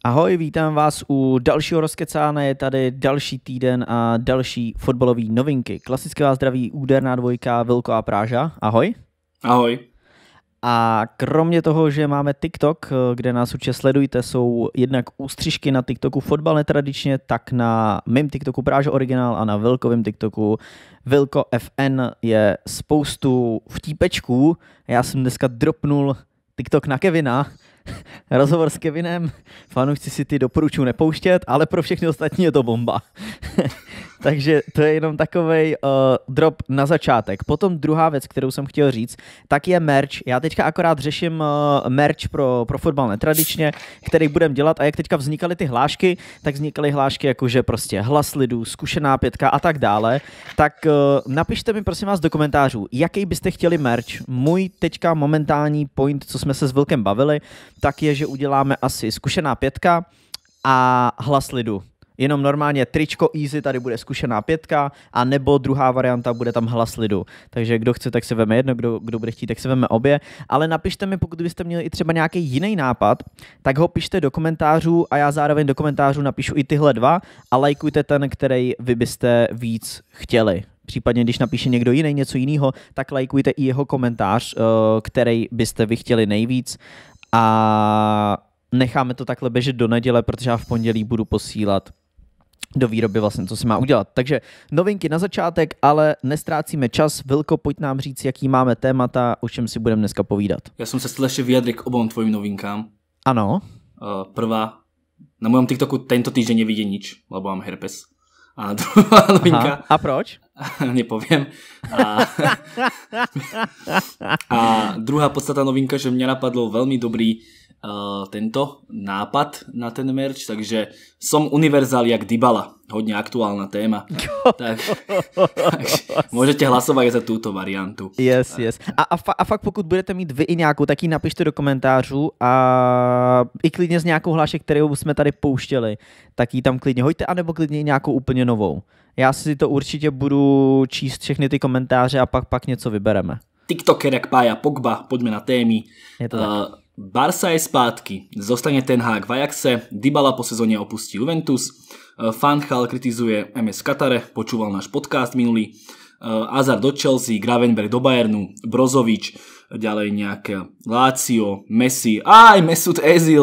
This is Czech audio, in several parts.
Ahoj, vítám vás u dalšího rozkecána, je tady další týden a další fotbalový novinky. Klasicky vás zdraví úderná dvojka Vilko a Práža. Ahoj. Ahoj. A kromě toho, že máme TikTok, kde nás určitě sledujte, jsou jednak ústřižky na TikToku Fotbal netradičně, tak na mým TikToku Práža Originál a na Vilkovým TikToku Vilko FN je spoustu vtípečků. Já jsem dneska dropnul TikTok na Kevina, rozhovor s Kevinem, fanoušci si ty doporučuji nepouštět, ale pro všechny ostatní je to bomba. Takže to je jenom takovej drop na začátek. Potom druhá věc, kterou jsem chtěl říct, tak je merch. Já teďka akorát řeším merch pro fotbal netradičně, který budem dělat, a jak teďka vznikaly ty hlášky, tak vznikaly hlášky jakože prostě hlas lidu, zkušená pětka a tak dále. Tak napište mi prosím vás do komentářů, jaký byste chtěli merch. Můj teďka momentální point, co jsme se s Vilkem bavili, tak je, že uděláme asi zkušená pětka a hlas lidu. Jenom normálně tričko easy, tady bude zkušená pětka, a nebo druhá varianta bude tam hlas lidu. Takže kdo chce, tak se veme jedno, kdo bude chtít, tak se veme obě. Ale napište mi, pokud byste měli i třeba nějaký jiný nápad, tak ho pište do komentářů a já zároveň do komentářů napíšu i tyhle dva a lajkujte ten, který vy byste víc chtěli. Případně, když napíše někdo jiný něco jiného, tak lajkujte i jeho komentář, který byste vy chtěli nejvíc. A necháme to takhle běžet do neděle, protože já v pondělí budu posílat do výroby vlastně, co se má udělat. Takže novinky na začátek, ale nestrácíme čas. Vilko, pojď nám říct, jaký máme témata, o čem si budeme dneska povídat. Ja som sa chcel ešte vyjadriť k obom tvojim novinkám. Ano. Prvá, na mojom TikToku tento týždeň nevidie nič, lebo mám herpes. A druhá novinka... Aha. A proč? Nepoviem. A druhá podstatná novinka, že mňa napadlo veľmi dobrý tento nápad na ten merch, takže som univerzál jak Dybala. Hodne aktuálna téma. Takže môžete hlasovať za túto variantu. Yes. A fakt pokud budete mít vy i nějakou, tak ji napište do komentářů a i klidně s nějakou hlášek, kterou jsme tady pouštěli, tak ji tam klidně hoďte, anebo klidně i nějakou úplně novou. Já si to určitě budu číst všechny ty komentáře a pak něco vybereme. TikToker jak Pája Pogba, poďme na témy. Je to tak. Barca je zpátky, zostane Ten Hag v Ajaxe, Dybala po sezóne opustí Juventus, Fanchal kritizuje MS Katare, počúval náš podcast minulý, Hazard do Chelsea, Gravenberch do Bayernu, Brozovič, ďalej nejaké Lazio, Messi, aj Mesut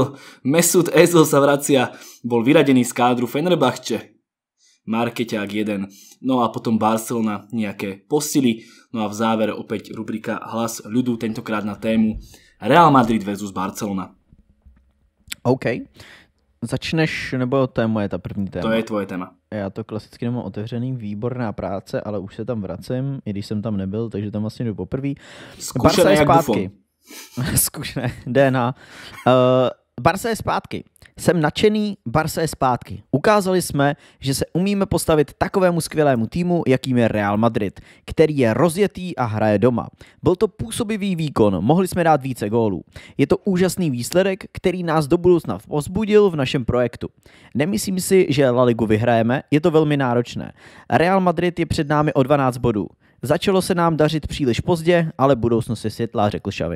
Özil sa vracia, bol vyradený z kádru Fenerbahče, Markeťák 1, no a potom Barcelona nejaké posily, no a v závere opäť rubrika Hlas ľudu, tentokrát na tému Real Madrid versus Barcelona. OK. Začneš, nebo to je moje ta první téma? To je tvoje téma. Já to klasicky nemám otevřený, výborná práce, ale už se tam vracím, i když jsem tam nebyl, takže tam vlastně jdu poprvé. Zkušené jak Buffon. Zkušené, DNA. Barca je zpátky. Jsem nadšený, Barca je zpátky. Ukázali jsme, že se umíme postavit takovému skvělému týmu, jakým je Real Madrid, který je rozjetý a hraje doma. Byl to působivý výkon, mohli jsme dát více gólů. Je to úžasný výsledek, který nás do budoucna povzbudil v našem projektu. Nemyslím si, že La Ligu vyhrajeme, je to velmi náročné. Real Madrid je před námi o 12 bodů. Začalo se nám dařit příliš pozdě, ale budoucnost je světlá, řekl Xavi.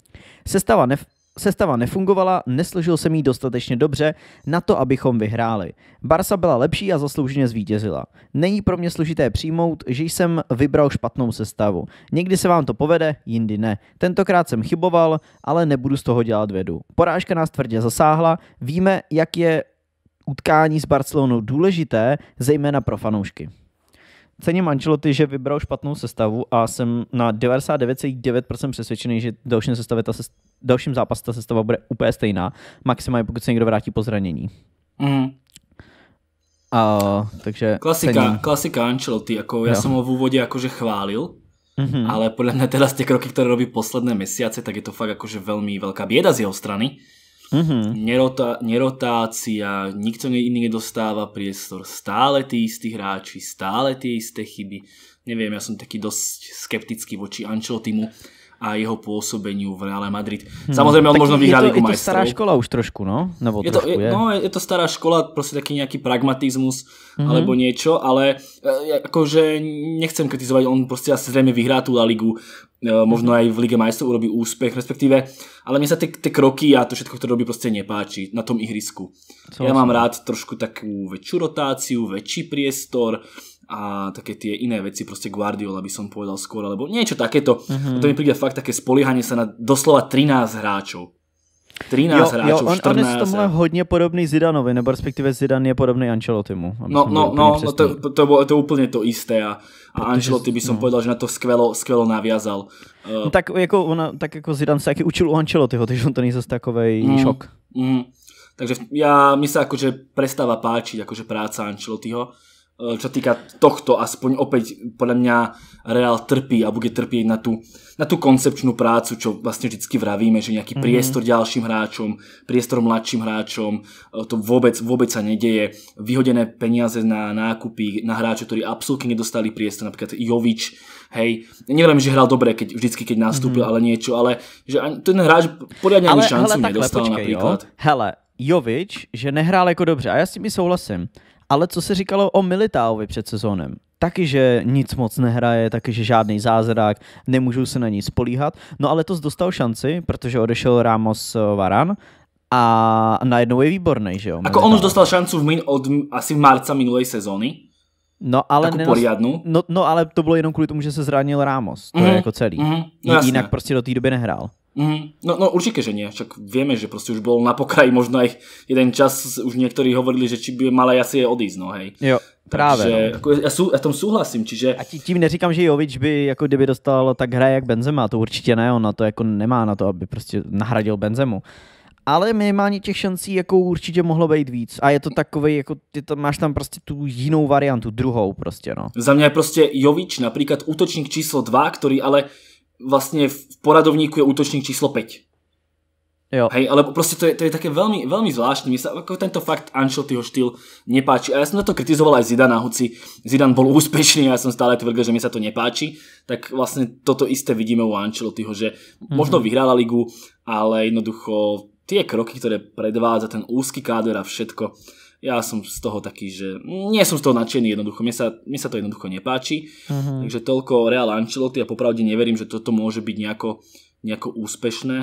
Sestava nefungovala, nesložil jsem jí dostatečně dobře na to, abychom vyhráli. Barca byla lepší a zaslouženě zvítězila. Není pro mě složité přijmout, že jsem vybral špatnou sestavu. Někdy se vám to povede, jindy ne. Tentokrát jsem chyboval, ale nebudu z toho dělat vědu. Porážka nás tvrdě zasáhla, víme, jak je utkání s Barcelonou důležité, zejména pro fanoušky. Cením Ancelotti, že vybral špatnou sestavu a jsem na 99,9% přesvědčený, že dalším zápasu ta sestava bude úplně stejná. Maximálně pokud se někdo vrátí po zranění. Takže klasika Ancelotti, ako ja som ho v úvode akože chválil, ale podľa mňa teraz tie kroky, ktoré robí posledné mesiace, tak je to fakt akože veľmi veľká bieda z jeho strany. Nerotácia, nikto iný nedostáva priestor, stále tí istí hráči, stále tie isté chyby. Neviem, ja som taký dosť skeptický voči Ancelottimu a jeho pôsobeniu v Reále Madrid. Samozrejme, on možno vyhrá Ligu majstrov. Je to stará škola už trošku, no? Nebo je to stará škola, proste taký nejaký pragmatizmus alebo niečo, ale akože nechcem kritizovať, on proste asi zrejme vyhrá tú La Ligu, možno aj v Lige majstrov urobí úspech, respektíve, ale mne sa tie kroky a to všetko, ktoré robí, proste nepáči na tom ihrisku. Ja mám rád trošku takú väčšiu rotáciu, väčší priestor a také tie iné veci, proste Guardiola by som povedal skôr, alebo niečo takéto. To mi príde fakt také spoliehanie sa na doslova 13 hráčov. 13 hráčov, 14. On je v tomhle hodně podobný Zidanovi, nebo respektive Zidane je podobný Ancelottimu. To je úplne to isté a Ancelotti by som povedal, že na to skvělo naviazal. Tak jako Zidane se taky učil u Ancelottiho, takže on to není zase takovej šok. Takže mi sa akože prestáva páčiť akože práca Ancelottiho. Čo týka tohto, aspoň opäť podľa mňa Real trpí a bude trpieť na tú koncepčnú prácu, čo vlastne vždycky vravíme, že nejaký priestor ďalším hráčom, priestor mladším hráčom, to vôbec sa nedeje. Vyhodené peniaze na nákupy, na hráčov, ktorí absolútne nedostali priestor, napríklad Jovič, hej, neviem, že hral dobre, keď nastúpil, ale niečo, ale že ten hráč poriadne ani šancu nedostal napríklad. Jo. Hele, Jovič, že nehrál jako dobře a já s tím souhlasím. Ale co se říkalo o Militáovi před sezónem? Taky, že nic moc nehraje, taky, že žádný zázrak, nemůžou se na ní spolíhat. No ale letos dostal šanci, protože odešel Ramos Varane a najednou je výborný, že jo? Ako on už dostal šancu asi v marca minulej sezóny. No ale, poriadnu. No ale to bylo jenom kvůli tomu, že se zranil Ramos. To je jako celý. No, jinak prostě do té doby nehrál. No určite, že nie. Však vieme, že proste už bol na pokraji, možno aj jeden čas už niektorí hovorili, že či by mal aj asi odísť, no hej. Jo, právě. Takže ako ja tom súhlasím, čiže... A tím neříkám, že Jovič by jako kdyby dostal tak hraje jak Benzema, to určitě ne, on na to jako nemá na to, aby prostě nahradil Benzemu. Ale minimálně těch šancí jako určitě mohlo být víc. A je to takovej, jako máš tam prostě tu jinou variantu, druhou prostě, no. Za mňa je proste Jovič napríklad útočník číslo 2, ktorý ale vlastne v poradovníku je útočník číslo 5. Jo. Hej, ale proste to je také veľmi, veľmi zvláštne. Mi sa ako tento fakt Ancelottiho štýl nepáči. A ja som na to kritizoval aj Zidana, hoci Zidane bol úspešný a ja som stále tvrdil, že mi sa to nepáči. Tak vlastne toto isté vidíme u Ancelottiho, že možno vyhrala ligu, ale jednoducho tie kroky, ktoré predvádza, ten úzky káder a všetko, ja som z toho taký, že nie som z toho nadšený jednoducho, mne sa to jednoducho nepáči, takže toľko Real Ancelotti a popravde neverím, že toto môže byť nejako úspešné.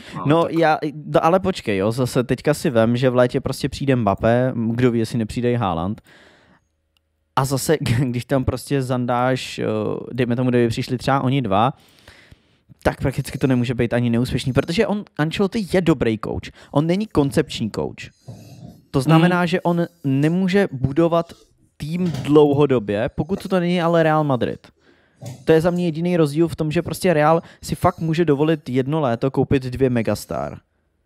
Ale počkej, jo, zase teďka si vem, že v létě prostě přijde Mbappé, kdo ví, jestli nepřijde i Haaland. A zase, když tam prostě zandáš, dejme tomu, kdyby přišli třeba oni dva, tak prakticky to nemůže být ani neúspěšný, protože Ancelotti je dobrý coach, on není koncepční coach. To znamená, že on nemůže budovat tým dlouhodobě, pokud to není ale Real Madrid. To je za mě jediný rozdíl v tom, že prostě Real si fakt může dovolit jedno léto koupit 2 megastar.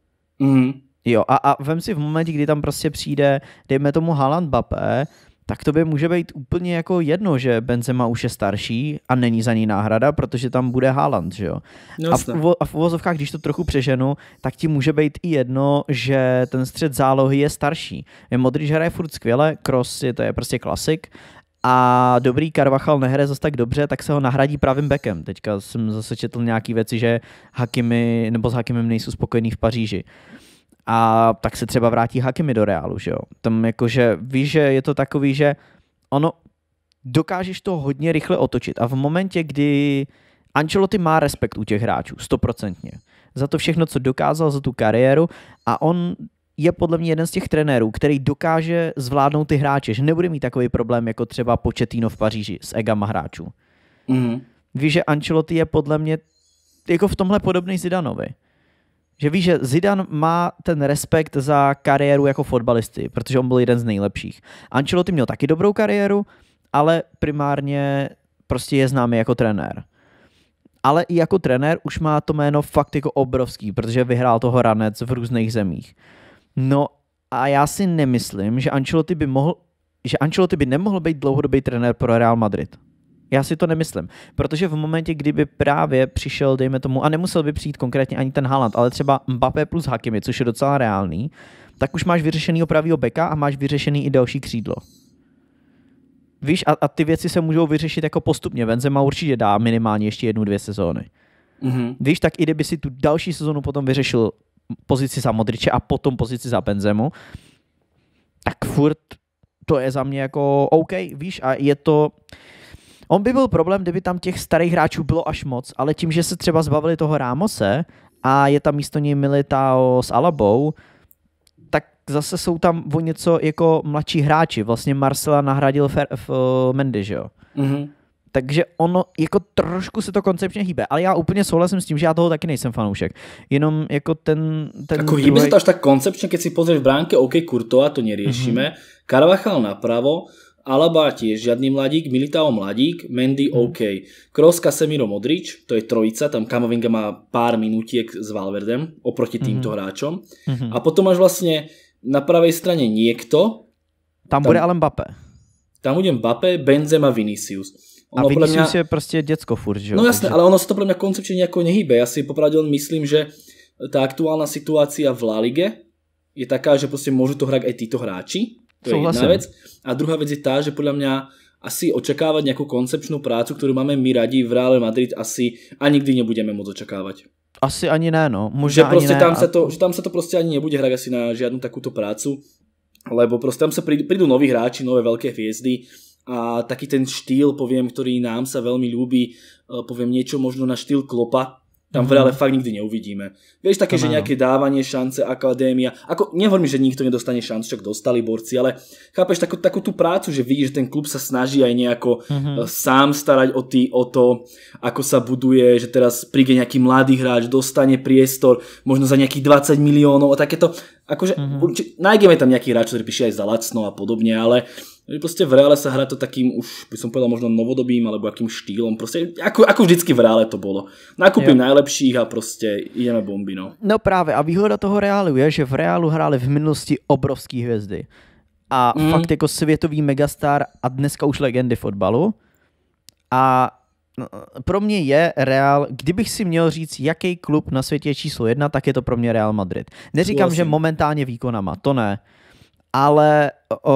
Jo, a vem si v momentě, kdy tam prostě přijde, dejme tomu Haaland, Mbappé, tak to by může být úplně jako jedno, že Benzema už je starší a není za ní náhrada, protože tam bude Haaland, že jo. A v uvozovkách, když to trochu přeženu, tak ti může být i jedno, že ten střed zálohy je starší. Modrič hraje furt skvěle, Kroos to je prostě klasik a dobrý Carvajal nehraje zase tak dobře, tak se ho nahradí pravým bekem. Teďka jsem zase četl nějaký věci, že Hakimi nebo s Hakimem nejsou spokojení v Paříži. A tak se třeba vrátí Hakimi do Realu, že jo. Tam jakože víš, že je to takový, že ono dokážeš to hodně rychle otočit a v momentě, kdy Ancelotti má respekt u těch hráčů, 100%. Za to všechno, co dokázal za tu kariéru a on je podle mě jeden z těch trenérů, který dokáže zvládnout ty hráče, že nebude mít takový problém jako třeba Pochettino v Paříži s egama hráčů. Víš, že Ancelotti je podle mě jako v tomhle podobný Zidanovi. Že víš, že Zidane má ten respekt za kariéru jako fotbalisty, protože on byl jeden z nejlepších. Ancelotti měl taky dobrou kariéru, ale primárně prostě je známý jako trenér. Ale i jako trenér už má to jméno fakt jako obrovský, protože vyhrál toho ranec v různých zemích. No a já si nemyslím, že Ancelotti by nemohl být dlouhodobý trenér pro Real Madrid. Já si to nemyslím, protože v momentě, kdyby právě přišel, dejme tomu, a nemusel by přijít konkrétně ani ten Haaland, ale třeba Mbappé plus Hakimi, což je docela reálný, tak už máš vyřešený pravýho beka a máš vyřešený i další křídlo. Víš, a ty věci se můžou vyřešit jako postupně. Benzema určitě dá minimálně ještě 1-2 sezóny. Víš, tak i kdyby si tu další sezonu potom vyřešil pozici za Modriče a potom pozici za Benzemu, tak furt to je za mě jako OK, víš, a je to... On by byl problém, kdyby tam těch starých hráčů bylo až moc, ale tím, že se třeba zbavili toho Ramose a je tam místo něj Militao s Alabou, tak zase jsou tam o něco jako mladší hráči. Vlastně Marcela nahradil Mendy, že jo? Takže ono jako trošku se to koncepčně hýbe, ale já úplně souhlasím s tím, že já toho taky nejsem fanoušek. Jenom jako ten ako hýbe sa to až tak koncepčne, keď si pozrieš v bránke, OK, Courtois, to neriešime, Carvajal napravo, Alaba tiež žiadny mladík, Militao mladík, Mendy OK. Kroos, Casemiro, Modrič, to je trojica, tam Camavinga má pár minútiek s Valverdem oproti týmto hráčom. A potom máš vlastne na pravej strane niekto. Tam bude ale Mbappé. Tam bude Mbappé, Benzema, Vinicius. Ono a Vinicius je prostě děcko furt, že jo? No jasné, ale ono sa to pre mňa koncepčne nejako nehýbe. Ja si popravde myslím, že tá aktuálna situácia v La Lige je taká, že proste môžu to hrať aj títo hráči. To je jedna vec. A druhá vec je tá, že podľa mňa asi očakávať nejakú koncepčnú prácu, ktorú máme my radi v Reále Madrid, asi a nikdy nebudeme môcť očakávať. Asi ani ne, no. Možná že ani ne. Že tam sa to proste ani nebude hrať asi na žiadnu takúto prácu, lebo proste tam sa prídu noví hráči, nové veľké hviezdy a taký ten štýl, poviem, ktorý nám sa veľmi ľúbi, poviem niečo možno na štýl Kloppa, tam v Reále fakt nikdy neuvidíme. Vieš, také, že nejaké dávanie šance, akadémia, ako nehovorím, že nikto nedostane šancu, však dostali borci, ale chápeš takú tú prácu, že vidíš, že ten klub sa snaží aj nejako sám starať o to, ako sa buduje, že teraz príde nejaký mladý hráč, dostane priestor, možno za nejakých 20 miliónov a takéto, akože nájdeme tam nejaký hráč, ktorý píše aj za lacno a podobne, ale proste v Reále sa hrá to takým, už by som povedal možno novodobým, alebo akým štýlom, proste ako vždycky v Reále to bolo. Nakúpim najlepších a proste ideme bomby, no. No právě a výhoda toho Reálu je, že v Reálu hráli v minulosti obrovský hvězdy. A fakt jako světový megastar a dneska už legendy fotbalu. A pro mě je Real, kdybych si měl říct, jaký klub na světě je číslo 1, tak je to pro mě Real Madrid. Neříkám, že momentálně výkonama, to ne. Ale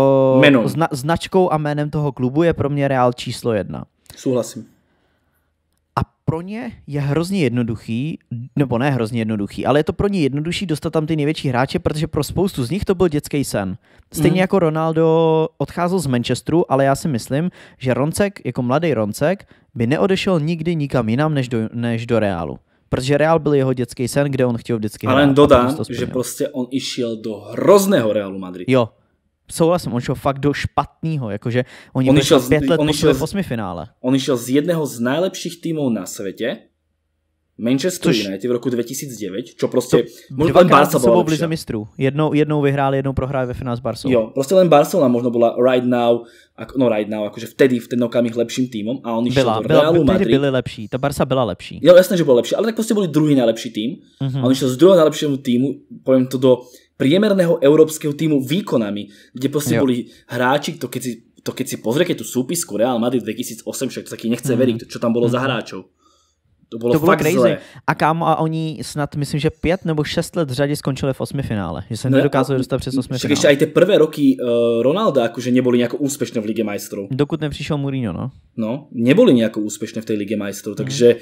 značkou a jménem toho klubu je pro mě Real číslo 1. Souhlasím. A pro ně je hrozně jednoduchý, nebo ne hrozně jednoduchý, ale je to pro ně jednodušší dostat tam ty největší hráče, protože pro spoustu z nich to byl dětský sen. Stejně jako Ronaldo odcházel z Manchesteru, ale já si myslím, že Roncek, jako mladý Roncek, by neodešel nikdy nikam jinam než do Realu. Protože Real byl jeho dětský sen, kde on chtěl vždycky hrát. Ale len dodám, že prostě on išiel do hrozného Realu Madrid. Jo, souhlasím, on šel fakt do špatného, jakože oni byli 5 let pošli v 8 finále. On išiel z jedného z najlepších týmov na svete, Manchester United v roku 2009, čo proste... Dvakrát za sebou v Lize mistrů. Jednou vyhráli, jednou prohráli ve finále s Barcelou. Jo, proste len Barcelona možno bola right now, akože vtedy v ten okamih lepším týmom a on išiel do Realu Madrid. Byli lepší, ta Barca byla lepší. Jo, jasné, že bola lepší, ale tak proste boli druhý najlepší tým. A on išiel z druhého najlepšieho týmu, poviem to do priemerného európskeho týmu výkonami, kde proste boli hráči, keď si pozrie, keď tú súpisku Real Madrid 2008, však to taký nechce veriť, čo tam bolo za hráčov. To bylo fakt crazy. Zlé. A kámo, a oni snad, myslím, že 5 nebo 6 let v řadě skončili v 8 finále. Že se nedokázali dostat přes 8 finále. Ešte aj tie prvé roky Ronalda akože neboli nejako úspešné v Lige majstrov. Dokud nepřišel Mourinho, no. No, neboli nejako úspešné v tej Lige majstrov, takže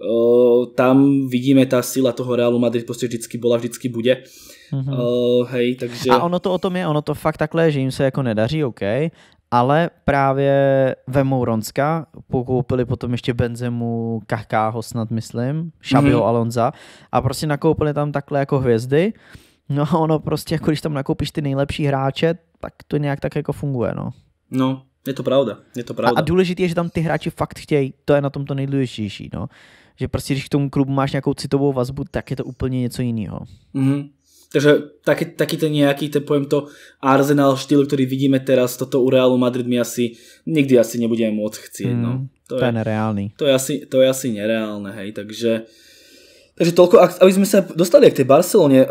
tam vidíme tá sila toho Realu Madrid prostě vždycky bola, vždycky bude. Hej, takže... A ono to o tom je, ono to fakt takhle, že jim se jako nedaří, OK, ale právě vemou Ronska, pokoupili potom ještě Benzemu, Kakáho snad myslím, Xabiho Alonza a prostě nakoupili tam takhle jako hvězdy. No a ono prostě, jako když tam nakoupíš ty nejlepší hráče, tak to nějak tak jako funguje, no. No, je to pravda, je to pravda. A důležité je, že tam ty hráči fakt chtějí, to je na tom to nejdůležitější, no. Že prostě, když k tomu klubu máš nějakou citovou vazbu, tak je to úplně něco jiného. Takže taký ten nejaký, poviem to, Arsenal štýl, ktorý vidíme teraz, toto u Realu Madrid my nikdy nebudeme môcť chcieť. No. To je nereálny. To je asi nereálne, hej. Takže toľko, aby sme sa dostali k tej Barcelone.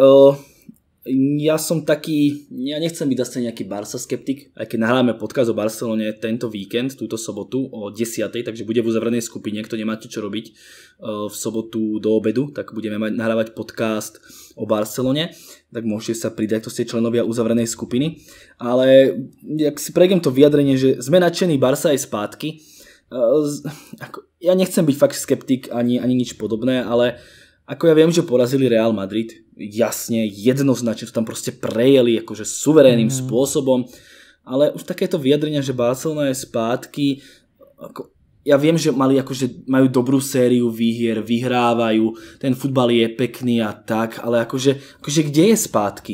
Ja nechcem byť zase nejaký Barca skeptik, aj keď nahráme podcast o Barcelone tento víkend, túto sobotu o 10:00, takže bude v uzavrenej skupine, kto nemáte čo robiť v sobotu do obedu, tak budeme nahrávať podcast o Barcelone, tak môžete sa pridať, to ste členovia uzavrenej skupiny. Ale ak si prejdem to vyjadrenie, že sme nadšení, Barca je spátky, Ja nechcem byť fakt skeptik ani nič podobné, ale ako ja viem, že porazili Real Madrid, jasne, jednoznačne to tam proste prejeli akože suverénnym spôsobom, ale už takéto vyjadrenia, že Barcelona je spátky, ja viem, že majú dobrú sériu výhier, vyhrávajú, ten futbal je pekný a tak, ale akože kde je spátky?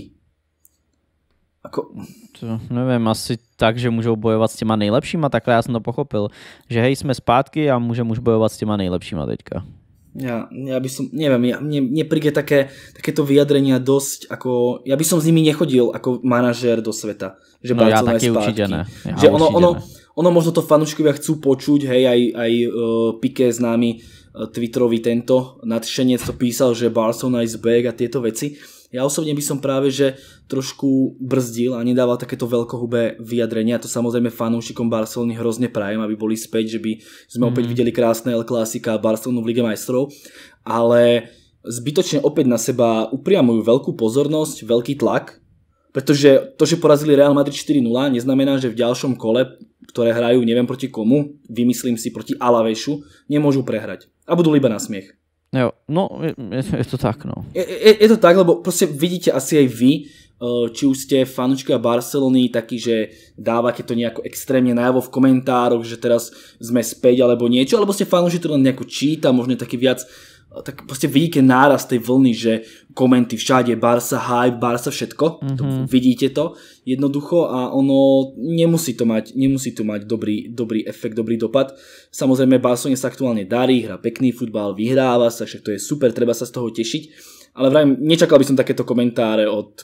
To neviem, asi tak, že môžou bojovať s těma nejlepšíma, takhle já jsem to pochopil, že hej, jsme zpátky a můžeme už bojovat s těma nejlepšíma teďka. Ja by som, neviem, mne príde takéto vyjadrenia dosť, ako, ja by som s nimi nechodil ako manažér do sveta, že Barcelona je spátky. Že ono možno to fanúšikovia chcú počuť, hej, aj Piqué známy Twitterový tento nadšenec to písal, že Barcelona is back a tieto veci. Ja osobne by som práve, že trošku brzdil a nedával takéto veľkohubé vyjadrenia. To samozrejme fanúšikom Barcelony hrozne prajem, aby boli späť, že by sme opäť videli krásne El Clásico a Barcelonu v Lige majstrov. Ale zbytočne opäť na seba upriamujú veľkú pozornosť, veľký tlak, pretože to, že porazili Real Madrid 4-0, neznamená, že v ďalšom kole, ktoré hrajú neviem proti komu, vymyslím si proti Alavešu, nemôžu prehrať. A budú iba na smiech. Jo, no je to tak, no. Je to tak, lebo proste vidíte asi aj vy, či už ste fanúčkovia Barcelony, taký, že dávate to nejako extrémne najavo v komentároch, že teraz sme späť alebo niečo, alebo ste fanúšite to len nejako číta, možno taký viac, tak proste vidíte náraz tej vlny, že komenty všade, Barca hype, Barca všetko, vidíte to jednoducho a ono nemusí to mať dobrý efekt, dobrý dopad. Samozrejme Barcelone sa aktuálne darí, hrá pekný futbal, vyhráva sa, však to je super, treba sa z toho tešiť, ale vrajím, nečakal by som takéto komentáre od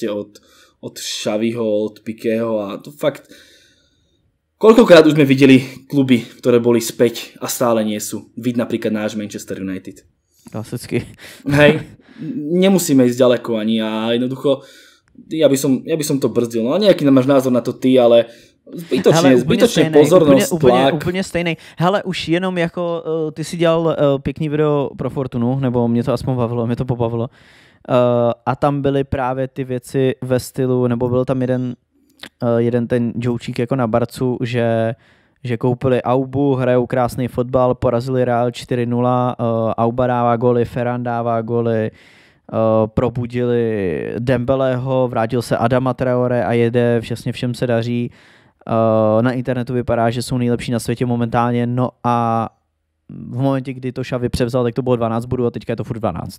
Xaviho, od Piquého a to fakt. Koľkokrát už sme videli kluby, ktoré boli späť a stále nie sú. Vid napríklad náš Manchester United. Klasicky. Hej, nemusíme ísť ďaleko ani a jednoducho ja by som to brzdil. No a nejaký máš názor na to ty, ale zbytočne pozornosť, tlak. Úplně stejný. Hele, už jenom jako ty si dělal pěkný video pro Fortunu, nebo mě to aspoň bavilo, mě to pobavilo. A tam byly právě ty věci ve stylu, nebo byl tam jeden ten džoučík jako na Barcu, že koupili Aubu, hrajou krásný fotbal, porazili Real 4-0, Auba dává góly, Ferran dává góly, probudili Dembeleho, vrátil se Adama Traore a jede, všem se daří. Na internetu vypadá, že jsou nejlepší na světě momentálně, no a v momentě, kdy to Xavi převzal, tak to bylo 12 bodů a teďka je to furt 12.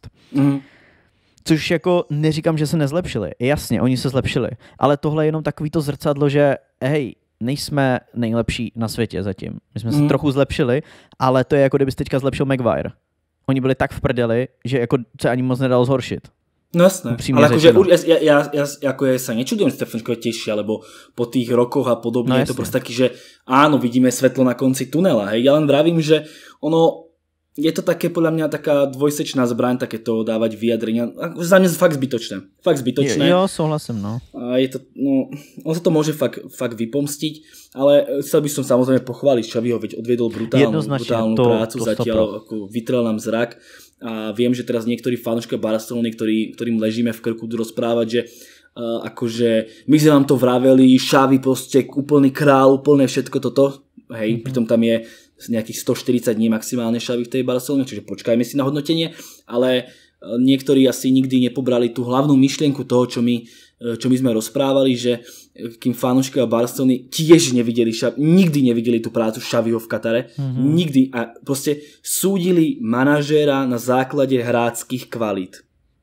Což jako neříkám, že se nezlepšili. Jasně, oni se zlepšili, ale tohle je jenom takový to zrcadlo, že hej, nejsme nejlepší na světě zatím. My jsme se trochu zlepšili, ale to je jako kdybyste teďka zlepšil Maguire. Oni byli tak v prdeli, že jako se ani moc nedalo zhoršit. No jasné, ale akože ja sa nečudujem, že Stefančko tešia, lebo po tých rokoch a podobne je to proste taký, že áno, vidíme svetlo na konci tunela. Hej. Ja len vravím, že ono je to také podľa mňa taká dvojsečná zbraň, takéto dávať vyjadrenia. Za mňa fakt zbytočné. Fakt zbytočné. Jo, súhlasím, no. A je to, no, on sa to môže fakt vypomstiť, ale chcel by som samozrejme pochváliť Xaviho, veď odviedol brutálnu prácu zatiaľ, ako vytrel nám zrak. A viem, že teraz niektorí fanúškovia Barcelony, ktorým ležíme v krku, budú rozprávať, že akože my sme vám to vraveli, Xavi proste úplný král, úplne všetko toto. Hej, pritom tam je nejakých 140 dní maximálne Xavi v tej Barcelone, čiže počkajme si na hodnotenie, ale niektorí asi nikdy nepobrali tú hlavnú myšlienku toho, čo my sme rozprávali, že kým fanúšikovia Barcelony tiež nikdy nevideli tú prácu Xaviho v Katare, nikdy a proste súdili manažéra na základe hráckých kvalít.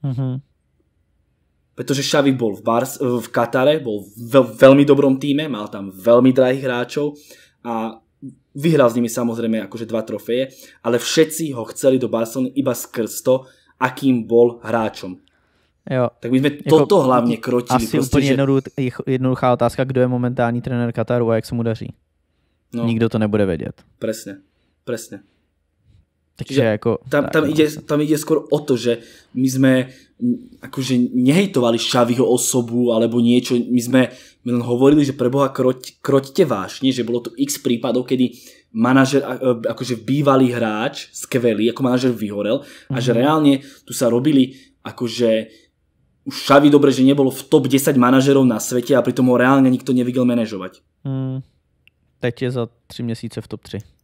Pretože Xavi bol v Katare, bol v veľmi dobrom tíme, mal tam veľmi drahých hráčov a vyhral s nimi samozrejme akože 2 trofeje, ale všetci ho chceli do Barcelony iba skrz to, akým bol hráčom. Jo. Tak my sme toto hlavne krotili. Asi úplně jednoduchá otázka, kdo je momentální trenér Kataru a jak se mu daří. No. Nikdo to nebude vědět. Presne. Takže jako, tam ide skôr o to, že my sme akože nehejtovali Xaviho osobu alebo niečo, my len hovorili, že preboha kroťte vášne, že bolo to x prípadov, kedy manažer, akože bývalý hráč, skvelý, ako manažer vyhorel a že reálne tu sa robili akože už Xavi dobre, že nebolo v top 10 manažerov na svete a pritom ho reálne nikto nevidel manažovať. Teď je za 3 měsíce v top 3.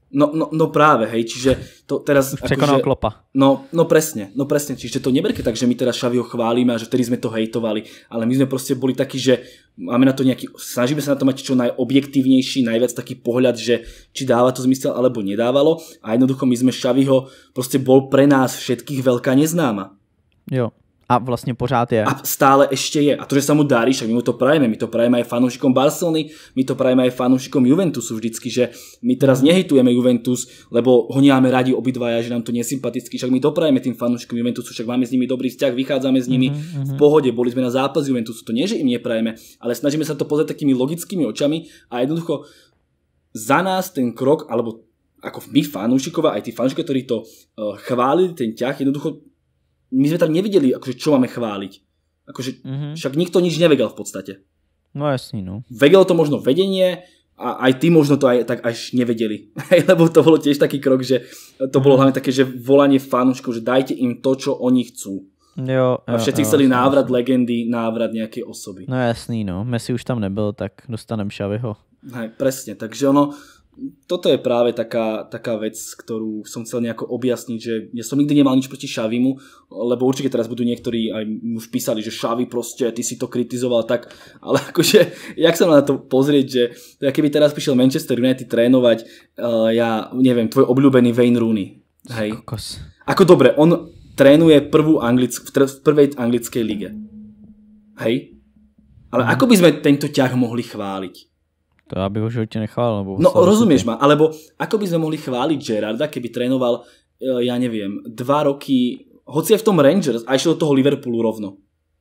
No práve, hej, čiže to teraz... Překonal Kloppa. No presne, čiže to neberke tak, že my teraz Xaviho chválime a že vtedy sme to hejtovali, ale my sme proste boli takí, že máme na to snažíme sa na to mať čo najobjektívnejší, najviac taký pohľad, že či dáva to zmysel alebo nedávalo a jednoducho my sme Xaviho, proste bol pre nás všetkých veľká neznáma. Jo. A vlastne pořád je. A stále ešte je. A to, že sa mu darí, však my mu to prajeme. My to prajeme aj fanúšikom Barcelony, my to prajeme aj fanúšikom Juventusu vždycky, že my teraz nehejtujeme Juventus, lebo ho nemáme radi obidvaja, že nám to nesympaticky, však my to prajeme tým fanúšikom Juventusu, však máme s nimi dobrý vzťah, vychádzame s nimi v pohode, boli sme na zápas Juventusu, to nie, že im neprajeme, ale snažíme sa to pozrieť takými logickými očami a jednoducho za nás ten krok, alebo ako my fanúšikovia, aj tí fanúšikovia, ktorí to chválili, ten ťah, jednoducho my sme tam nevideli, akože čo máme chváliť. Akože však nikto nič nevedel v podstate. No jasný, no. Vedelo to možno vedenie a aj tí možno to aj tak až nevedeli. Lebo to bolo tiež taký krok, že to bolo hlavne také, že volanie fanúšikov, že dajte im to, čo oni chcú. Jo, a všetci chceli návrat legendy, návrat nejakej osoby. No jasný, no. Messi už tam nebyl, tak dostanem Xaviho. Hej, presne, takže toto je práve taká vec, ktorú som chcel nejako objasniť, že ja som nikdy nemal nič proti Xavimu, lebo určite teraz budú niektorí aj už písali, že Xavi proste, ty si to kritizoval tak, ale akože, jak sa na to pozrieť, že keby teraz prišiel Manchester United trénovať, ja neviem, tvoj obľúbený Wayne Rooney, hej. Kokos. Ako dobre, on trénuje v prvej anglickej lige, hej, ale ako by sme tento ťah mohli chváliť? To ja bych ho životě nechválil. No rozumieš ma, alebo ako by sme mohli chváliť Gerrarda, keby trénoval, ja neviem, 2 roky, hoci aj v tom Rangers a išiel do toho Liverpoolu rovno.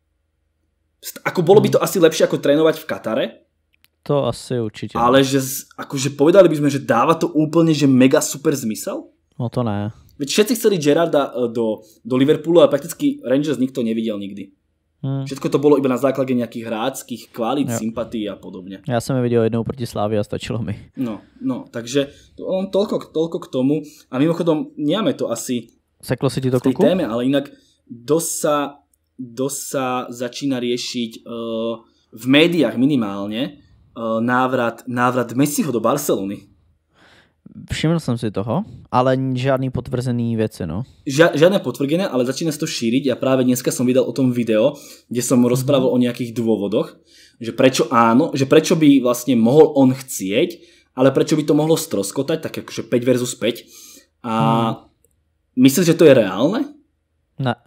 Ako bolo by to asi lepšie ako trénovať v Katare? To asi určite. Ale že akože povedali by sme, že dáva to úplne, že mega super zmysel? No to ne. Veď všetci chceli Gerrarda do Liverpoolu a prakticky Rangers nikto nevidel nikdy. Všetko to bolo iba na základe nejakých hráčských kvalít, sympatí a podobne. Ja som je videl jednou proti Slávii a stačilo mi. No, takže toľko k tomu. A mimochodom, nemáme to asi seklo si ti to v tej téme, ale inak dosť sa začína riešiť v médiách minimálne návrat Messiho do Barcelony. Všiml som si toho, ale žiadny potvrzený veci, no. Žiadne potvrdené, ale začína sa to šíriť. Ja práve dneska som vydal o tom video, kde som rozprával o nejakých dôvodoch, že prečo áno, že prečo by vlastne mohol on chcieť, ale prečo by to mohlo stroskotať, tak akože 5 versus 5. A myslíš, že to je reálne? Ne.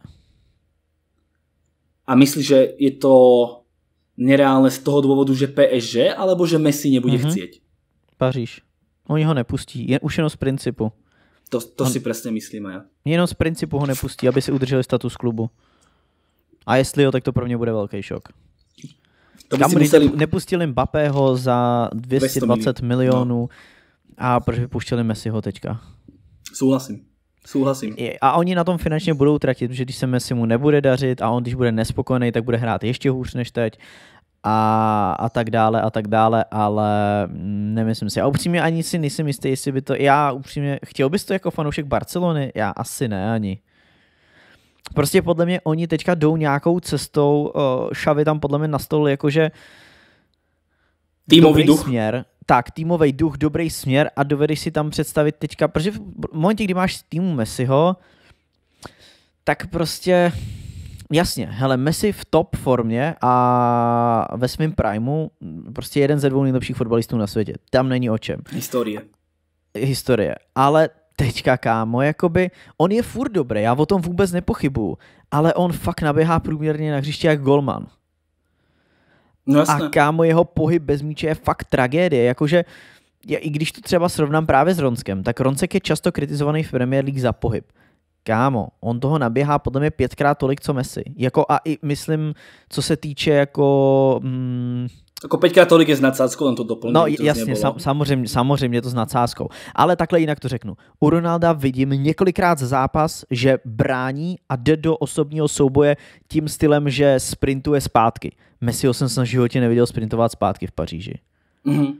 A myslíš, že je to nereálne z toho dôvodu, že PSG, alebo že Messi nebude chcieť? Paříž. Oni ho nepustí, už jenom z principu. To si presne myslím aj ja. Jenom z principu ho nepustí, aby si udrželi status klubu. A jestli jo, tak to pro mě bude velký šok. Nepustili Mbappého za 220 milionů a proč vypuštili Messiho teďka? Súhlasím. A oni na tom finančně budou tratit, protože když se Messi mu nebude dařit a on když bude nespokojený, tak bude hrát ještě hůř než teď. A tak dále, ale nemyslím si. A upřímně ani si nejsem jistý, jestli by to... chtěl bys to jako fanoušek Barcelony? Já asi ne, ani. Prostě podle mě oni teďka jdou nějakou cestou, Xavi tam podle mě nastolil jakože týmový duch. Směr. Tak, týmový duch, dobrý směr a dovedeš si tam představit teďka, protože v momentě, kdy máš týmu Messiho, tak prostě... Jasně, hele, Messi v top formě a ve svém primu prostě jeden ze 2 nejlepších fotbalistů na světě. Tam není o čem. Historie. Ale teďka, kámo, jakoby, on je furt dobrý, já o tom vůbec nepochybuju, ale on fakt naběhá průměrně na hřiště jak golman. No, a kámo, jeho pohyb bez míče je fakt tragédie, jakože i když to třeba srovnám právě s Ronskem, tak Ronsek je často kritizovaný v Premier League za pohyb. Kámo, on toho naběhá podle mě 5krát tolik, co Messi. Jako a i myslím, co se týče jako... Jako 5krát tolik je s nadsázkou, len to doplním. No jasně, samozřejmě to s nadsázkou. Ale takhle jinak to řeknu. U Ronalda vidím několikrát za zápas, že brání a jde do osobního souboje tím stylem, že sprintuje zpátky. Messiho jsem se na životě neviděl sprintovat zpátky v Paříži. Mm-hmm.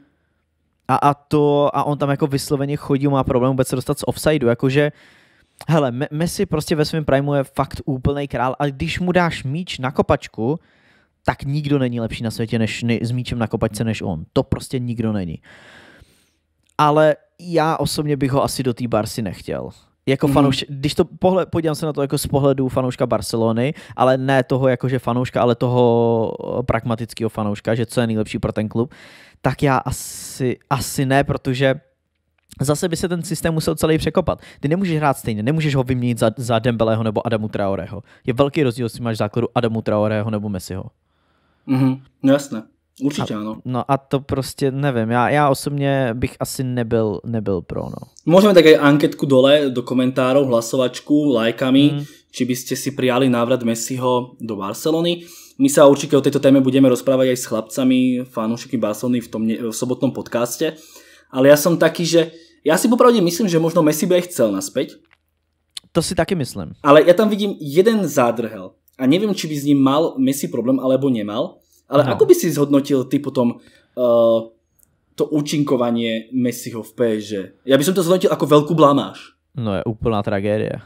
A on tam jako vysloveně chodí, má problém vůbec se dostat z offsideu, jakože hele, Messi prostě ve svém primu je fakt úplnej král a když mu dáš míč na kopačku, tak nikdo není lepší na světě s míčem na kopačce než on. To prostě nikdo není. Ale já osobně bych ho asi do té Barcy nechtěl. Jako když to podívám se na to jako z pohledu fanouška Barcelony, ale ne toho jakože fanouška, ale toho pragmatického fanouška, že co je nejlepší pro ten klub, tak já asi ne, protože zase by se ten systém musel celý překopat. Ty nemůžeš hrát stejně, nemůžeš ho vyměnit za Dembeleho nebo Adamu Traoreho. Je velký rozdíl, jestli máš základu Adamu Traoreho nebo Messiho. No jasné. Určitě ano. No a to prostě nevím, já osobně bych asi nebyl pro, no. Môžeme tak aj anketku dole do komentárov, hlasovačku, lajkami, či by ste si prijali návrat Messiho do Barcelony. My sa určite o tejto téme budeme rozprávať aj s chlapcami, fanúšikmi Barcelony v sobotnom podcaste. Ale ja som taký, že ja si popravde myslím, že možno Messi by aj chcel naspäť. To si taky myslím. Ale ja tam vidím jeden zádrhel. A neviem, či by s ním mal Messi problém, alebo nemal. Ale ako by si zhodnotil ty potom to účinkovanie Messiho v PSG? Ja by som to zhodnotil ako veľkú blamáž. No je úplná tragédia.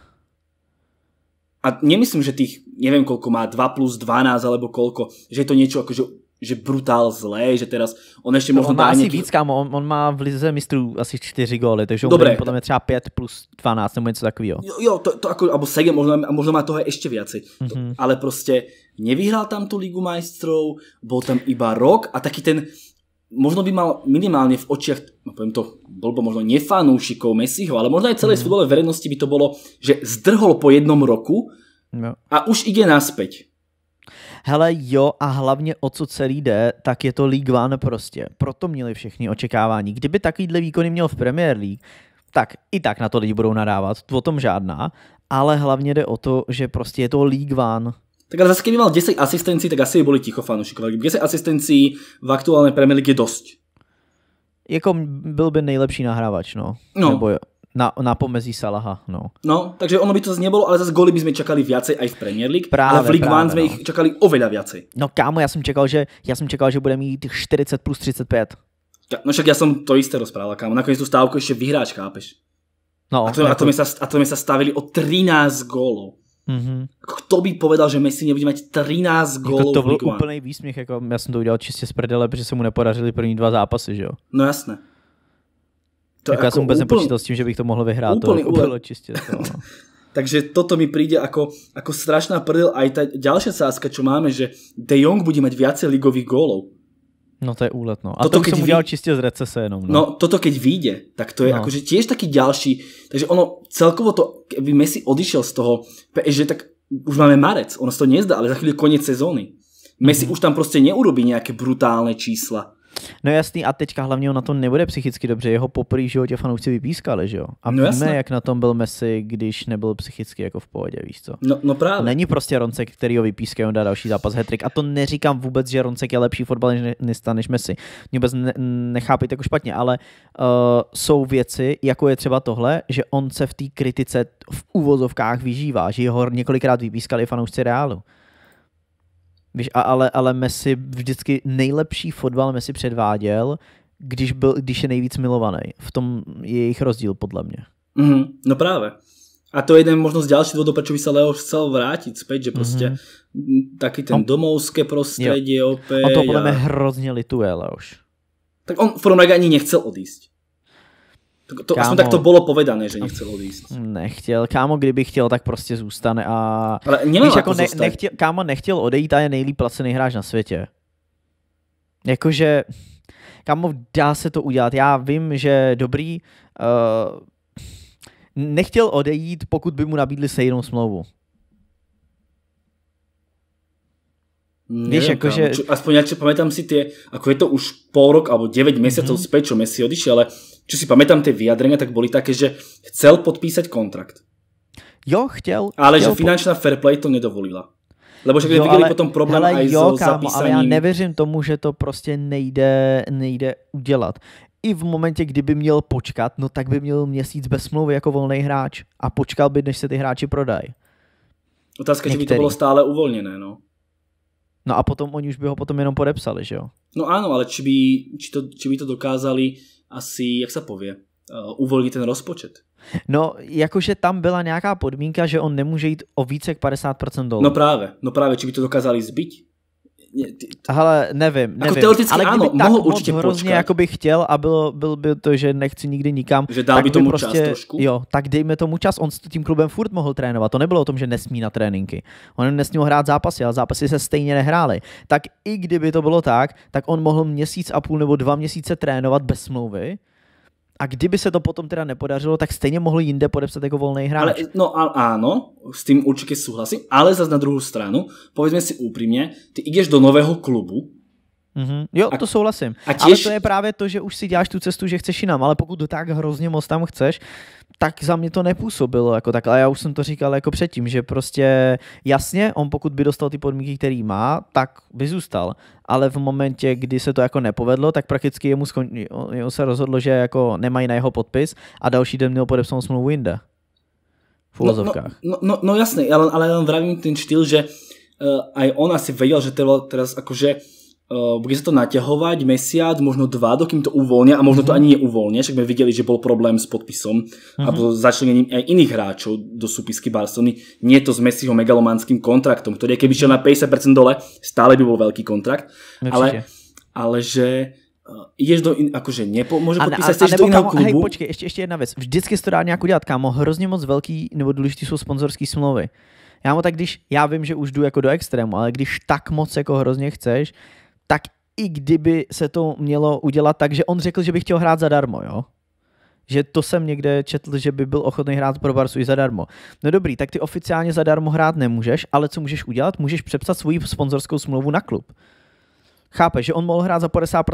A nemyslím, že tých, neviem koľko má, 2+12 alebo koľko, že je to niečo akože že brutál zlé, že teraz on ešte možno dá asi víc, kámo, on má v lize mistrů asi 4 góly, takže on bude podľa mňa třeba 5+12 nebo něco takového. Jo, to ako, alebo 7, možno má toho aj ešte viacej. Ale proste nevyhral tam tú Ligu majstrov, bol tam iba rok a taký ten, možno by mal minimálne v očiach, poviem to, blbo možno nefanúšikov Messiho, ale možno aj celej futbalovej verejnosti by to bolo, že zdrhol po jednom roku a už ide naspäť. Hele jo, a hlavně o co celý jde, tak je to League One prostě. Proto měli všechny očekávání. Kdyby takovýhle výkony měl v Premier League, tak i tak na to lidi budou nadávat, o tom žádná, ale hlavně jde o to, že prostě je to League One. Tak ale zase keby mal 10 asistencií, tak asi boli ticho fanúšikovia. 10 asistencií v aktuálnej Premier League je dosť. Jako byl by nejlepší nahrávač, no. Nebo na pomezí Salaha, no. No, takže ono by to zase nebolo, ale zase góly by sme čakali viacej aj v Premier League, ale v League One sme ich čakali oveľa viacej. No kámo, já jsem čekal, že bude mít 40 plus 35. No však ja som to isté rozprával, kámo. Nakoniec tú stávku ešte vyhráč, chápeš? No, a to sme sa stavili o 13 gólov. Kto by povedal, že Messi nebude mať 13 gólov? To byl úplný výsměch, jako já jsem to udělal čistě z prdele, protože se mu nepodařili první 2 zápasy, že jo? No jasné. Tak já jsem vůbec nepočítal s tím, že bych to mohl vyhrát. To bylo čistě to, no. Takže toto mi príde ako strašná prdel. Aj tá ďalšia sázka, čo máme, že De Jong bude mať viacej ligových gólov. No to je úlet, no. A toto, to jsem udělal čistě z recese jenom. No toto keď vyjde, tak to je akože tiež taký ďalší. Takže ono celkovo to, keby Messi odišiel z toho PSG, tak už máme marec. Ono sa to nezdá, ale za chvíľu koniec sezóny. Messi už tam proste neurobí nejaké brutálne čísla. No jasný, a teďka hlavně on na tom nebude psychicky dobře, jeho poprvé životě fanoušci vypískali, že jo? A no víme, jak na tom byl Messi, když nebyl psychicky jako v pohodě, víš co? No právě. Není prostě Roncek, který ho vypískají, on dá další zápas hat-trick. A to neříkám vůbec, že Roncek je lepší fotbalista než Messi. Mě vůbec nechápejte jako špatně, ale jsou věci, jako je třeba tohle, že on se v té kritice v úvozovkách vyžívá, že ho několikrát vypískali fanoušci Reálu. Víš, ale Messi vždycky nejlepší fotbal Messi předváděl, když je nejvíc milovaný. V tom je jejich rozdíl, podle mě. No práve. A to je jeden možno z ďalších dôvodov, prečo by sa Leo chcel vrátiť späť, že proste taký ten domovské prostredie opäť. On to podľa mňa hrozne lituje, Leoš. Tak on v prvom rade ani nechcel odísť. Aspoň tak to bolo povedané, že nechcel odísť. Nechtěl. Kámo, kdyby chtěl, tak prostě zůstane. Ale víš, jako nechtěl odejít a je nejlíp placený hráč na světě. Jakože, kámo, dá se to udělat. Já vím, že dobrý. Nechtěl odejít, pokud by mu nabídli stejnou smlouvu. Vieš, akože... Aspoň ja pamätám si tie, ako je to už pol rok alebo 9 mesiacov späť, čo Messi odišiel, ale čo si pamätám tie vyjadrenia, tak boli také, že chcel podpísať kontrakt. Jo, chtěl. Ale že finančná fair play to nedovolila. Lebo že videli potom problém aj so zapísaním. Ale já nevěřím tomu, že to prostě nejde udělat. I v momentě, kdyby měl počkat, no tak by měl měsíc bez smlouvy jako volný hráč a počkal by, než se ty hráči prodají. Otázka, že by to bolo stále uvoľnené, no. No a potom oni už by ho potom jenom podepsali, že jo? No áno, ale či by to dokázali asi, jak sa povie, uvoľniť ten rozpočet. No, jakože tam byla nějaká podmínka, že on nemůže jít o více jak 50% dolů. No práve, či by to dokázali zbyť. Hele, nevím. Ako teoreticky ale áno, tak mohol určite hrozně počkať. jako by chtěl a byl by to, že nechci nikdy nikam. Že dal tak by tomu prostě, čas trošku? Jo, tak dejme tomu čas, on s tím klubem furt mohl trénovat, to nebylo o tom, že nesmí na tréninky. On nesměl hrát zápasy, ale zápasy se stejně nehrály. Tak i kdyby to bylo tak on mohl měsíc a půl nebo 2 měsíce trénovat bez smlouvy. A kdyby se to potom teda nepodařilo, tak stejně mohl jinde podepsat jako volný hráč. Ale, no áno, s tým určite súhlasím, ale zase na druhou stranu, povedzme si úprimne, ty ideš do nového klubu. Jo, to souhlasím. Ale to je právě to, že už si děláš tu cestu, že chceš jinam, ale pokud to tak hrozně moc tam chceš, tak za mě to nepůsobilo jako tak. Ale já už jsem to říkal jako předtím, že prostě jasně, on pokud by dostal ty podmínky, který má, tak by zůstal. Ale v momentě, kdy se to jako nepovedlo, tak prakticky jemu se rozhodlo, že jako nemají na jeho podpis a další den měl podepsanou smlouvu jinde. V úvozovkách. No jasné, ale len vravím ten štýl, že aj on asi vedel, že teraz akože bude sa to naťahovať mesiac, možno 2, dokým to uvoľnia a možno to ani neuvoľnia, však sme videli, že bol problém s podpisom alebo začlenením aj iných hráčov do súpisky Barcelony. Nie je to s Messiho megalomanským kontraktom, ktorý keby šiel na 50% dole, stále by bol veľký kontrakt, ale že ideš do akože môže podpísať chceš do iného klubu. Hej, počkej, ještě jedna věc. Vždycky se to dá nějak udělat, kámo, hrozně moc velký nebo důležitý jsou sponzorský smlouvy. Tak když, já vím, že už jdu jako do extrému, ale když tak moc jako hrozně chceš, tak i kdyby se to mělo udělat tak, že on řekl, že by chtěl hrát zadarmo, jo? Že to jsem někde četl, že by byl ochotný hrát pro Barsu i zadarmo. No dobrý, tak ty oficiálně zadarmo hrát nemůžeš, ale co můžeš udělat? Můžeš přepsat svoji sponzorskou smlouvu na klub. Chápeš, že on mohl hrát za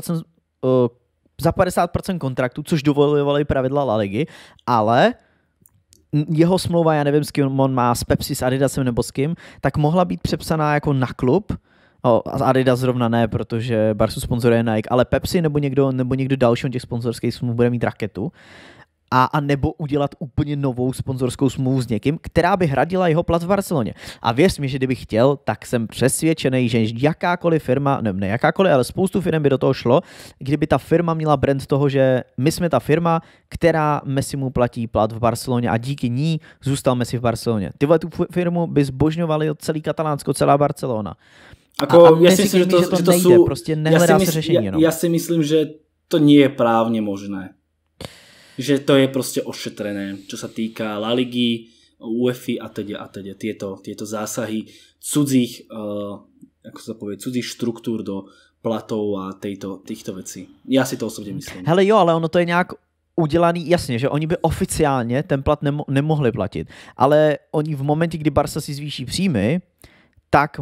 50% kontraktu, což dovolovaly pravidla La Ligy, ale jeho smlouva, já nevím, s kým on má, s Pepsi, s Adidasem nebo s kým, tak mohla být přepsaná jako na klub. Adidas zrovna ne, protože Barsu sponzoruje Nike, ale Pepsi nebo někdo další od těch sponzorských smluv bude mít raketu a nebo udělat úplně novou sponzorskou smlouvu s někým, která by hradila jeho plat v Barceloně. A věř mi, že kdybych chtěl, tak jsem přesvědčený, že jakákoliv firma, ne jakákoliv, ale spoustu firm by do toho šlo, kdyby ta firma měla brand toho, že my jsme ta firma, která Messi mu platí plat v Barceloně a díky ní zůstal Messi v Barceloně. Tyhle tu firmu by zbožňovali celý Katalánsko, celá Barcelona. Ako, ja si myslím, že to nejde, sú... Prostě nehledá se řešení. Ja si myslím, že to nie je právne možné. Že to je proste ošetrené, čo sa týka La Ligy, UEFA a teda. Tieto zásahy cudzích, ako sa povie, cudzích štruktúr do platov a týchto vecí. Ja si to osobne myslím. Hele jo, ale ono to je nějak udělaný, jasně, že oni by oficiálně ten plat nemohli platit, ale oni v momentě, kdy Barca si zvýší příjmy, tak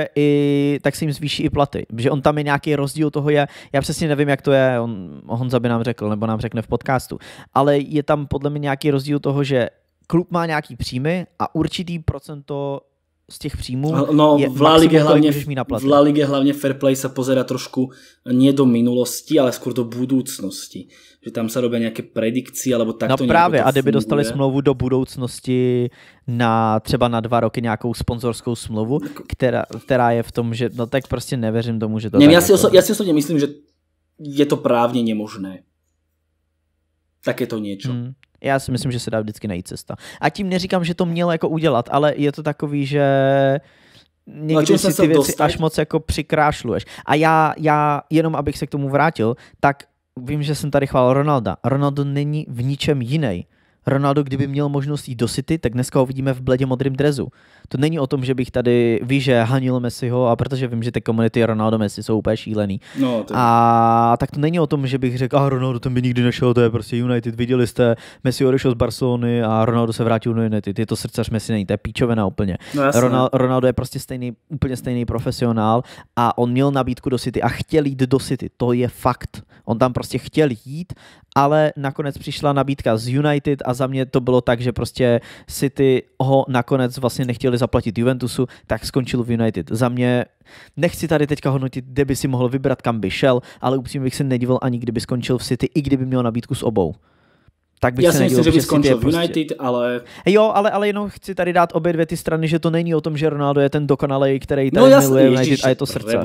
se jim zvýší i platy. Že on tam je nějaký rozdíl toho, já přesně nevím, jak to je, Honza by nám řekl, nebo nám řekne v podcastu, ale je tam podle mě nějaký rozdíl toho, že klub má nějaký příjmy a určitý procento z těch příjmů je v La Lige v La Lige hlavne fair play sa pozerá trošku nie do minulosti, ale skôr do budúcnosti. Že tam sa robia nejaké predikcie, alebo takto. No právě, a kdyby dostali smlouvu do budoucnosti třeba na 2 roky nějakou sponzorskou smlouvu, která je v tom, že no tak prostě nevěřím tomu, že to ja si osobne myslím, že je to právne nemožné. Takéto niečo. Já si myslím, že se dá vždycky najít cesta. A tím neříkám, že to mělo jako udělat, ale je to takový, že někdy si ty věci až moc jako přikrášluješ. A já jenom abych se k tomu vrátil, tak vím, že jsem tady chválil Ronalda. Ronaldo není v ničem jiný. Ronaldo, kdyby měl možnost jít do City, tak dneska ho vidíme v bledě modrým drezu. To není o tom, že bych tady hanil Messiho, a protože vím, že ty komunity Ronaldo Messi jsou úplně šílený. No, a tak to není o tom, že bych řekl, Ronaldo ten by nikdy nešel, to je prostě United, viděli jste, Messi odešel z Barcelony a Ronaldo se vrátil do United. Je to srdcař, Messi není, to je píčovina úplně. No, Ronaldo je prostě úplně stejný profesionál a on měl nabídku do City a chtěl jít do City, to je fakt. On tam prostě chtěl jít, ale nakonec přišla nabídka z United a za mě to bylo tak, že prostě City ho nakonec vlastně nechtěli zaplatit Juventusu, tak skončil v United. Za mě nechci tady teďka hodnotit, kde by si mohl vybrat, kam by šel, ale upřímně bych se nedivil ani kdyby skončil v City, i kdyby měl nabídku s obou. Tak bych já si myslím, že by skončil v United, ale... Jo, ale jenom chci tady dát obě dvě ty strany, že to není o tom, že Ronaldo je ten dokonalej, který tady miluje United a je to srdcař.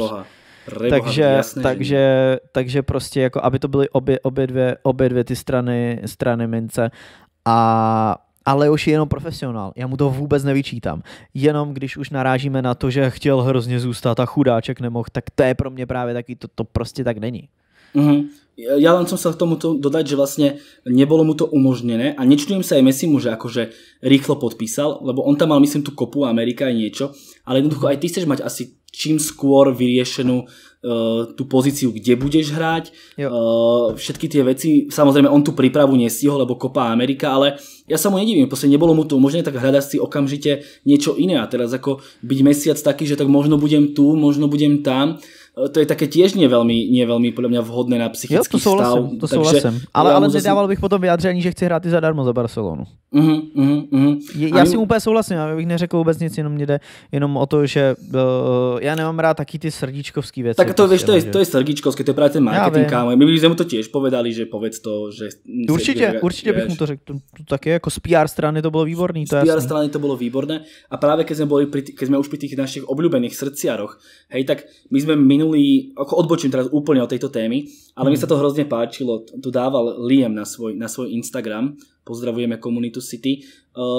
Takže prostě jako, aby to byly obě dvě ty strany mince a Ale Leoš je jenom profesionál, já mu to vůbec nevyčítám. Jenom když už narážíme na to, že chtěl hrozně zůstat a chudáček nemohl, tak to je pro mě právě taky, to prostě tak není. Ja len som sa k tomu dodať, že vlastne nebolo mu to umožnené a nečudujem sa aj Messimu, že akože rýchlo podpísal, lebo on tam mal myslím tú kopu Amerika aj niečo, ale jednoducho aj ty chceš mať asi čím skôr vyriešenú tú pozíciu, kde budeš hrať, všetky tie veci, samozrejme on tú prípravu nestihol, lebo Copa Amerika, ale ja sa mu nedivím, proste nebolo mu to umožnené, tak hľadať si okamžite niečo iné a teraz ako byť mesiac taký, že tak možno budem tu, možno budem tam, to je také tiež nie veľmi podľa mňa vhodné na psychický stav. To souhlasím. Ale nedával bych potom vyjádření, že chci hrát i zadarmo za Barcelonu. Já si úplně souhlasím, já bych neřekl vůbec nic, jenom jde jenom o to, že já nemám rád taky ty srdíčkovský věci. Tak to vieš, to je srdíčkovské, to je práve ten marketing, kámo. My by sme mu to tiež povedali, že povedz to, že... Určite bych mu to řekl. To také jako z PR strany to bylo výborný. Z PR strany to bolo výborné a práve keď sme už pri tých našich obľúbených srdciaroch, hej, tak my sme ako odbočím teraz úplne od tejto témy, ale mi sa to hrozne páčilo, tu dával Liam na svoj Instagram, pozdravujeme komunitu City,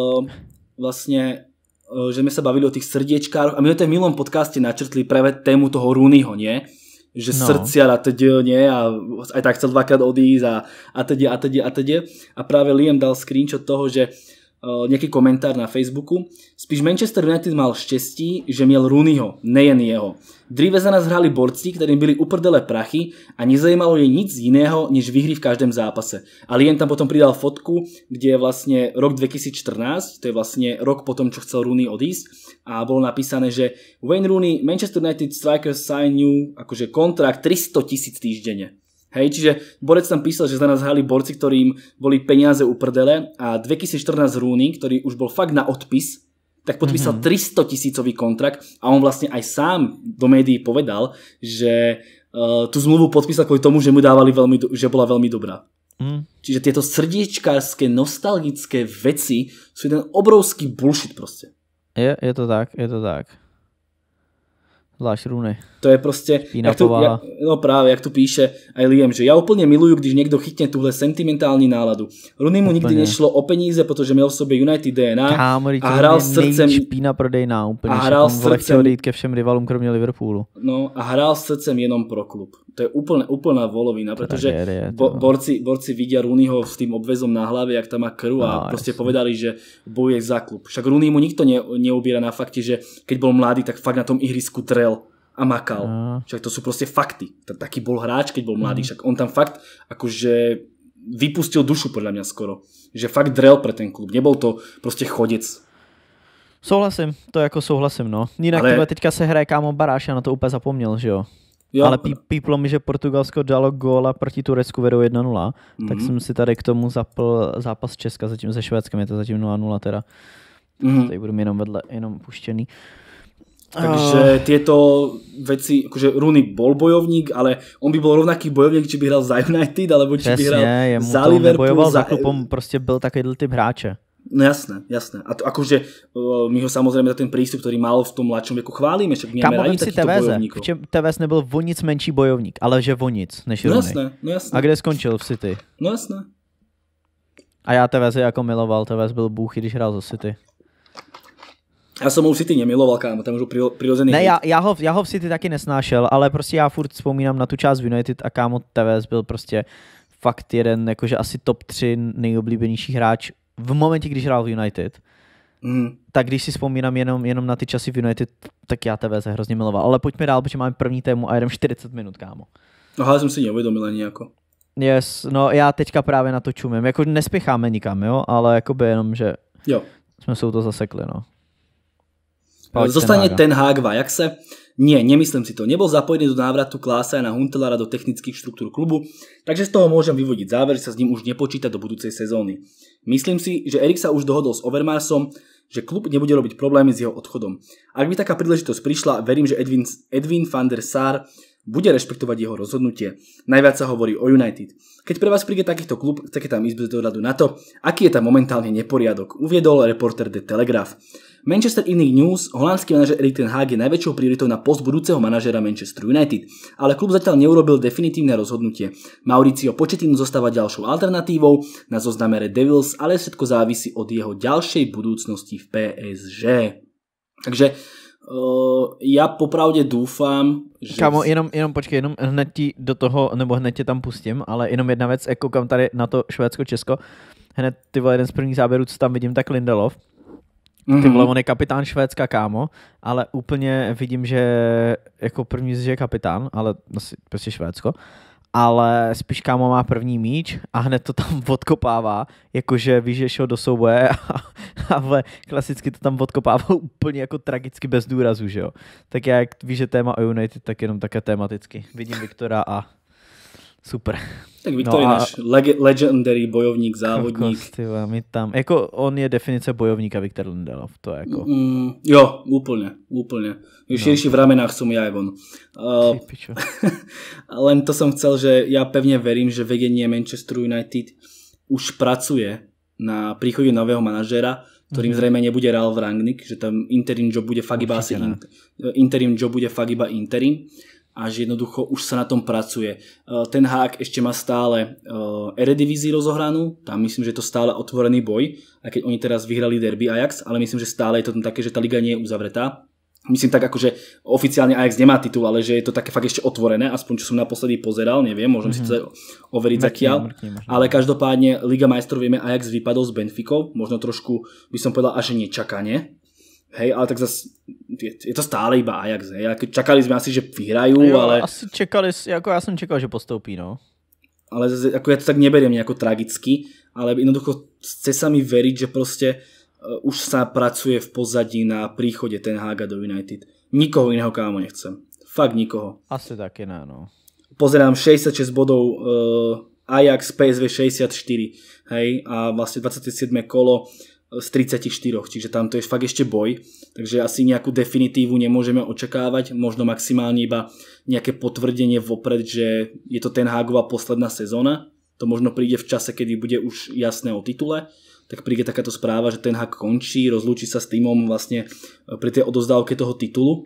vlastne, že sme sa bavili o tých srdiečkároch a my to v minulom podcaste načrtli práve tému toho Rooneyho, nie? Že srdciar a teď, nie? A aj tak chcel dvakrát odísť a teď. A práve Liam dal screenshot toho, že nejaký komentár na Facebooku. Spíš Manchester United mal štěstí, že měl Rooneyho, nejen jeho. Dříve za nás hrali borci, kterým byli uprdele prachy a nezajímalo je nic jiného, než vyhry v každém zápase. A Liam tam potom pridal fotku, kde je vlastne rok 2014, to je vlastne rok potom, čo chcel Rooney odísť a bolo napísané, že Wayne Rooney, Manchester United strikers sign new, akože kontrakt 300,000 týždenne. Hej, čiže Borec tam písal, že za nás hrali borci, ktorým boli peniaze uprdele a 2014 Rooney, ktorý už bol fakt na odpis, tak podpísal 300,000 kontrakt a on vlastne aj sám do médií povedal, že tú zmluvu podpísal kvôli tomu, že mu dávali že bola veľmi dobrá. Čiže tieto srdiečkárske, nostalgické veci sú jeden obrovský bullshit proste. Je to tak. Zvlášť Rooney. To je proste, jak tu píše aj Liam, že ja úplne milujú, když niekto chytne túhle sentimentální náladu. Rooney mu nikdy nešlo o peníze, protože měl v sobě United DNA a hrál s srdcem. Špína prodejná úplně. A hrál s srdcem. Chtěl jít ke všem rivalům, kromě Liverpoolu. No a hrál s srdcem jenom pro klub. To je úplná volovina, pretože borci vidia Rooneyho s tým obvezom na hlave, jak tam má krv a proste povedali, že bojuje za klub. Však Rooney mu nikto neubiera na fakte, že keď bol mladý, tak fakt na tom ihrisku trel a makal. Však to sú proste fakty. Taký bol hráč, keď bol mladý. Však on tam fakt akože vypustil dušu podľa mňa skoro. Že fakt drel pre ten klub. Nebol to proste chodec. Souhlasím, to jako souhlasím, no. Jinak ale... teďka se hraje kámo Baráš, já na to úplně zapomněl, že jo. Ale píplo mi, že Portugalsko dalo góla proti Turecku, vedou 1-0, tak jsem si tady k tomu zapl zápas Česka zatím se Švédskem, je to zatím 0-0 teda. Tady budu jenom puštěný. Takže tieto veci, akože Rooney bol bojovník, ale on by bol rovnaký bojovník, či by hral za United, alebo či by hral za Liverpool. Bojoval za klubom, prostě byl takový typ hráče. No jasné. A to akože my ho samozrejme za ten prístup, ktorý mal v tom mladšom veku chválime, však my máme radi takýchto bojovníkov. Tevez nebyl o nic menší bojovník, ale že o nic než Rooney. No jasné. A kde skončil v City? No jasné. A já Teveze jako miloval, Tevez byl bůh, když hrál za City. Já jsem ho v City nemiloval, kámo, tam už přirozený. Ne, já ho v City taky nesnášel, ale prostě já furt vzpomínám na tu část v United a kámo Tevez byl prostě fakt jeden, jakože asi top 3 nejoblíbenější hráč v momentě, když hrál v United. Tak když si vzpomínám jenom na ty časy v United, tak já Teveze hrozně miloval. Ale pojďme dál, protože máme první tému a jedem 40 minut, kámo. Aha, jsem si neuvědomil ani jako. Yes, no já teďka právě na to čumím. Jako nespěcháme nikam, jo, ale jakoby jenom, že jsme se to zasekli, no. Zostane Ten Hag v Ajaxe? Nie, nemyslím si to. Nebol zapojený do návratu Klasa a na Huntelara do technických štruktúr klubu, takže z toho môžem vyvodiť záver, že sa s ním už nepočíta do budúcej sezóny. Myslím si, že Erik sa už dohodol s Overmarsom, že klub nebude robiť problémy s jeho odchodom. Ak by taká príležitosť prišla, verím, že Edwin van der Sar bude rešpektovať jeho rozhodnutie. Najviac sa hovorí o United. Keď pre vás príde takýchto klub, chcete tam ísť bez dohľadu na to, aký je tam momentálne neporiadok, uviedol reporter The Telegraph. Manchester Evening News, holandský manažer Erik ten Hag je najväčšou prioritou na post budúceho manažera Manchester United, ale klub zatiaľ neurobil definitívne rozhodnutie. Mauricio Pochettino zostáva ďalšou alternatívou na zozname Red Devils, ale všetko závisí od jeho ďalšej budúcnosti v PSG. Takže já popravdě doufám, že... Kámo, jenom počkej, jenom hned ti do toho, nebo hned tě tam pustím, ale jenom jedna věc, koukám tady na to Švédsko-Česko, hned ty vole, jeden z prvních záběrů, co tam vidím, tak Lindelof. Ty vole, on je kapitán Švédska, kámo, ale úplně vidím, že jako první, že je kapitán, ale asi prostě Švédsko, ale spíš kámo má první míč a hned to tam odkopává, jakože víš, že šel do souboje a klasicky to tam odkopává úplně jako tragicky bez důrazu, že jo. Tak já, jak víš, že téma o United, tak jenom také tematicky. Vidím Viktora a super. Tak Viktor je náš legendary bojovník, závodník. Tyva, my tam, jako on je definice bojovníka Viktor Lindelof, to je jako... Jo, úplne. Širší v ramenách som ja aj von. Len to som chcel, že ja pevne verím, že vedenie Manchester United už pracuje na príchode nového manažéra, ktorým zrejme nebude Ralf Rangnick, že tam interim job bude fakt iba interim a že jednoducho už sa na tom pracuje. Ten Hag ešte má stále Eredivíziu rozohranú, tam myslím, že je to stále otvorený boj, aj keď oni teraz vyhrali derby Ajax, ale myslím, že stále je to tam také, že tá liga nie je uzavretá. Myslím tak akože oficiálne Ajax nemá titul, ale že je to také fakt ešte otvorené, aspoň čo som naposledy pozeral, neviem, môžem si to overiť zakiaľ. Ale každopádne Liga majstrov vieme, Ajax vypadol s Benficou, možno trošku by som povedal až nečakane. Hej, ale tak zase je to stále iba Ajax, hej. Čakali sme asi, že vyhrajú, jo, ale... Asi čekali, jako ja som čekal, že postoupí, no. Ale zase, ako ja to tak neberiem nejako tragicky, ale jednoducho chce sa mi veriť, že proste už sa pracuje v pozadí na príchode Ten Haga do United. Nikoho iného, kámo, nechcem. Fakt nikoho. Asi taky ne, no. Pozerám 66 bodov Ajax, PSV 64, hej, a vlastne 27. kolo z 34, čiže tam to je fakt ešte boj, takže asi nejakú definitívu nemôžeme očakávať, možno maximálne iba nejaké potvrdenie vopred, že je to Ten Hagová posledná sezóna, to možno príde v čase, kedy bude už jasné o titule, tak príde takáto správa, že Ten Hag končí, rozlúči sa s týmom vlastne pri tej odozdávke toho titulu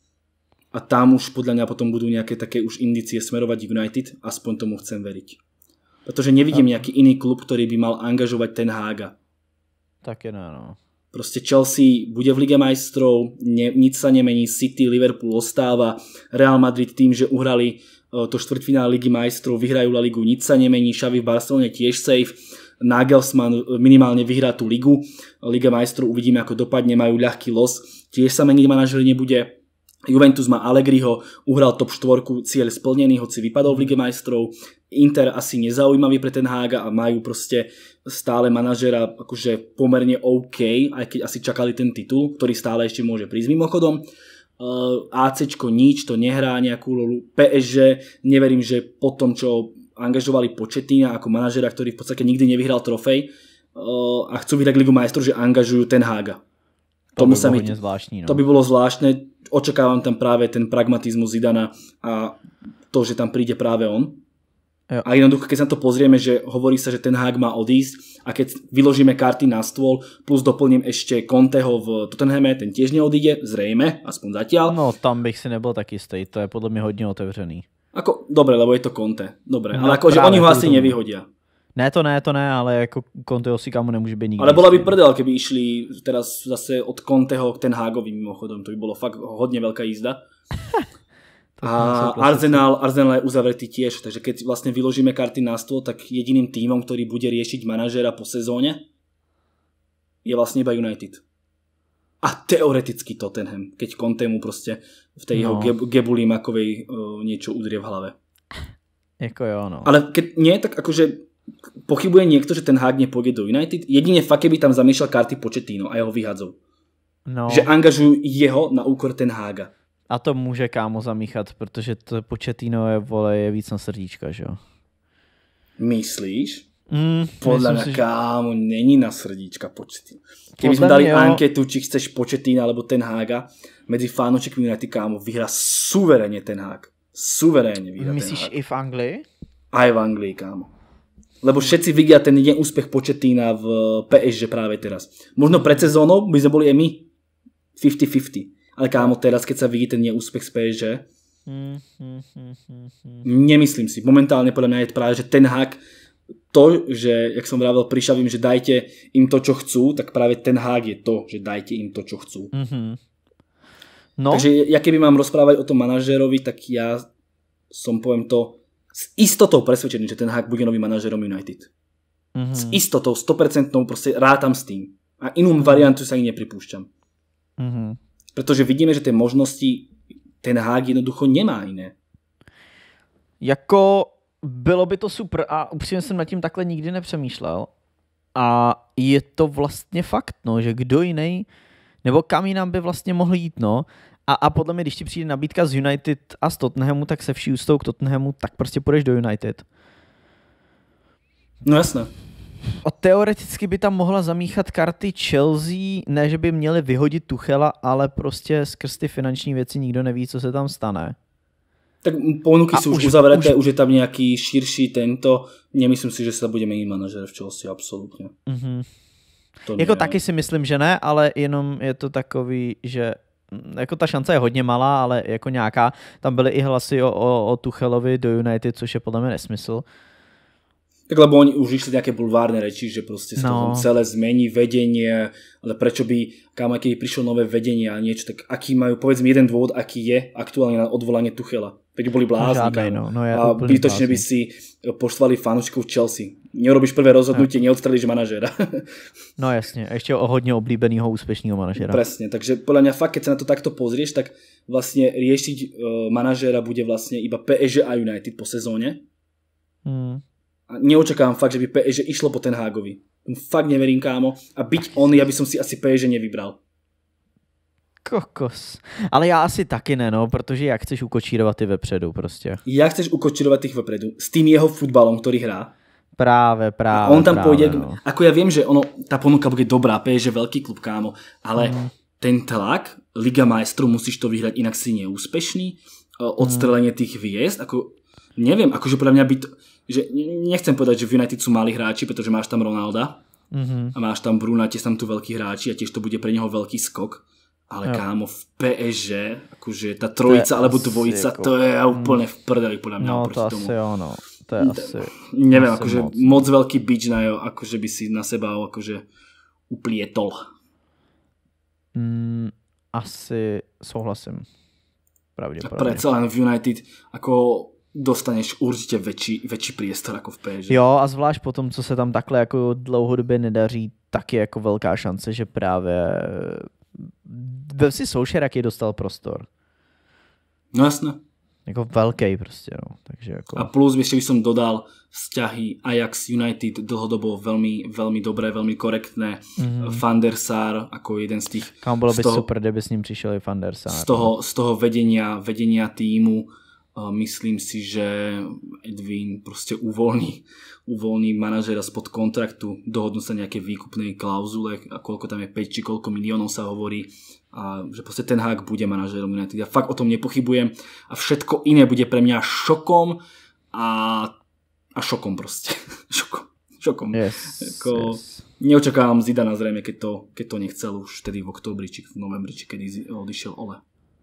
a tam už podľa mňa potom budú nejaké také už indície smerovať United, aspoň tomu chcem veriť. Pretože nevidím nejaký iný klub, ktorý by mal angažovať Ten Haga. Tak je no. Proste Chelsea bude v Lige majstrov, nič sa nemení, City, Liverpool ostáva, Real Madrid tým, že uhrali to štvrťfinále Ligy majstrov, vyhrajú La Ligu, nič sa nemení, Xavi v Barcelone tiež safe, Nagelsmann minimálne vyhrá tú ligu, Liga majstrov uvidíme ako dopadne, majú ľahký los, tiež sa meniť manažer nebude. Juventus má Allegriho, uhral top 4, cieľ splnený, hoci vypadol v Lige majstrov. Inter asi nezaujímavý pre Ten Haga a majú proste stále manažera akože pomerne OK, aj keď asi čakali ten titul, ktorý stále ešte môže prísť mimochodom. ACčko nič, to nehrá nejakú rolu. PSG, neverím, že po tom, čo angažovali Pochettina ako manažera, ktorý v podstate nikdy nevyhral trofej a chcú vyhrať Ligu majstrov, že angažujú Ten Haga. To by bolo zvláštne. No. To by bolo zvláštne. Očakávam tam práve ten pragmatizmus Zidana a to, že tam príde práve on. Jo. A jednoducho, keď sa na to pozrieme, že hovorí sa, že Ten Hag má odísť a keď vyložíme karty na stôl, plus doplním ešte Conteho v Tottenhame, ten tiež neodíde, zrejme, aspoň zatiaľ. No, tam bych si nebyl taky stej, to je podľa mňa hodne otevřený. Ako, dobre, lebo je to Conte. Dobre, no, ale akože oni ho asi nevyhodia. Ne, to ne, ale jako Conteho si kámo nemůže být nikdy. Ale bola by prdel, keby išli teraz zase od Conteho k Ten Hagovi mimochodom, to by bolo fakt hodne veľká jízda. A Arsenal je uzavretý tiež, takže keď vlastne vyložíme karty na stôl, tak jediným tímom, ktorý bude riešiť manažéra po sezóne, je vlastne iba United. A teoreticky Tottenham, keď Conte mu proste v tej jeho gebuli makovej niečo udrie v hlave. Jako jo, no. Ale keď nie, tak akože pochybuje niekto, že Ten Hag nepôjde do United? Jedine fakt, keby tam zamiešal karty Pochettino a jeho vyhadzov. No. Že angažujú jeho na úkor Ten Haga. A to může kámo zamíchat, protože to Pochettino je víc na srdíčka, že jo? Myslíš? Podľa mňa, kámo, není na srdíčka Pochettino. Keby sme dali anketu, či chceš Pochettina alebo Ten Haga, medzi fánočekmi United, kámo, vyhrá suverénne Ten Hag. Suverénne vyhrá Ten Hag. Myslíš i v Anglii? Aj v Anglii, kámo. Lebo všetci vidia ten neúspech Pochettina v PSG práve teraz. Možno pred sezónou by sme boli aj my 50-50. Ale kámo, teraz, keď sa vidí ten neúspech z PSG, nemyslím si. Momentálne podľa mňa je práve, že Ten Hag to, že, jak som vravel, prišavím, že dajte im to, čo chcú, tak práve Ten Hag je to, že dajte im to, čo chcú. No. Takže ja keby mám rozprávať o tom manažérovi, tak ja som, poviem to, s istotou presvedčený, že Ten Hag bude novým manažérom United. S istotou, 100%, proste rátam s tým. A inú variantu sa ani nepripúšťam. Pretože vidíme, že tie možnosti Ten Hag jednoducho nemá iné. Jako bylo by to super a upřímně jsem nad tím takhle nikdy nepřemýšlel. A je to vlastně fakt, no, že kdo jiný, nebo kam jinam by vlastně mohl jít, no. A podle mě, když ti přijde nabídka z United a z Tottenhamu, tak se vší ústou k Tottenhamu, tak prostě půjdeš do United. No jasné. A teoreticky by tam mohla zamíchat karty Chelsea, ne, že by měli vyhodit Tuchela, ale prostě skrz ty finanční věci nikdo neví, co se tam stane. Tak ponuky sú už uzavreté, už je tam nejaký širší tento. Nemyslím si, že sa bude meniť manažer v Chelsea, absolútne. Jako taky si myslím, že ne, ale jenom je to takový, že jako ta šance je hodně malá, ale jako nějaká. Tam byly i hlasy o Tuchelovi do United, což je podle mě nesmysl. Tak lebo oni už išli nejaké bulvárne reči, že proste sa to celé zmení vedenie, ale prečo by, kámo, keby prišlo nové vedenie a niečo, tak aký majú, povedz mi jeden dôvod, aký je aktuálne na odvolanie Tuchela. Veď boli blázni, kámo. A bytočne by si poštvali fanúšikov Chelsea. Nerobíš prvé rozhodnutie, neodstrelíš manažéra. No jasne, ešte o hodne oblíbeného úspešného manažéra. Presne, takže podľa mňa fakt, keď sa na to takto pozrieš, tak vlastne riešiť manažéra bude vlastne iba PSG a United po sezóne. A neočakávam fakt, že by PSG išlo po Ten Hagovi. Fakt neverím, kámo. A byť on, ja by som si asi PSG nevybral. Kokos. Ale já asi taky ne, no, protože jak chceš ukočírovat ty vepředu prostě. Jak chceš ukočírovat tých vepředu? S tým jeho futbalom, ktorý hrá? Práve. A on tam pôjde, no. Ako ja viem, že tá ponuka bude dobrá, PSG veľký klub, kámo, ale ten tlak, Liga majstrov, musíš to vyhrať, inak si neúspešný, odstrelenie tých hviezd, ako neviem, akože podľa mňa by to, že nechcem povedať, že v United sú malí hráči, pretože máš tam Ronalda a máš tam Bruna, tiež tam tu veľkí hráči a tiež to bude pre neho veľký skok. Ale kámo, v PSG, akože tá trojica alebo dvojica, to je úplne v prdeli podľa mňa. No to asi tomu. ono, to je asi... Neviem, asi akože moc veľký bič na jo, akože by si na seba akože uplietol. Asi souhlasím. Pravdepodobne. Predsa len v United, ako dostaneš určite väčší priestor ako v PSG. Jo, a zvlášť po tom, co se tam takhle jako dlouhodobě nedaří, tak je jako velká šance, že právě byl si Solskjaer, jaký dostal prostor. No jasné. Jako velký prostě, no. Takže jako... A plus ešte by som dodal vzťahy Ajax United dlhodobo veľmi, veľmi dobré, veľmi korektné. Van der Sar ako jeden z tých... Kam bylo by super, kdyby s ním přišel i Van der Sar. Z toho vedenia týmu myslím si, že Edwin proste uvoľní manažera spod kontraktu, dohodnú sa nejaké výkupnej klauzule a koľko tam je 5 či koľko miliónov sa hovorí a že proste Ten Hag bude manažerom United. Ja fakt o tom nepochybujem a všetko iné bude pre mňa šokom a šokom proste. šokom. Yes. Neočakávam Zidana zrejme, keď to nechcel už vtedy v októbri či v novembri, či kedy odišiel Ole.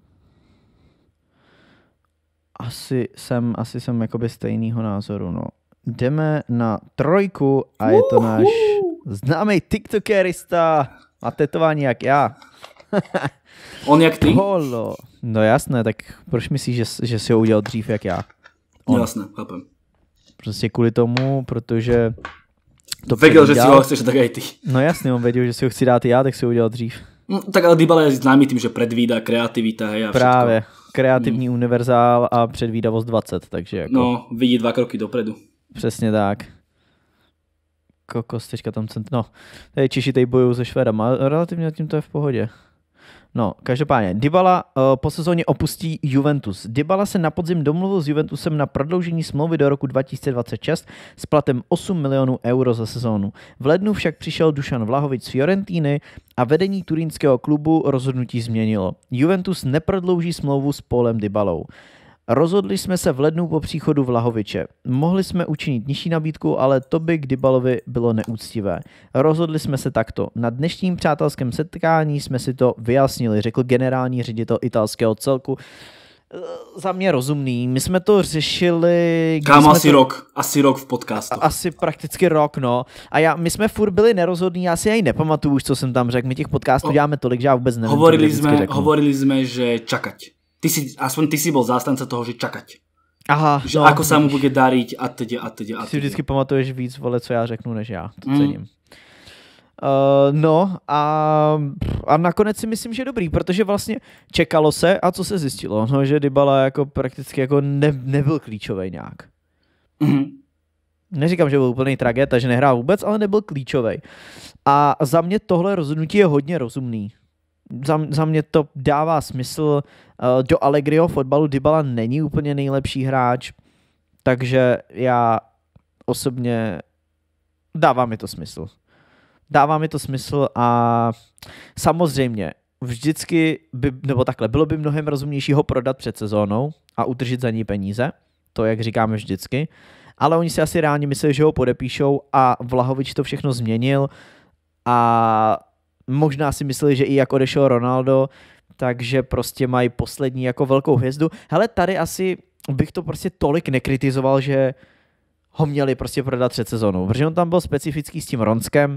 Asi jsem jakoby stejnýho názoru, no. Jdeme na trojku a je to náš známý tiktokerista a tetování jak já. On jak ty? Holo. No jasné, tak proč myslíš, že si ho udělal dřív jak já? No jasné, chápem. Prostě kvůli tomu, protože... To věděl, že si ho chceš tak aj ty. No jasně, on věděl, že si ho chci dát i já, tak si ho udělal dřív. No, tak ale Dybala je známý tým, že predvídá kreativita, hej, a všetko. Právě. Kreativní univerzál a předvídavost 20, takže jako... No, vidí 2 kroky dopredu. Přesně tak. Kokos, teďka tam no, tady Češi tady bojují se Švédem, a relativně tím to je v pohodě. No, každopádně, Dybala po sezóně opustí Juventus. Dybala se na podzim domluvil s Juventusem na prodloužení smlouvy do roku 2026 s platem 8 milionů euro za sezónu. V lednu však přišel Dušan Vlahovič z Fiorentíny a vedení turínského klubu rozhodnutí změnilo. Juventus neprodlouží smlouvu s Paulem Dybalou. Rozhodli jsme se v lednu po příchodu Vlahoviče. Mohli jsme učinit nižší nabídku, ale to by k Dybalovi bylo neúctivé. Rozhodli jsme se takto. Na dnešním přátelském setkání jsme si to vyjasnili, řekl generální ředitel italského celku. Za mě rozumný. My jsme to řešili... Kámo, asi rok v podcastu. Asi prakticky rok, no. A my jsme furt byli nerozhodní, já si ani nepamatuju už, co jsem tam řekl. My těch podcastů děláme tolik, že já vůbec nevím. Hovorili jsme, že čakať. Aspoň ty si bol zástanca toho, že čakať. Aha, že no, ako sa mu bude dariť a teď. Si vždycky pamatuješ víc, vole, co já řeknu, než já. To cením. No a nakonec si myslím, že dobrý, protože vlastně čekalo se a co se zjistilo, no, že Dybala jako prakticky jako nebyl klíčový nějak. Neříkám, že byl úplný traget a že nehrál vůbec, ale nebyl klíčový. A za mě tohle rozhodnutí je hodně rozumný. Za mě to dává smysl. Do Allegriho fotbalu Dybala není úplně nejlepší hráč, takže já osobně dává mi to smysl a samozřejmě vždycky bylo by mnohem rozumnější ho prodat před sezónou a utržit za ní peníze, to jak říkáme vždycky, ale oni si asi reálně mysleli, že ho podepíšou a Vlahovič to všechno změnil a možná si mysleli, že i jak odešel Ronaldo, takže prostě mají poslední jako velkou hvězdu. Hele, tady asi bych to prostě tolik nekritizoval, že ho měli prostě prodat před sezónou, protože on tam byl specifický s tím Ronskem,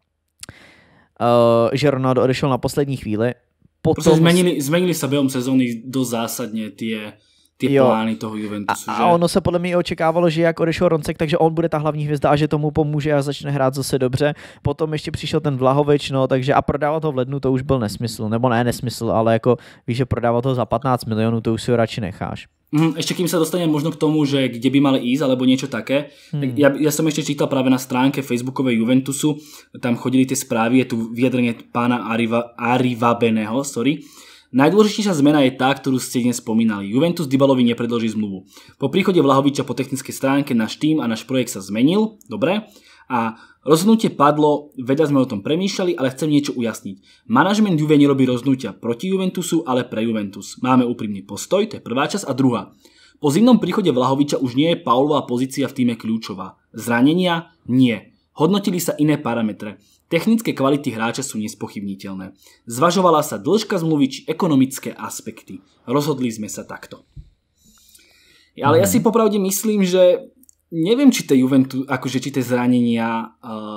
že Ronaldo odešel na poslední chvíli. Potom... Zmenili sa behom sezóny dosť zásadne tie plány toho Juventusu. A ono se podle mě očekávalo, že jak odešel Roncek, takže on bude ta hlavní hvězda a že tomu pomůže a začne hrát zase dobře. Potom ještě přišel ten Vlahovič, no, takže a prodávat ho v lednu to už byl nesmysl. Nebo ne nesmysl, ale jako víš, že prodávat ho za 15 milionů, to už si ho radši necháš. Ešte kým sa dostanem možno k tomu, že kde by mali ísť alebo niečo také, tak ja som ešte čítal práve na stránke facebookovej Juventusu, tam chodili tie správy, je tu vyjadrenie pána Arrivabeného, Najdôležitejšia zmena je tá, ktorú ste dnes spomínali. Juventus Dybalovi nepredĺží zmluvu. Po príchode Vlahoviča po technickej stránke náš tým a náš projekt sa zmenil, dobre, a rozhodnutie padlo, veľa sme o tom premýšľali, ale chcem niečo ujasniť. Manažment Juve nerobí rozhodnutia proti Juventusu, ale pre Juventus. Máme úprimný postoj, to je prvá časť, a druhá. Po zimnom príchode Vlahoviča už nie je Paulová pozícia v týme kľúčová. Zranenia? Nie. Hodnotili sa iné parametre. Technické kvality hráča sú nespochybniteľné. Zvažovala sa dĺžka zmluvy či ekonomické aspekty. Rozhodli sme sa takto. Ale ja si popravde myslím, že neviem, či tie Juventus, akože či tie zranenia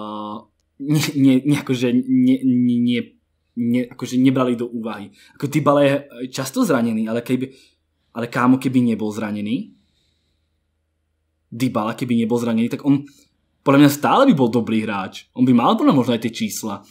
akože nebrali do úvahy. Ako Dybala je často zranený, ale kámo, keby nebol zranený, Dybala, keby nebol zranený, tak on podľa mňa stále by bol dobrý hráč. On by mal podľa možno aj tie čísla.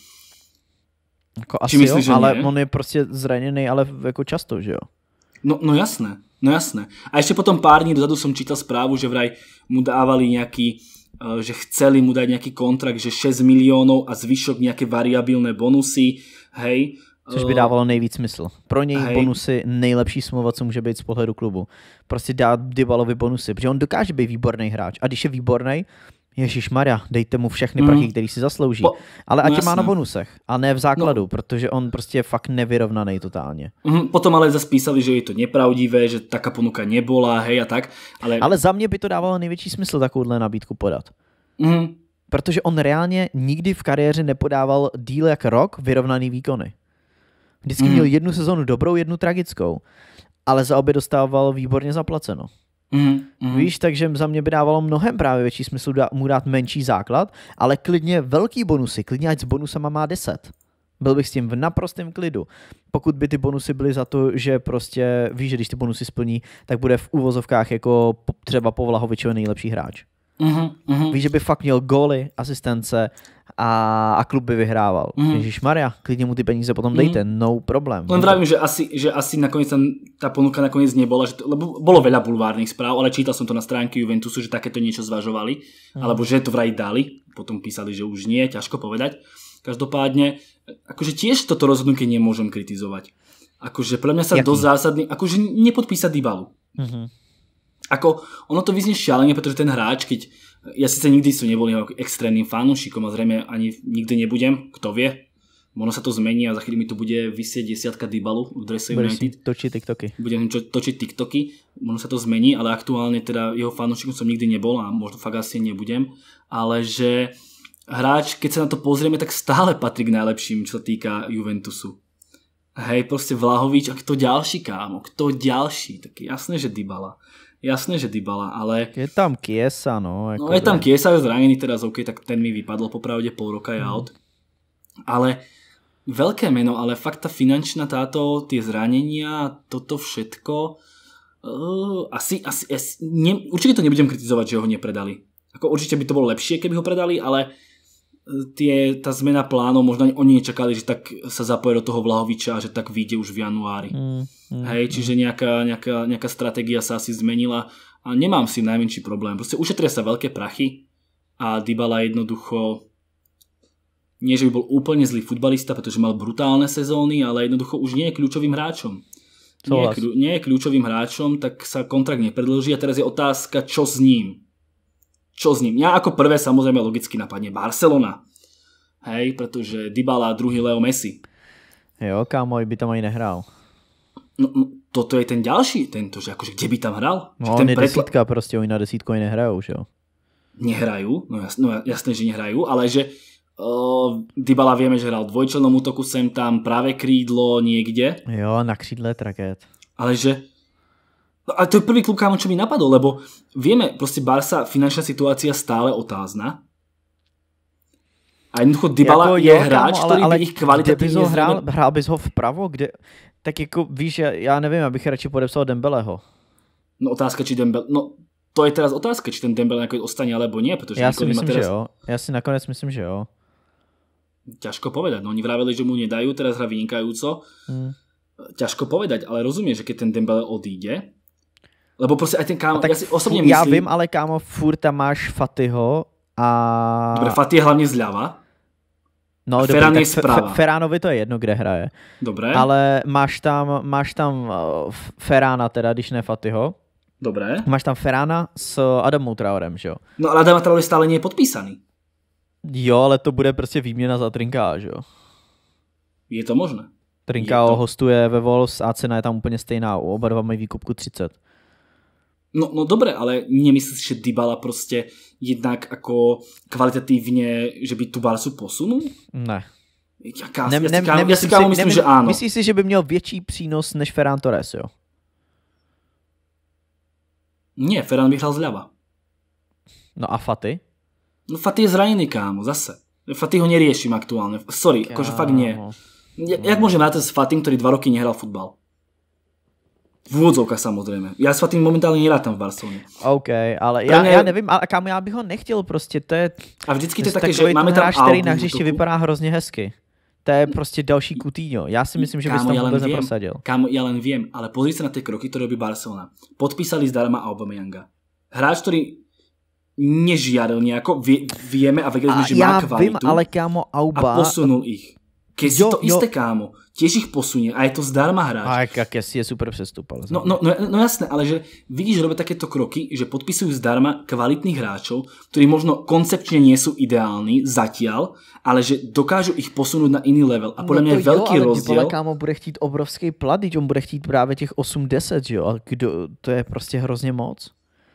Ako asi myslíš, jo, ale on je prostě zranený, ale jako často, že jo? No jasné. A ešte potom pár dní dozadu som čítal správu, že vraj mu dávali nejaký, že chceli mu dať nejaký kontrakt, že 6 miliónov a zvyšok nejaké variabilné bonusy, hej. Což by dávalo nejvíc smysl. Pro něj bonusy nejlepší smlouva, co může být z pohledu klubu. Prostě dát Dybalovi bonusy, protože on dokáže být výborný hráč. A když je výborný, ježišmarja, dejte mu všechny prachy, který si zaslouží. Ale ať má na bonusech a ne v základu, protože on prostě je fakt nevyrovnaný totálně. Potom ale zase písali, že je to nepravdivé, že taká ponuka nebola, hej a tak. Ale za mě by to dávalo největší smysl takovouhle nabídku podat. Protože on reálně nikdy v kariéře nepodával díl jak rok vyrovnaný výkony. Vždycky měl jednu sezonu dobrou, jednu tragickou, ale za obě dostával výborně zaplaceno. Víš, takže za mě by dávalo mnohem právě větší smysl mu dát menší základ, ale klidně velký bonusy, klidně ať s bonusama má 10. Byl bych s tím v naprostém klidu. Pokud by ty bonusy byly za to, že prostě víš, že když ty bonusy splní, tak bude v úvozovkách jako třeba po Vlahovičovi nejlepší hráč. Víš, že by fakt měl góly, asistence a klub by vyhrával. Ježišmarja, klidně mu ty peníze potom dejte, no problém. Len vravím, že asi nakoniec tá ponuka nakoniec nebola, lebo bolo veľa bulvárnych správ, ale čítal som to na stránke Juventusu, že takéto niečo zvažovali, alebo že to vraj dali, potom písali, že už nie, ťažko povedať. Každopádne, akože tiež toto rozhodnutie nemôžem kritizovať. Akože pre mňa sa dosť zásadný, akože nepodpísať Dybalu. Ako, ono to vyznie šialene, pretože ten hráč, keď ja síce nikdy som nebol jeho extrémnym fanúšikom a zrejme ani nikdy nebudem, kto vie, Možno sa to zmení a za chvíli mi tu bude vysieť 10 Dybalu v drese United. Točiť TikToky. Budem točiť TikToky, možno sa to zmení, ale aktuálne teda jeho fanúšikom som nikdy nebol a možno fakt asi nebudem, ale že hráč, keď sa na to pozrieme, tak stále patrí k najlepším, čo sa týka Juventusu. Hej, proste Vlahovič a kto ďalší, kámo, kto ďalší, tak jasné, že Dybala, ale... Je tam Chiesa, no. No je tam Chiesa, je zranený teraz, OK, tak ten mi vypadlo popravde, pol roka je out. Ale veľké meno, ale fakt tá finančná tie zranenia, toto všetko, určite to nebudem kritizovať, že ho nepredali. Ako určite by to bolo lepšie, keby ho predali, ale tá zmena plánov, možno oni nečakali, že tak sa zapoje do toho Vlahoviča a že tak vyjde už v januári. Hej, čiže nejaká stratégia sa asi zmenila a nemám s tým najmenší problém. Proste ušetria sa veľké prachy a Dybala jednoducho nie, že by bol úplne zlý futbalista, pretože mal brutálne sezóny, ale jednoducho už nie je kľúčovým hráčom. Nie je kľúčovým hráčom, tak sa kontrakt nepredĺží a teraz je otázka, čo s ním. Ja ako prvé samozrejme logicky napadne Barcelona. Hej, pretože Dybala druhý Leo Messi. Jo, kámo, by tam ani nehrál. No, toto je ten ďalší, tento, že akože kde by tam hral? No, on je desítka, proste oni na desítku ani nehrajú, že jo? Nehrajú, jasné, že nehrajú, ale že Dybala vieme, že hral v dvojčlennom útoku sem tam, práve krídlo niekde. Jo, na křídle traket. Ale to je prvý klub, kámo, čo mi napadol, lebo vieme, proste Barca, finančná situácia stále otázna. A jednoducho Dybala je hráč, ktorý by ich kvalitatívne zhrál bys ho vpravo? Kde? Tak jako víš, já nevím, abych radši podepsal Dembeleho. No otázka, či Dembele... No to je teraz otázka, či ten Dembele nakoniec ostane, alebo nie, pretože já si myslím, že jo. Já si nakonec myslím, že jo. Ťažko povedať. No oni vraveli, že mu nedajú, teraz hra vynikajúco. Ťažko povedať, ale rozumieš, že keď ten Dembele odíde, lebo proste aj ten kámo, ja si osobne myslím... Já vím, ale kámo, furt tam máš Fatiho a... Dobre, Fatih je hlavne zľava. No Ferran je správa. Ferranovi to je jedno, kde hraje. Dobre. Ale máš tam Ferrana teda, když ne Fatiho. Dobre. Máš tam Ferrana s Adamou Traorem, že jo? No ale Adama Traore stále nie je podpísaný. Jo, ale to bude prostě výměna za Trincao, že jo? Je to možné. Trincao hostuje ve Wolves a cena je tam úplně stejná. Oba dva mají výkupku 30. No dobre, ale nemyslíš, že Dybala proste jednak ako kvalitatívne, že by tu Barcu posunul? Ne. Ja si kámo myslím, že áno. Myslíš si, že by měl větší přínos než Ferran Torres, jo? Nie, Ferran by hral zľava. No a Fati? No Fati je zranený, kámo, zase. Fati ho neriešim aktuálne. Sorry, akože fakt nie. Jak môžem rátať s Fatim, ktorý 2 roky nehral futbal? V úvodzovkách samozrejme. Ja s Fatim momentálne nerátam v Barcelone. OK, ale já nevím, ale kámo, já bych ho nechtěl prostě, to je... A vždycky to je také, že máme tam hráč, který na hřišti vypadá hrozně hezky. To je prostě další Coutinho. Já si myslím, že bys tam vůbec neprosadil. Kámo, ja len viem, ale pozri sa na tie kroky, ktoré robí Barcelona. Podpísali zdarma Aubameyanga. Hráč, ktorý nežiaril nejako, vieme a vedeli sme, že má kvalitu. Já vím, ale kámo, Auba... A posunul ich. Keď si to isté, kámo, tiež ich posunie a je to zdarma hráč. A Kessie je super přestup. Ale no jasné, ale že vidíš, že robia takéto kroky, že podpisujú zdarma kvalitných hráčov, ktorí možno koncepčne nie sú ideálni zatiaľ, ale že dokážu ich posunúť na iný level. A podľa mňa je veľký rozdiel. Ale kámo bude chtít obrovský plat, když on bude chtít právě těch 8-10, jo? A to je prostě hrozně moc.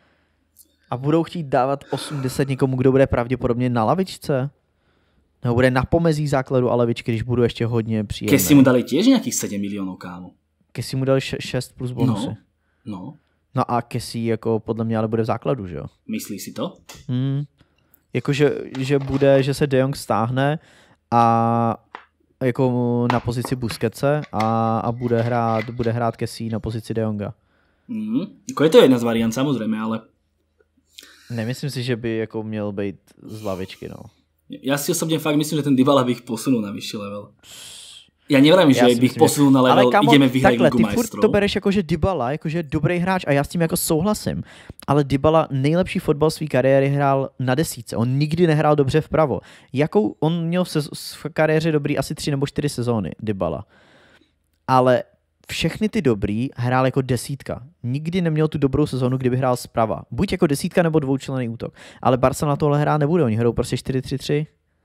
A budou chtít dávat 8-10 někomu, kdo bude pravděpodobně na lavičce? Nebo bude na pomezí základu a lavičky, když budu ještě hodně příjemný. Kessie mu dali tiež nejakých 7 miliónov, kámo. Kessie mu dali 6 plus bonusy. No a Kessie jako podle mě ale bude v základu, že jo? Myslíš si to? Jakože že se De Jong stáhne a jako na pozici Busquetse a bude hrát Kessie na pozici De Jonga. Jako je to jedna z variant samozrejme, ale... Nemyslím si, že by jako měl být z lavičky, no. Ja si osobne fakt myslím, že ten Dybala by ich posunul na vyšší level. Ja nevravím, že by ich posunul na level, kámo, ideme vyhrať Ligu majstrov. Ty furt to bereš jako, že Dybala, jakože dobrý hráč a já s tím jako souhlasím. Ale Dybala nejlepší fotbal své kariéry hrál na desítce. On nikdy nehrál dobře vpravo. Jakou on měl v kariéře dobrý asi 3 nebo 4 sezóny, Dybala. Ale všechny ty dobrý hrál jako desítka. Nikdy neměl tu dobrou sezonu, kdyby hrál zprava. Buď jako desítka nebo dvoučlenný útok. Ale Barca na tohle hrát nebude. Oni hrajou prostě 4-3-3.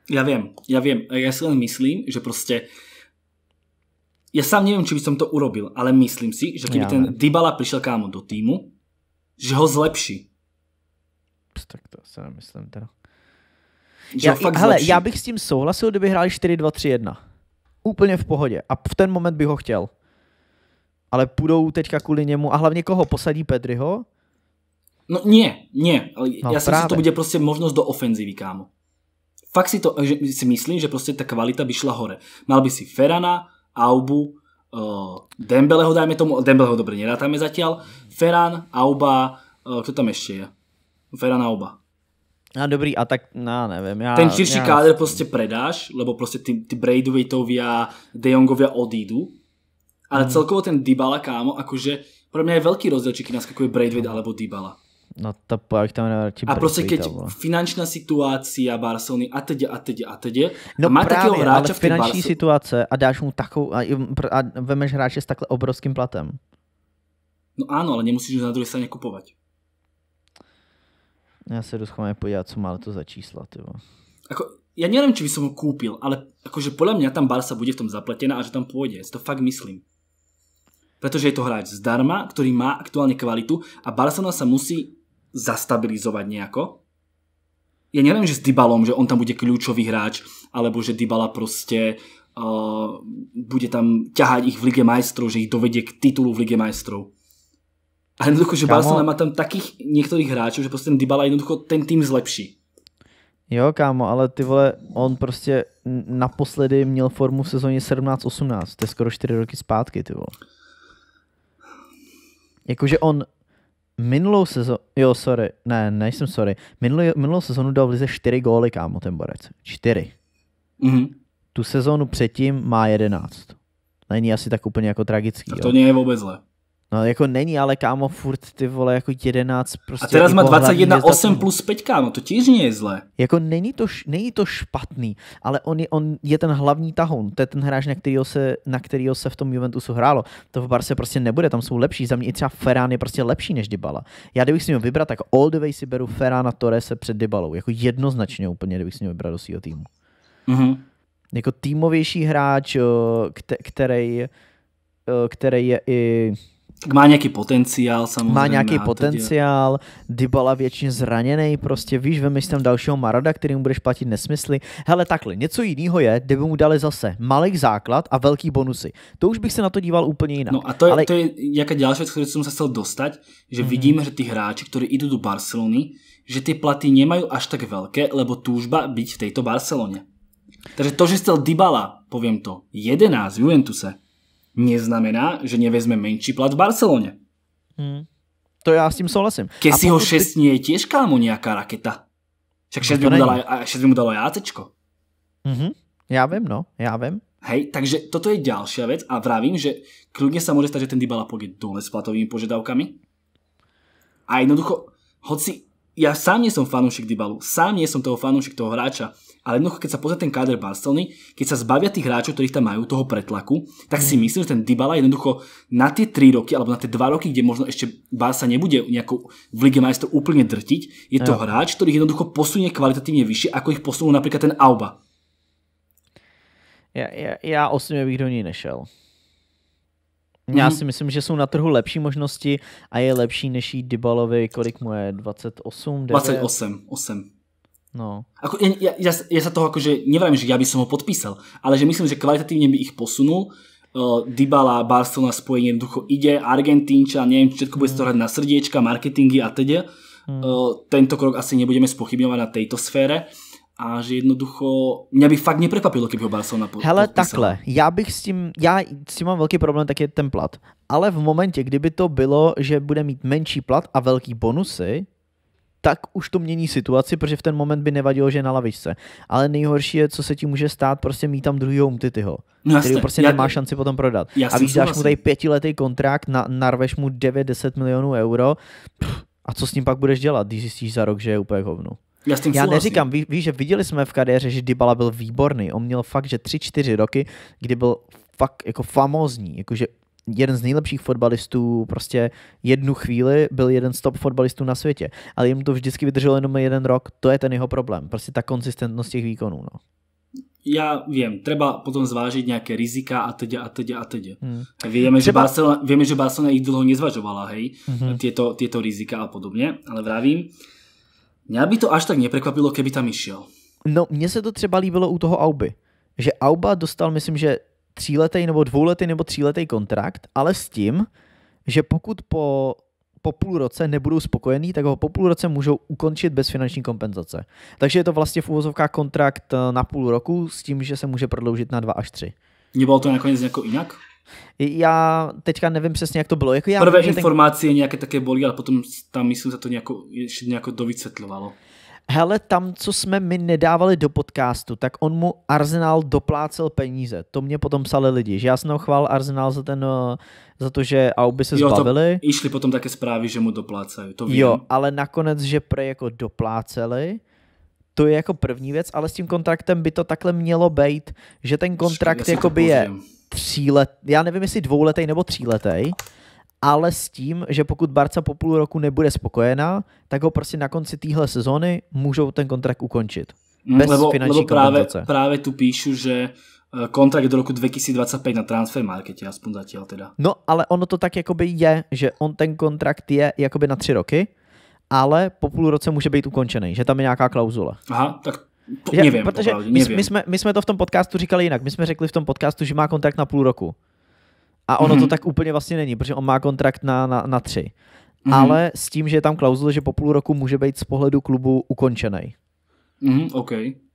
Ja viem. Ja si len myslím, že proste ja sám neviem, či by som to urobil, ale myslím si, že keby ten Dybala prišiel kámo do týmu, že ho zlepší. Tak to se nemyslím teda. Hele, já bych s tím souhlasil, kdyby hráli 4-2-3-1. Úplně v pohodě. A v ten moment bych ho chtěl. Ale půjdou teďka kvůli němu a hlavně koho? Posadí Pedriho? No nie. Ale ja si to bude proste možnosť do ofenzívy, kámo. Fakt si myslím, že proste tá kvalita by šla hore. Mal by si Ferrana, Aubu, Dembeleho, dajme tomu, Dembeleho dobre nerátame zatiaľ, Ferran, Auba, kto tam ešte je? Ferran, Auba. A dobrý, a tak, neviem. Ten širší káder proste predáš, lebo proste tí Braithwaitovia, De Jongovia odídu, ale celkovo ten Dybala, kámo, akože pre mňa je veľký rozdiel, či keď naskakuje Braithwaite alebo Dybala. No to pojď tam nevím. A prostě keď finančná situácia Barcelony a teď. No a má právě, takého hráča ale v finanční situace a dáš mu takovou a vemeš hráče s takhle obrovským platem. No áno, ale nemusíš ho na druhé strane kupovať. Já se jdu schválně podívat, co má to za čísla. Ja neviem, či by som ho kúpil, ale akože podľa mňa tam Barca bude v tom zapletená a že tam pôjde. Ja to fakt myslím. Pretože je to hráč zdarma, ktorý má aktuálne kvalitu a Barcelona sa musí zastabilizovať nejako. Ja neviem, že s Dybalom, že on tam bude kľúčový hráč, alebo že Dybala proste bude tam ťahať ich v Lige majstrov, že ich dovedie k titulu v Lige majstrov. A jednoducho, že Barcelona má tam takých niektorých hráčov, že proste ten Dybala jednoducho ten tým zlepší. Jo, kámo, ale ty vole, on prostě naposledy měl formu v sezóně 17-18, to je skoro 4 roky zpátky, ty vole. Jakože on minulou sezónu, minulou sezónu dal v lize 4 góly, kámo, ten borec. 4. Mhm. Tu sezónu předtím má 11. Není asi tak úplně jako tragický. A to nie je vůbec zle. No jako není, ale kámo, furt ty vole jako 11 prostě. A teraz má 21-8 plus 5, kámo, to tiež nie je zle. Jako není to špatný, ale on je ten hlavní tahoun, to je ten hráč, na kterýho se v tom Juventusu hrálo. To v Barce prostě nebude, tam jsou lepší, za mě i třeba Ferran je prostě lepší než Dybala. Já kdybych si měl vybrat, tak all the way si beru Ferrana Torrese před Dybalou, jako jednoznačně úplně, kdybych si měl vybrat do svého týmu. Mhm. Jako týmovější hráč, který je i... Tak má nějaký potenciál samozřejmě. Má nějaký potenciál, Dybala většině zraněný, prostě víš, vemeš tam dalšího Marada, kterým budeš platit nesmysly. Hele, takhle, něco jiného je, kdyby mu dali zase malý základ a velký bonusy. To už bych se na to díval úplně jinak. No a to je jaká další věc, kterou jsem se chcel dostať, že vidíme, že ty hráči, ktorí idú do Barcelony, že ty platy nemajú až tak veľké, lebo túžba byť v tejto Barcelone. Takže to, že chcel Dybala, poviem to, 11 v Juventuse, neznamená, že nevezme menší plat v Barcelone. To já s tím souhlasím. Keď si ho 6 nie je tiež, kámo, nejaká raketa. Však 6 by mu dalo aj ACčko. Já vím. Hej, takže toto je ďalšia vec a vravím, že kľudne sa môže stať, že ten Dybala pôjde dole s platovými požiadavkami. A jednoducho, hoci ja sám nie som fanúšik Dybalu, sám nie som toho fanúšik toho hráča, ale jednoducho, keď sa pozrie ten káder Barcelony, keď sa zbavia tých hráčov, ktorých tam majú, toho pretlaku, tak si myslím, že ten Dybala jednoducho na tie 3 roky, alebo na tie 2 roky, kde možno ešte Barca nebude nejako v Lige majstrov úplne drtiť, je to hráč, ktorý jednoducho posunie kvalitatívne vyššie, ako ich posunul napríklad ten Auba. Já osobně bych do ní nešel. Já si myslím, že jsou na trhu lepší možnosti a je lepší než jít Dybalovi, kolik mu je, 28, 9? 8. No. Ako, ja sa toho akože nevravím, že ja by som ho podpísal, ale že myslím, že kvalitatívne by ich posunul. Dybala, Barcelona spojenie jednoducho ide, Argentínča, neviem, všetko bude sa to hrať na srdiečka, marketingy a teda. Tento krok asi nebudeme spochybňovať na tejto sfére. A že jednoducho, mě by fakt neprekvapilo, kdyby ho Barcelona podpísal. Hele, takhle, já s tím mám velký problém, tak je ten plat. Ale v momentě, kdyby to bylo, že bude mít menší plat a velký bonusy, tak už to mění situaci, protože v ten moment by nevadilo, že je na lavičce. Ale nejhorší je, co se ti může stát, prostě mít tam druhýho Umtitiho, který prostě nemá šanci potom prodat. A víš, dáš mu tady 5letý kontrakt, narveš mu 9-10 milionů euro a co s ním pak budeš dělat, když zjistíš za rok, že je úplně hovnu. Já neříkám, víš, že viděli jsme v kariéře, že Dybala byl výborný. On měl fakt, že 3-4 roky, kdy byl fakt jako famózní. Jakože jeden z nejlepších fotbalistů, prostě jednu chvíli byl jeden z top fotbalistů na světě, ale jim to vždycky vydrželo jenom 1 rok, to je ten jeho problém, prostě ta konzistentnost těch výkonů. No. Ja viem, treba potom zvážiť nejaké rizika a teda. Vieme, že Barcelona ich dlho nezvažovala, hej, tieto rizika a podobne, ale vravím, mňa by to až tak neprekvapilo, keby tam išiel. No, mně se to třeba líbilo u toho Auby, že Auba dostal, myslím, že 3letý nebo 2letý nebo 3letý kontrakt, ale s tím, že pokud po půl roce nebudou spokojení, tak ho po půl roce můžou ukončit bez finanční kompenzace. Takže je to vlastně v úvozovkách kontrakt na půl roku s tím, že se může prodloužit na 2 až 3. Nebolo to nakonec nejako inak? Já teďka nevím přesně, jak to bylo. Jako prvé informácie nejaké také boli, ale potom tam myslím, že to nejako dovysvetľovalo. Hele, tam, co jsme my nedávali do podcastu, tak on mu Arsenal doplácel peníze. To mě potom psali lidi, že já jsem chválil Arsenal za to, že Auby se zbavili. Išli potom také zprávy, že mu doplácají. To vím. Jo, ale nakonec, že jako dopláceli, to je jako první věc, ale s tím kontraktem by to takhle mělo být, že ten kontrakt jakoby je 3 let, já nevím, jestli 2letý nebo 3letý, ale s tím, že pokud Barca po půl roku nebude spokojená, tak ho prostě na konci téhle sezóny můžou ten kontrakt ukončit. Bez finanční kompenzace. Práve tu píšu, že kontrakt do roku 2025 na Transfermarkete, aspoň zatiaľ teda. No, ale ono to tak jakoby je, že ten kontrakt je jakoby na 3 roky, ale po půl roce může být ukončený, že tam je nějaká klauzule. Aha, tak nevím. Protože my jsme to v tom podcastu říkali jinak. My jsme řekli v tom podcastu, že má kontrakt na půl roku. A ono to tak úplně vlastně není, protože on má kontrakt na 3. Ale s tím, že je tam klauzule, že po půl roku může být z pohledu klubu ukončený. OK.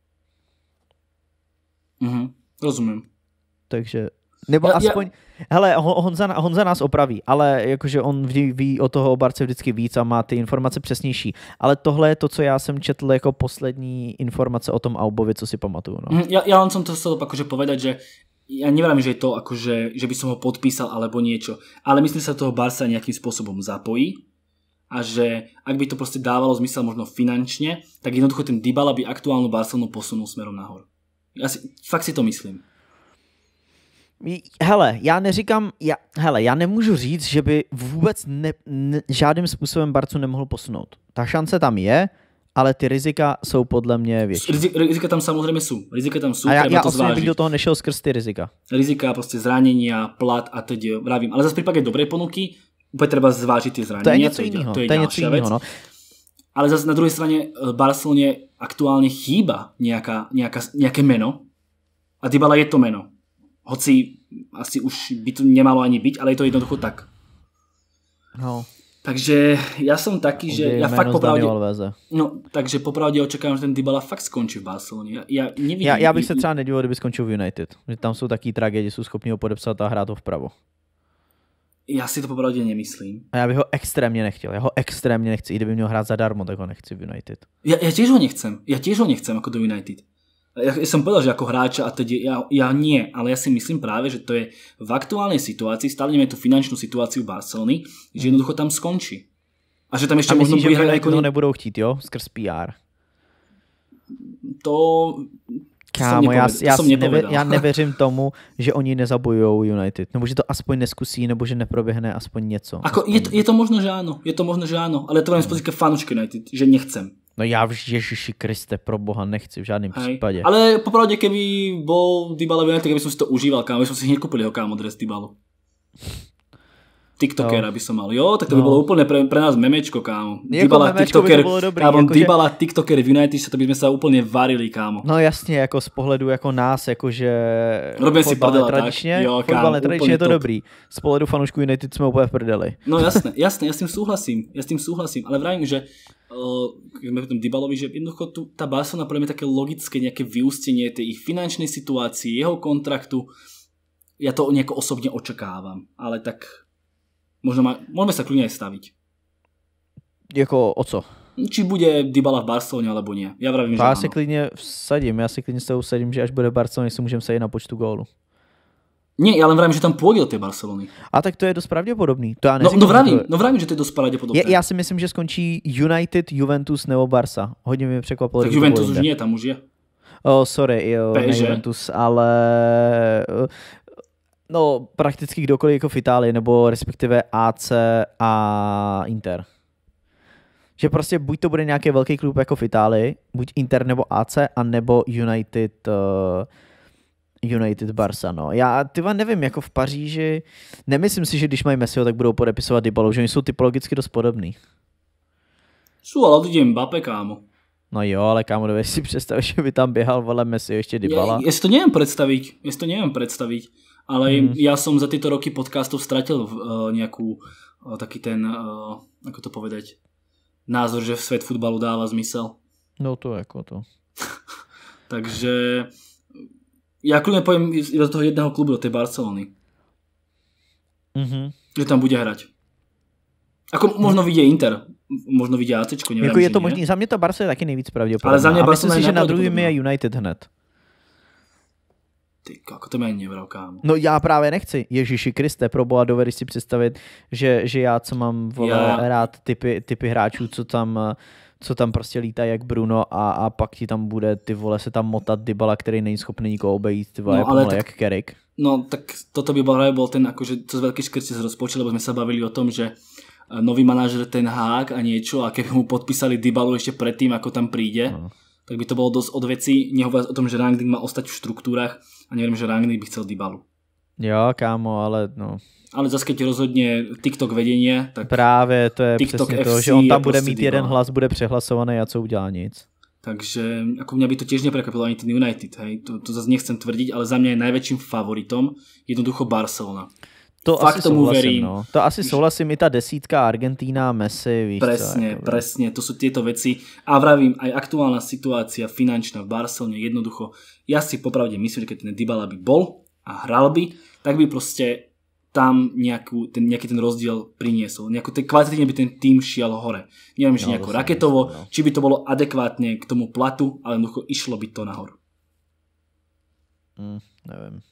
Rozumím. Takže, nebo aspoň, hele, Honza nás opraví, ale jakože on ví o toho Barce vždycky víc a má ty informace přesnější. Ale tohle je to, co já jsem četl jako poslední informace o tom Aubovi, co si pamatuju. No. Ja len som to chcel akože povedať, že ja neviem, že je to akože, že by som ho podpísal alebo niečo, ale myslím sa, že toho Barca nejakým spôsobom zapojí a že ak by to proste dávalo zmysel možno finančne, tak jednoducho ten Dybala by aktuálnu Barcelonu posunul smerom nahor. Fakt si to myslím. Hele, já nemůžu říct, že by vůbec žádným způsobem Barcu nemohl posunout. Ta šance tam je, ale ty rizika jsou podle mě větší. Rizika tam samozřejmě jsou. A já osobně bych do toho nešel skrz ty rizika. Rizika, prostě zranenia, plat a teď vravím. Ale zase v prípade dobrej ponuky úplně treba zvážiť tie zranenia. To je něco jiného. To je něco jiného, no. Ale zase na druhej strane Barcelone aktuálne chýba nejaké meno a Dybala je to meno. Hoci asi už by to nemalo ani byť, ale je to jednoducho tak. No. Takže ja som taký, že ja fakt popravde... No, takže popravde očakávám, že ten Dybala fakt skončí v Barceloně. Já bych se třeba nedivil, kdyby skončil v United. Že tam jsou taky tragédie, jsou schopni ho podepsat a hrát ho vpravo. Já si to popravde nemyslím. A já bych ho extrémně nechtěl. Já ho extrémně nechci. I kdyby měl hrát zadarmo, tak ho nechci v United. Ja tiež ho nechcem. Ja tiež ho nechcem ako do United. Ja som povedal, že ako hráča a teď ja nie, ale ja si myslím práve, že to je v aktuálnej situácii, stále nemáme tú finančnú situáciu Barcelony, že jednoducho tam skončí. A že tam ešte možno bude hrať ako... ho nebudou chtít, jo? Skrz PR. To... Kámo, já nevěřím tomu, že oni nezabojujou United. Nebo že to aspoň neskusí, nebo že neproběhne aspoň něco. Ako, je to možno, že áno. Ale to vám z pozícia fanúšky United, že nechcem. No já Ježiši Kriste, pro boha nechci v žádném případě. Ale popravde, keby bol Dybala v United, tak by som si to užíval, kámo. By som si hneď kúpil jeho kámo dres Dybalu. TikTokera by som mal. Jo, tak to by bolo úplne pre nás memečko, kámo. Dybala TikToker, kámo, Dybala TikToker v United, to by sme sa úplne varili, kámo. No jasně, jako z pohledu jako nás, jakože robím si prdela tradičně, fotbal netradičně je to dobrý. Z pohledu fanoušků United jsme úplně v prdeli. No jasné, ja s tým súhlasím, ale vravím, že keď sme v tom Dybalovi, že jednoducho tá Barcelona pre mňa také logické nejaké vyústenie tej ich finančnej situácii, jeho kontraktu, ja to nejako osobne očakávam, ale tak môžeme sa kľudne aj staviť. Jako o co? Či bude Dybala v Barcelone, alebo nie. Ja vravím, že já si klidně vsadím, s tebou vsadím, že až bude v Barceloně, si můžeme sadit na počtu gólu. Nie, ja len vravím, že tam pôjde do tej Barcelony. A tak to je dost pravděpodobný. To já vravím, že to je dost pravděpodobné. Já si myslím, že skončí United, Juventus nebo Barca. Hodně mě překvapilo. Tak Juventus už nie, tam už je. Sorry, jo, ne Juventus, ale No, prakticky kdokoliv jako v Itálii, nebo respektive AC a Inter. Že prostě buď to bude nějaký velký klub jako v Itálii, buď Inter nebo AC, a nebo United Barca, no. Já nevím, jako v Paříži, nemyslím si, že když mají Messiho, tak budou podepisovat Dybalu, že oni jsou typologicky dost podobný. Sú, ale odíde Mbappé, kámo. No jo, ale kámo, dovedeš si představit, že by tam běhal vole Messi ještě Dybala. Ja si to neviem predstaviť, ale ja som za tieto roky podcastov stratil nejakú taký ten, ako to povedať, názor, že svet futbalu dáva zmysel. No to jako to. Takže ja kľudne poviem do toho jedného klubu, do tej Barcelony. Že tam bude hrať. Ako možno vidie Inter, možno vidie ACčko, neviem, jako je to nie. možný, za mě to Barca je taky nejvíc pravděpodobné. Ale za mě a myslím si, že na druhým nepravděpodobné. je United hned. Ty, ako to mi ani nevral, kámo. No já právě nechci. Ježiši Kriste, proboha, dovedeš si představit, že já, co mám rád typy hráčů, co tam prostě lítá jak Bruno a pak ti tam bude ty vole se tam motat Dybala, který není schopný nikoho obejít, ty vole, No, ale tak, jak Carrick. No tak toto by bol ten akože to z veľký škrci z rozpočtu, lebo sme sa bavili o tom, že nový manažer Ten Hag a niečo, a keby mu podpísali Dybalu ešte predtým, ako tam príde, tak by to bolo dosť od veci, nehovoriac o tom, že Rangnick má ostať v štruktúrach a neviem, že Rangnick by chcel Dybalu. Jo, kámo, ale no. Ale zase keď rozhodne TikTok vedenie, tak právě to je TikTok přesně FC to, že on tam je bude prostě mít jeden Dybala. hlas, bude přehlasovaný a co udělá nic. Takže ako mňa by to tiež neprekvapilo ani ten United, hej. To zase nechcem tvrdiť, ale za mňa je najväčším favoritom jednoducho Barcelona. To Fakt asi tomu souhlasím, verím. no. To asi souhlasím, i ta desítka Argentína, Messi, víš Presne, co, presne, to sú tieto veci. A vravím, aj aktuálna situácia finančná v Barcelone, jednoducho, ja si popravde myslím, že keď ten Dybala by bol a hral by, tak by proste tam nejaký ten rozdiel priniesol. Ten kvalitatívne by ten tým šiel hore. Neviem, že nejako raketovo, či by to bolo adekvátne k tomu platu, ale jednoducho išlo by to nahor. Nevím.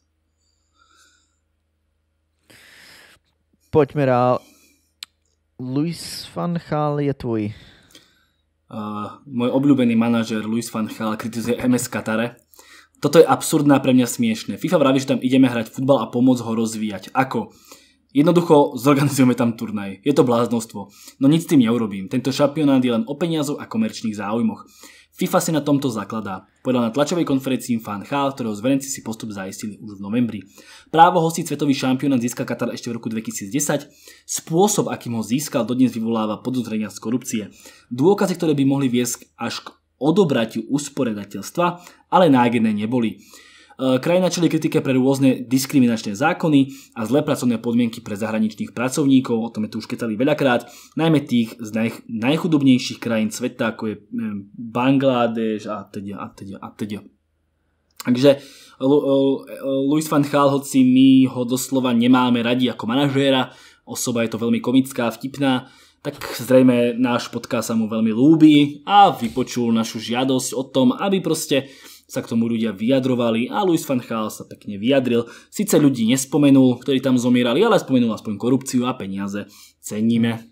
Pojďme dál. Luis van Gaal je tvůj. Môj obľúbený manažer Luis van Gaal kritizuje MS Katare. Toto je absurdné a pre mňa smiešné. FIFA vraví, že tam ideme hrať futbal a pomôcť ho rozvíjať. Ako? Jednoducho zorganizujeme tam turnaj. Je to bláznostvo. No nic s tým neurobím. Tento šampionát je len o peniazoch a komerčných záujmoch. FIFA si na tomto zakladá. Povedal na tlačovej konferencii Van Gaal, ktorého zverenci si postup zaistili už v novembri. Právo hostiť svetový šampionát získal Katar ešte v roku 2010. Spôsob, akým ho získal, dodnes vyvoláva podozrenia z korupcie. Dôkazy, ktoré by mohli viesť až k odobratiu usporedateľstva, ale nájdené neboli. Krajina čelí kritike pre rôzne diskriminačné zákony a zlé pracovné podmienky pre zahraničných pracovníkov, o tom je tu už kecali veľakrát, najmä tých z najchudobnejších krajín sveta, ako je Bangladeš a teda. Takže Luis van Gaal, hoci my ho doslova nemáme radi ako manažéra, osoba je to veľmi komická, vtipná, tak zrejme náš podcast sa mu veľmi ľúbi a vypočul našu žiadosť o tom, aby proste sa k tomu ľudia vyjadrovali a Luis van Gaal sa pekne vyjadril. Sice ľudí nespomenul, ktorí tam zomierali, ale spomenul aspoň korupciu a peniaze. Ceníme.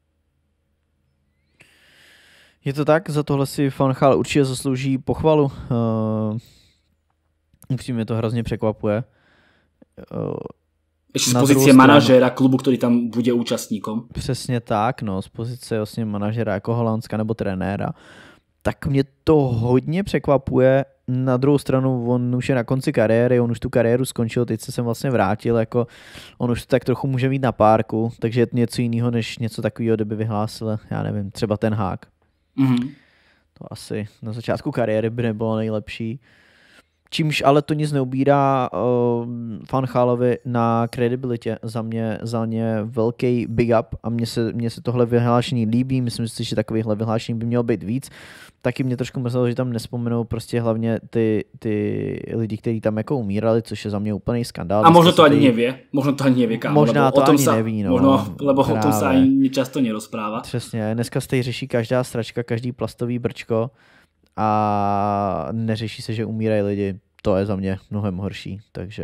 Je to tak, za tohle si Van Gaal určitě zaslouží pochvalu. Upřímně to hrozně překvapuje. Ešte z pozície manažéra klubu, ktorý tam bude účastníkom. Přesně tak, no, z pozice vlastně manažera jako Holandska nebo trenéra. Tak mě to hodně překvapuje. Na druhou stranu, on už je na konci kariéry, on už tu kariéru skončil, teď se sem vlastně vrátil, jako on už to tak trochu může mít na párku, takže je to něco jiného, než něco takového, kdyby vyhlásil, já nevím, třeba Ten Hag. Mm-hmm. To asi na začátku kariéry by nebylo nejlepší. Čímž ale to nic neubírá Van Gaalovi na kredibilitě. Za mě velký big up a mně se tohle vyhlášení líbí. Myslím si, že takovýchhle vyhlášení by mělo být víc. Taky mě trošku mrzelo, že tam nespomenou prostě hlavně ty lidi, kteří tam jako umírali, což je za mě úplný skandál. A možno to ani nevie. Možno to ani nevie, kámo. Možná to ani neví, no. Možno, lebo o tom sa ani často nerozpráva. Přesně. Dneska se tady řeší každá stračka, každý plastový brčko a neřeší se, že umírají lidi. To je za mě mnohem horší, takže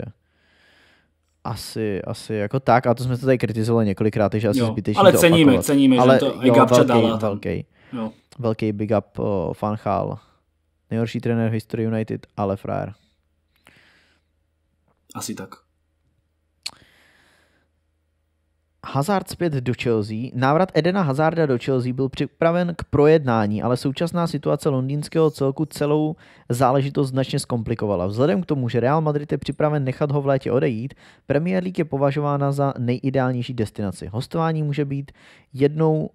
asi jako tak, a to jsme to tady kritizovali několikrát, takže asi zbytečně ale to ceníme, ale že to aj Gabča dala. Velký big up Van Gaal. Nejhorší trenér v historii United, ale frajer. Asi tak. Hazard zpět do Chelsea. Návrat Edena Hazarda do Chelsea byl připraven k projednání, ale současná situace londýnského celku celou záležitost značně zkomplikovala. Vzhledem k tomu, že Real Madrid je připraven nechat ho v létě odejít, Premier League je považována za nejideálnější destinaci. Hostování může být jednou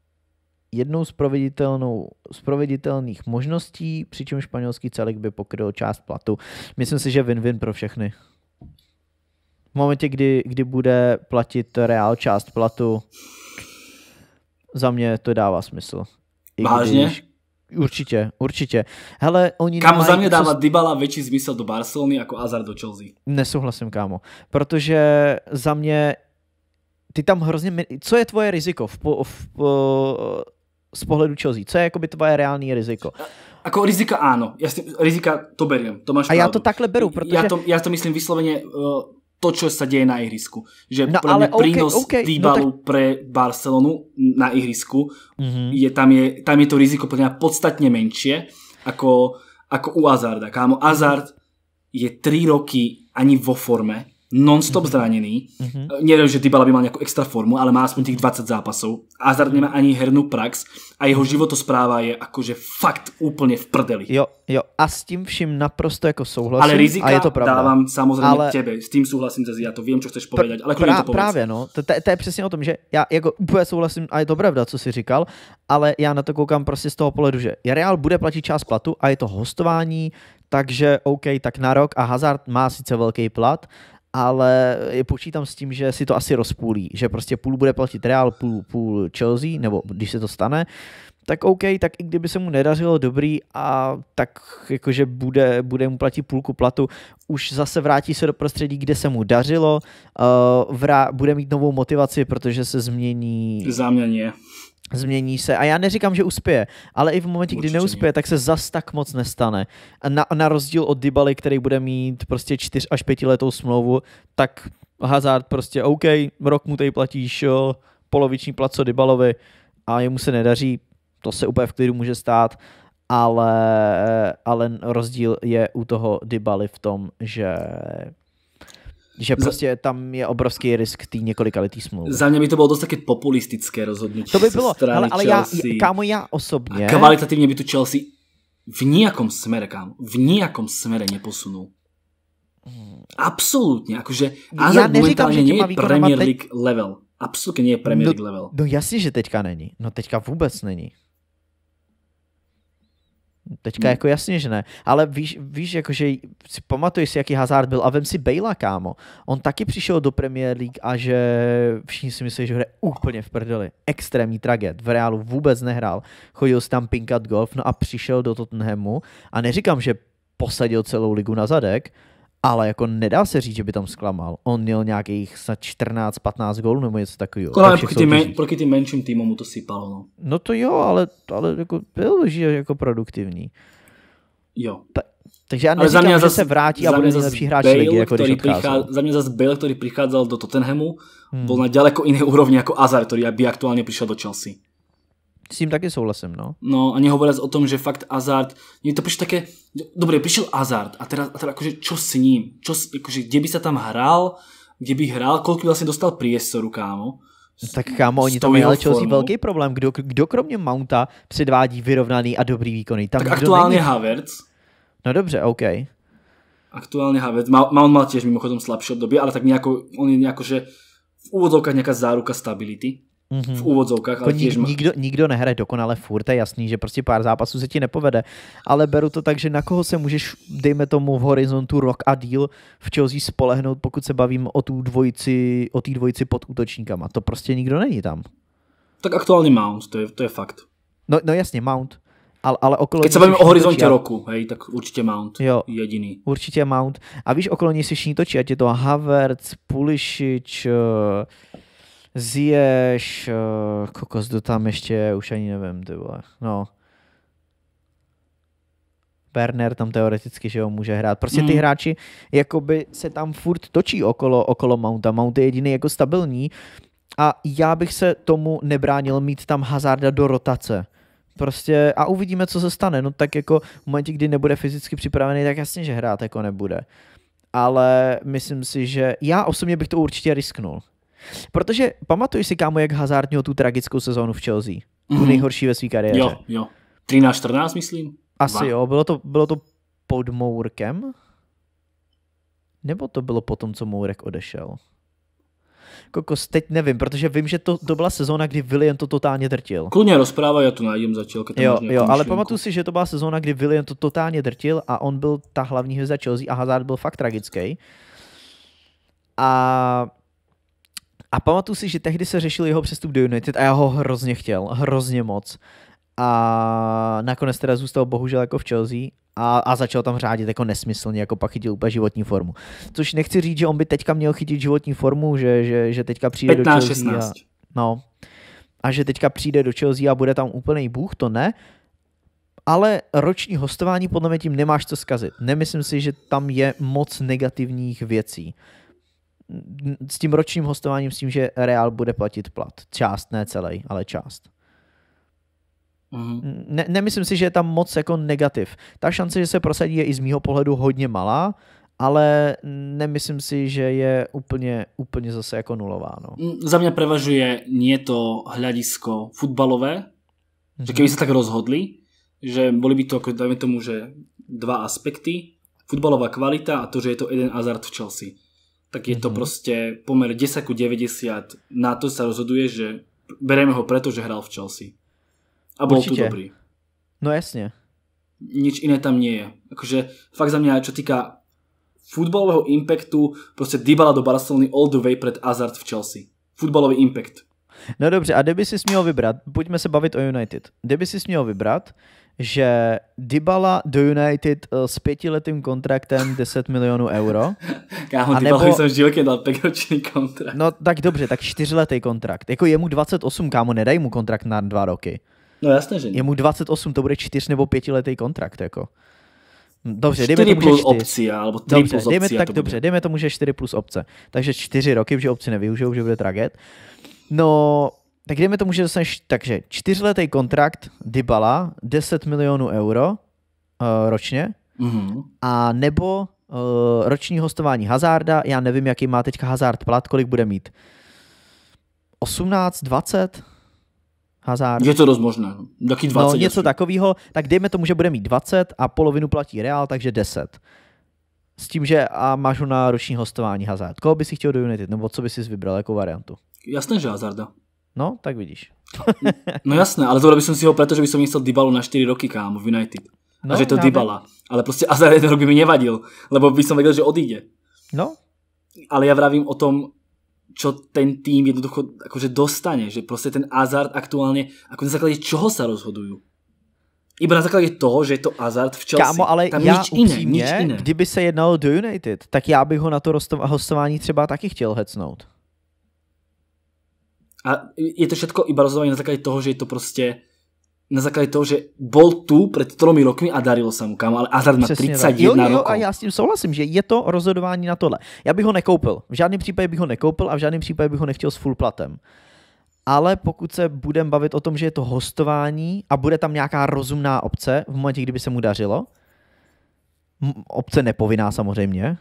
z proveditelných možností, přičemž španělský celek by pokryl část platu. Myslím si, že win-win pro všechny. V momentě, kdy bude platit Real část platu, za mě to dává smysl. Vážně? Určitě. Hele, oni kámo, za mě dává Dybala větší zmysel do Barcelony jako Hazard do Chelsea. Nesouhlasím, kámo. Protože za mě ty tam hrozně... Co je tvoje riziko z pohledu Chelsea? Co je jakoby tvoje reálné riziko? Ako rizika áno. Rizika to beriem. To máš a pravdu. já to takhle beru, protože... Ja to myslím vyslovene to, čo sa deje na ihrisku. Že pre mňa prínos Dybalu pre Barcelonu na ihrisku tam je to riziko pre mňa podstatne menšie ako u Hazarda. Kámo, Hazard je 3 roky ani vo forme, non-stop zranený. Neviem, že Dybala by mal nejakú extra formu, ale má aspoň tých 20 zápasov. Hazard nemá ani hernú prax a jeho životospráva je akože fakt úplne v prdeli. Jo. A s tím vším naprosto jako souhlasím. Ale rizika a je to pravda. Dávam samozrejme tebe. S tým súhlasím, ja to viem, čo chceš povedať, ale kľudne to povedz. Právě, no. To je přesně o tom, že já jako úplně souhlasím a je to pravda, co jsi říkal, ale já na to koukám prostě z toho pohledu, že Real bude platit část platu a je to hostování, takže OK, tak na rok a Hazard má sice velký plat, ale počítám s tím, že si to asi rozpůlí, že prostě půl bude platit Real, půl Chelsea, nebo když se to stane, tak OK, tak i kdyby se mu nedařilo dobrý a tak jakože bude mu platit půlku platu, už zase vrátí se do prostředí, kde se mu dařilo, bude mít novou motivaci, protože se změní... Za mě nie. Změní se a já neříkám, že uspěje, ale i v momentě, kdy neuspěje, tak se zas tak moc nestane. Na rozdíl od Dybaly, který bude mít prostě 4 až 5 letou smlouvu, tak Hazard prostě OK, rok mu tady platíš poloviční plat co Dybalovi a jemu se nedaří, to se úplně v klidu může stát, ale rozdíl je u toho Dybaly v tom, že prostě tam je obrovský risk tý několikaletý smlouvy. Za mě by to bylo dost také populistické rozhodnutí. To by bylo, ale já osobně... A kvalitativně by tu Chelsea v nijakom smere neposunul. Absolutně, akože Hazard momentálně nie je Premier League level. Absolutně nie je Premier League level. No jasně, že teďka není. No teďka vůbec není. Teďka jako jasně, že ne. Ale víš jakože si pamatuješ si, jaký Hazard byl a vem si Bale'a, kámo. On taky přišel do Premier League a že všichni si myslí, že hraje úplně v prdeli. Extrémní tragéd. V Reálu vůbec nehrál. Chodil si tam pinkat golf, no a přišel do Tottenhamu a neříkám, že posadil celou ligu na zadek, ale jako nedá se říct, že by tam zklamal. On měl nějakých 14-15 gólů nebo něco takového. Proti tým menším týmom mu to sypalo. No. No to jo, ale jako byl jako produktivní. Jo. Takže já neříkám, že se vrátí a bude nejlepší hráč ligy, jako když odcházel. Za mě zase Bale, ktorý prichádzal do Tottenhamu, bol na ďaleko inej úrovni ako Hazard, ktorý by aktuálne prišiel do Chelsea. S tím taky souhlasím, no. No a nehovoriac o tom, že fakt Hazard, nie to prišlo také, dobre, prišiel Hazard a teraz akože čo s ním? Akože, kde by sa tam hral? Kde by hral? Koľko vlastne dostal priestoru, kámo? Tak kámo, oni tam měli Chelsea velký problém. Kdo kromě Mounta předvádí vyrovnaný a dobrý výkony? Tam tak aktuálne Havertz. No dobře, OK. Aktuálne Havertz. Mount mal tiež mimochodom slabšie obdobie, ale tak nejako, on je nejako, že v úvodzovkách nejaká záruka stability. V úvodzovkách, ale tiež nikdo nehraje dokonale furt, je jasný, že prostě pár zápasů se ti nepovede, ale beru to tak, že na koho se můžeš, dejme tomu v horizontu rok a díl v Chelsea spolehnout, pokud se bavím o té dvojici pod útočníkama. To prostě nikdo není tam. Tak aktuálně Mount, to je fakt. No jasně, Mount. Ale okolo keď sa bavíme o horizonte roku, hej, tak určite Mount jediný. Určitě Mount. A víš, okolo něj si všichni točí, ať je to Havertz, Pulisic, Ziyech, kokos, kdo tam ještě, už ani nevím, ty vole, no. Werner tam teoreticky, že ho může hrát. Prostě ty hráči jakoby se tam furt točí okolo Mounta. Mount je jediný jako stabilní a já bych se tomu nebránil mít tam Hazarda do rotace. Prostě a uvidíme, co se stane. No tak jako v momentě, kdy nebude fyzicky připravený, tak jasně, že hrát jako nebude. Ale myslím si, že já osobně bych to určitě risknul. Protože pamatuješ si, kámo, jak Hazard měl tu tragickou sezónu v Chelsea? Tu nejhorší ve své kariéře. Jo. 13-14, myslím? Asi jo, bylo to pod Mourkem? Nebo to bylo potom, co Mourek odešel? Kokos, teď nevím, protože vím, že to byla sezóna, kdy Willian to totálně drtil. Kludně rozprávaj, já to najdem začal. Jo, ale pamatuju si, že to byla sezóna, kdy Willian to totálně drtil a on byl ta hlavní hvězda Chelsea a Hazard byl fakt tragický. A pamatuju si, že tehdy se řešil jeho přestup do United a já ho hrozně chtěl, hrozně moc. A nakonec teda zůstal bohužel jako v Chelsea a začal tam řádit jako nesmyslně, jako pak chytil úplně životní formu. Což nechci říct, že on by teďka měl chytit životní formu, že teďka přijde 15, do Chelsea 16. A že teďka přijde do Chelsea a bude tam úplný bůh, to ne. Ale roční hostování podle mě tím nemáš co zkazit. Nemyslím si, že tam je moc negativních věcí. S tím ročním hostováním, s tím, že Real bude platit plat. Část, ne celý, ale část. Nemyslím si, že je tam moc jako negativ. Ta šance, že se prosadí, je i z mýho pohledu hodně malá, ale nemyslím si, že je úplně zase jako nulová. No. Za mňa prevažuje nie to hľadisko futbalové, že keby sa tak rozhodli, že boli by to, ako dajme tomu, že dva aspekty, futbalová kvalita a to, že je to Eden Hazard v Chelsea. Tak je to proste pomer 10:90, na to sa rozhoduje, že bereme ho preto, že hral v Chelsea. A bol tu dobrý. No jasne. Nič iné tam nie je. Akože fakt za mňa, čo týka futbalového impactu, proste Dybala do Barcelony all the way pred Hazard v Chelsea. Futbalový impact. No dobře, a kdyby si měl vybrat, pojďme se bavit o United, kdyby si měl vybrat, že Dybala do United s 5letým kontraktem 10 milionů euro. Kámo, Dybalovi jsem v životě dal 5ročný kontrakt. No tak dobře, tak 4letý kontrakt. Jako je mu 28, kámo, nedaj mu kontrakt na 2 roky. No jasně, že ne. Je mu 28, to bude 4 nebo 5letý kontrakt, jako. Dobře, 4 plus opce, alebo 3 dobře, plus opce. Tak dobře, dejme tomu, že 4 plus opce. Takže 4 roky, že opci nevyužijou, že bude traget. No, tak dejme tomu, že dostaneš, takže 4letý kontrakt Dybala, 10 milionů euro ročně, a nebo roční hostování Hazarda, já nevím, jaký má teďka Hazard plat, kolik bude mít. 18, 20? Hazard. Je to dost možné. Taky 20. No něco takového, tak dejme tomu, že bude mít 20 a polovinu platí Real, takže 10. S tím, že a máš ho na roční hostování Hazard. Koho by si chtěl do United, nebo co by si vybral jako variantu? Jasné, že Hazarda. No, tak vidíš. No jasné, ale tohle by som si ho preto, že by som myslel Dybalu na 4 roky, kámo, v United. No, a že to Dybala. Ale proste Hazard jeden rok by mi nevadil, lebo by som vedel, že odíde. No. Ale ja vravím o tom, čo ten tým jednoducho akože dostane, že proste ten Hazard aktuálne, ako na základe čoho sa rozhodujú. Iba na základe toho, že je to Hazard v Chelsea. Kámo, ale tam já nič upřímně, iné. kdyby se jednalo do United, tak já bych ho na to hostování třeba taky chtěl hecnout. A je to všetko iba rozhodovanie na základe toho, že je to proste na základe toho, že bol tu pred 3 rokmi a darilo sa mu, kámo, ale Hazard má 31 rokov. A já s tím souhlasím, že je to rozhodování na tohle. Já bych ho nekoupil. V žádném případě bych ho nekoupil a v žádném případě bych ho nechtěl s full platem. Ale pokud se budeme bavit o tom, že je to hostování a bude tam nějaká rozumná opce v momentě, kdyby se mu dařilo, opce nepovinná samozřejmě,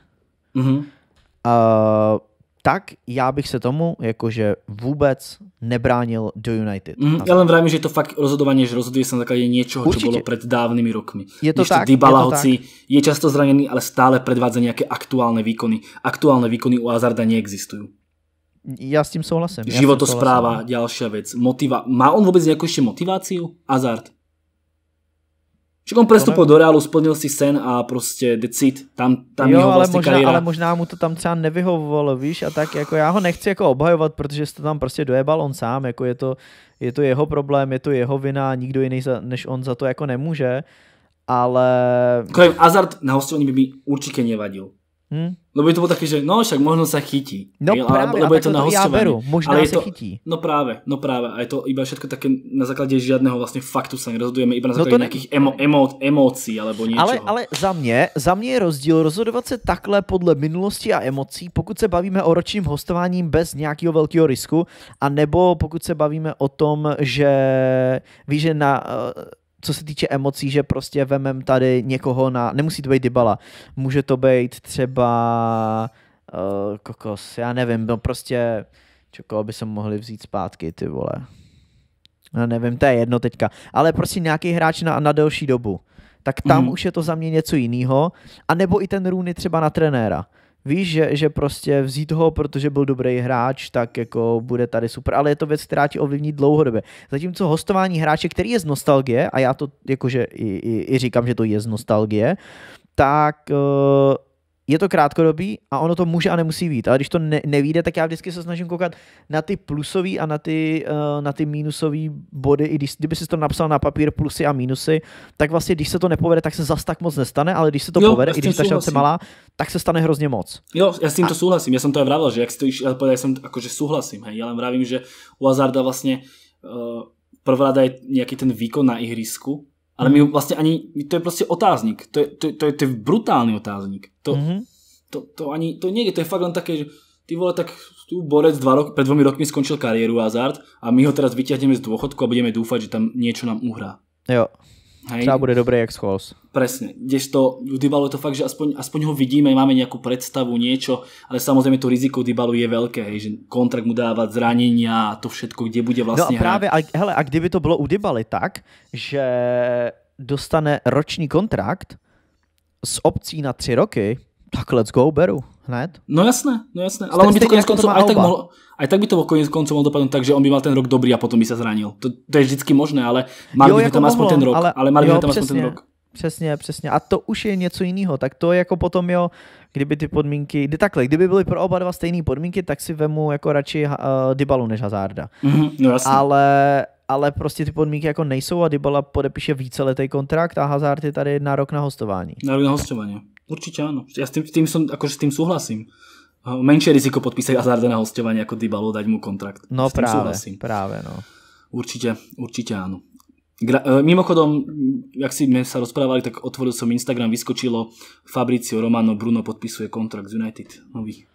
tak já bych se tomu jakože vůbec nebránil do United. Ja len vravím, že je to fakt rozhodovanie, že rozhoduje sa na základe niečoho, čo bolo pred dávnymi rokmi. Je to tak, Dybala, je to hoci tak. Je často zranený, ale stále predvádza nejaké aktuálne výkony. Aktuálne výkony u Hazarda neexistujú. Ja s tým souhlasím. Životospráva, ďalšia vec. Má on vôbec nejakú ešte motiváciu? Hazard? Však on prestupil do Realu, splnil si sen a prostě decid, tam jo, jeho vlastně kariéra. Ale možná mu to tam třeba nevyhovovalo, víš, a tak jako já ho nechci jako obhajovat, protože se to tam prostě dojebal on sám, jako je to jeho problém, je to jeho vina, nikdo jiný než on za to jako nemůže, ale... Hazard na hostovaní by mi určitě nevadil. Lebo je to bolo také, že no však možno sa chytí. No práve, lebo a je to na hostovanie. Ja beru, možná sa chytí. No práve. A je to iba všetko také na základe žiadneho vlastne faktu sa nerozhodujeme, iba na základe nejakých emócií alebo niečoho. Ale za mě je rozdíl rozhodovat se takhle podle minulosti a emocí, pokud se bavíme o ročním hostováním bez nějakého velkého risku, a nebo pokud se bavíme o tom, že víš, že co se týče emocí, že prostě vemem tady někoho nemusí to být Dybala, může to být třeba kokos, já nevím, no prostě Koho by se mohli vzít zpátky, ty vole. No nevím, to je jedno teďka. Ale prostě nějaký hráč na delší dobu. Tak tam už je to za mě něco jiného. A nebo i ten Rooney třeba na trenéra. Víš, že prostě vzít ho, protože byl dobrý hráč, tak jako bude tady super, ale je to věc, která ti ovlivní dlouhodobě. Zatímco hostování hráče, který je z nostalgie, a já to jakože i říkám, že to je z nostalgie, tak je to krátkodobý a ono to může a nemusí být. Ale když to nevíde, tak já vždycky se snažím koukat na ty plusový a na ty mínusový body. I kdyby si to napsal na papír plusy a mínusy, tak vlastně, když se to nepovede, tak se zas tak moc nestane, ale když se to povede, i když ta šance malá, tak se stane hrozně moc. Jo, ja s týmto súhlasím. Ja som to aj vravel, že jak si to ja som akože súhlasím. Hej. Ja len vravím, že u Hazarda vlastne prvrada je nejaký ten výkon na ihrisku, ale my vlastne ani, to je proste otáznik. To je brutálny otáznik. To nie je, to je fakt len také, že ty vole, tak tu borec pred 2 rokmi skončil kariéru Hazard a my ho teraz vyťahneme z dôchodku a budeme dúfať, že tam niečo nám uhrá. Jo. Hej. Třeba bude dobrý jak Scholes. Presne. Kdežto u Dybalu je to fakt, že aspoň ho vidíme, máme nejakú predstavu, niečo, ale samozrejme to riziko Dybalu je veľké, hej, že kontrakt mu dávať zranenia a to všetko, kde bude vlastne hrať. No a právě, a kdyby to bylo u Dybaly tak, že dostane roční kontrakt s opcí na 3 roky, tak let's go, beru. Hned. No jasné. Ale on by to konec koncov aj tak by to konec koncov mohol dopadnúť tak, že on by mal ten rok dobrý a potom by sa zranil. To je vždycky možné, ale mali by tam aspoň ten rok. Ale mali by tam aspoň ten rok. Přesně. A to už je něco jiného. Tak to je jako potom, jo, kdyby ty podmínky, kdyby byly pro oba dva stejné podmínky, tak si vemu jako radši Dybalu než Hazarda. No jasně. Ale prostě ty podmínky jako nejsou a Dybala podepíše víceletý kontrakt a Hazard je tady na rok na hostování. Na rok na hostování. Určite áno. Ja s tým súhlasím. Menšie riziko podpísať Hazarda na hostovanie ako Dybalu, dať mu kontrakt. No práve, no. Určite áno. Mimochodom, jak si sa rozprávali, tak otvoril som Instagram, vyskočilo Fabrizio Romano, Bruno podpisuje kontrakt z United. Nový.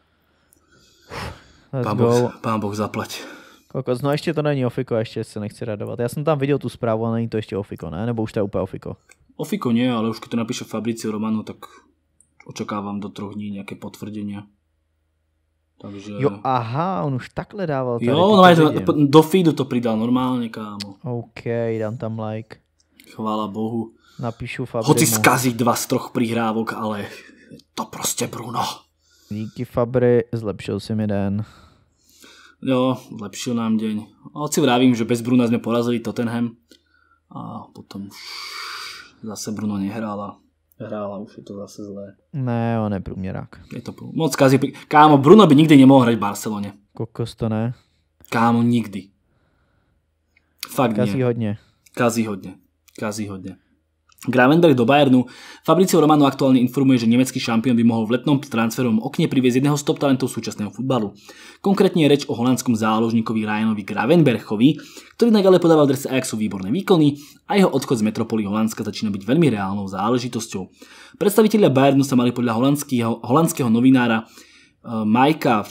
Pán Boh zaplať. Kokos, no ještě to není ofiko, ještě se nechci radovat. Já jsem tam viděl tu zprávu, ale není to ještě ofiko, ne? Nebo už to je úplně ofiko? Ofiko nie, ale už keď to napíše Fabrizio Romano, tak očakávam do 3 dní nejaké potvrdenia. Takže... Jo, aha, on už takhle dával. Jo, no do feedu to pridal normálne, kámo. OK, dám tam like. Chvála Bohu. Napíšu Fabrimu. Hoci skazí 2 z 3 prihrávok, ale to prostě Bruno. Díky Fabry, zlepšil si mi den. Jo, zlepšil nám deň. Hoci vravím, že bez Bruna sme porazili Tottenham a potom už zase Bruno nehrála. Hrála, už je to zase zlé. Ne, on je průměrák. Je to moc kazí. Kámo, Bruno by nikdy nemohol hrať v Barcelone. Kokos to ne. Kámo, nikdy. Fakt Kazí nie. Kazí hodne. Gravenberch do Bayernu. Fabrizio Romano aktuálne informuje, že nemecký šampión by mohol v letnom transferovom okne priviesť jedného z top talentov súčasného futbalu. Konkrétne je reč o holandskom záložníkovi Ryanovi Gravenberchovi, ktorý naďalej podával dres Ajaxu výborné výkony a jeho odchod z metropoly Holandska začína byť veľmi reálnou záležitosťou. Predstavitelia Bayernu sa mali podľa holandského novinára Majka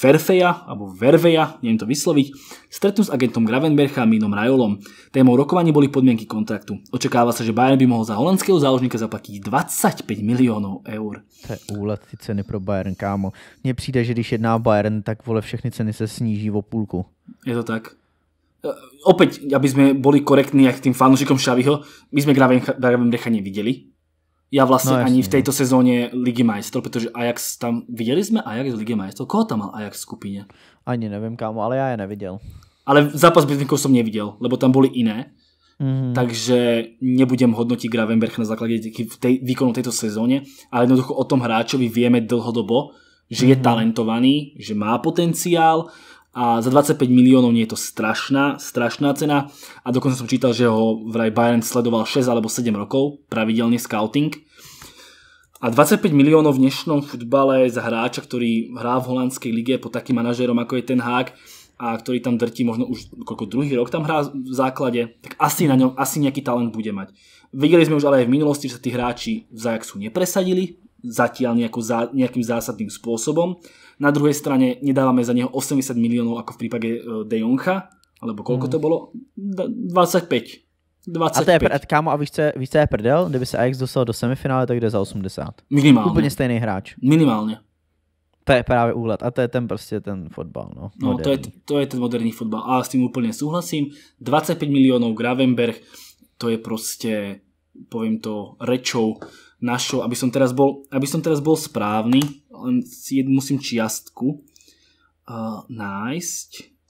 Verveja, neviem to vysloviť, stretnú s agentom Gravenbercha a Mínom Rajolom. Témou rokovaní boli podmienky kontraktu. Očakáva sa, že Bayern by mohol za holandského záložníka zaplatiť 25 miliónov eur. To je úlet, ty ceny pro Bayern, kámo. Mně přijde, že když jedná Bayern, tak vole všechny ceny se sníží o půlku. Je to tak. Opäť, aby sme boli korektní jak tým fanúšikom Xaviho, my sme Gravenbercha nevideli. Ja vlastne ani v tejto sezóne Ligy majstrov, pretože Ajax tam... Videli sme Ajax v Lige majstrov? Koho tam mal Ajax v skupine? Ani neviem, kámo, ale ja je nevidel. Ale zápas Benficou som nevidel, lebo tam boli iné. Takže nebudem hodnotiť Gravenbercha na základe výkonu tejto sezóne, ale jednoducho o tom hráčovi vieme dlhodobo, že je talentovaný, že má potenciál a za 25 miliónov nie je to strašná cena a dokonca som čítal, že ho vraj Bayern sledoval 6 alebo 7 rokov, pravidelne scouting. A 25 miliónov v dnešnom futbale za hráča, ktorý hrá v holandskej lige pod takým manažérom ako je Ten Hag a ktorý tam drtí možno už druhý rok tam hrá v základe, tak asi na ňom nejaký talent bude mať. Videli sme už ale aj v minulosti, že sa tí hráči v Ajaxu nepresadili zatiaľ nejakým zásadným spôsobom. Na druhej strane nedávame za neho 80 miliónov ako v prípade De Jonga, alebo koľko to bolo? 25. A to je kámo, a víš, co je prdel? Kdyby se Ajax dostal do semifinále, tak jde za 80. Minimálne. Úplně stejný hráč. Minimálne. To je právě úlet a to je ten prostě ten fotbal. No to je ten moderný fotbal a s tým úplne súhlasím. 25 miliónov Gravenberch, to je proste, poviem to rečou našou, aby som teraz bol správny, len si musím čiastku nájsť.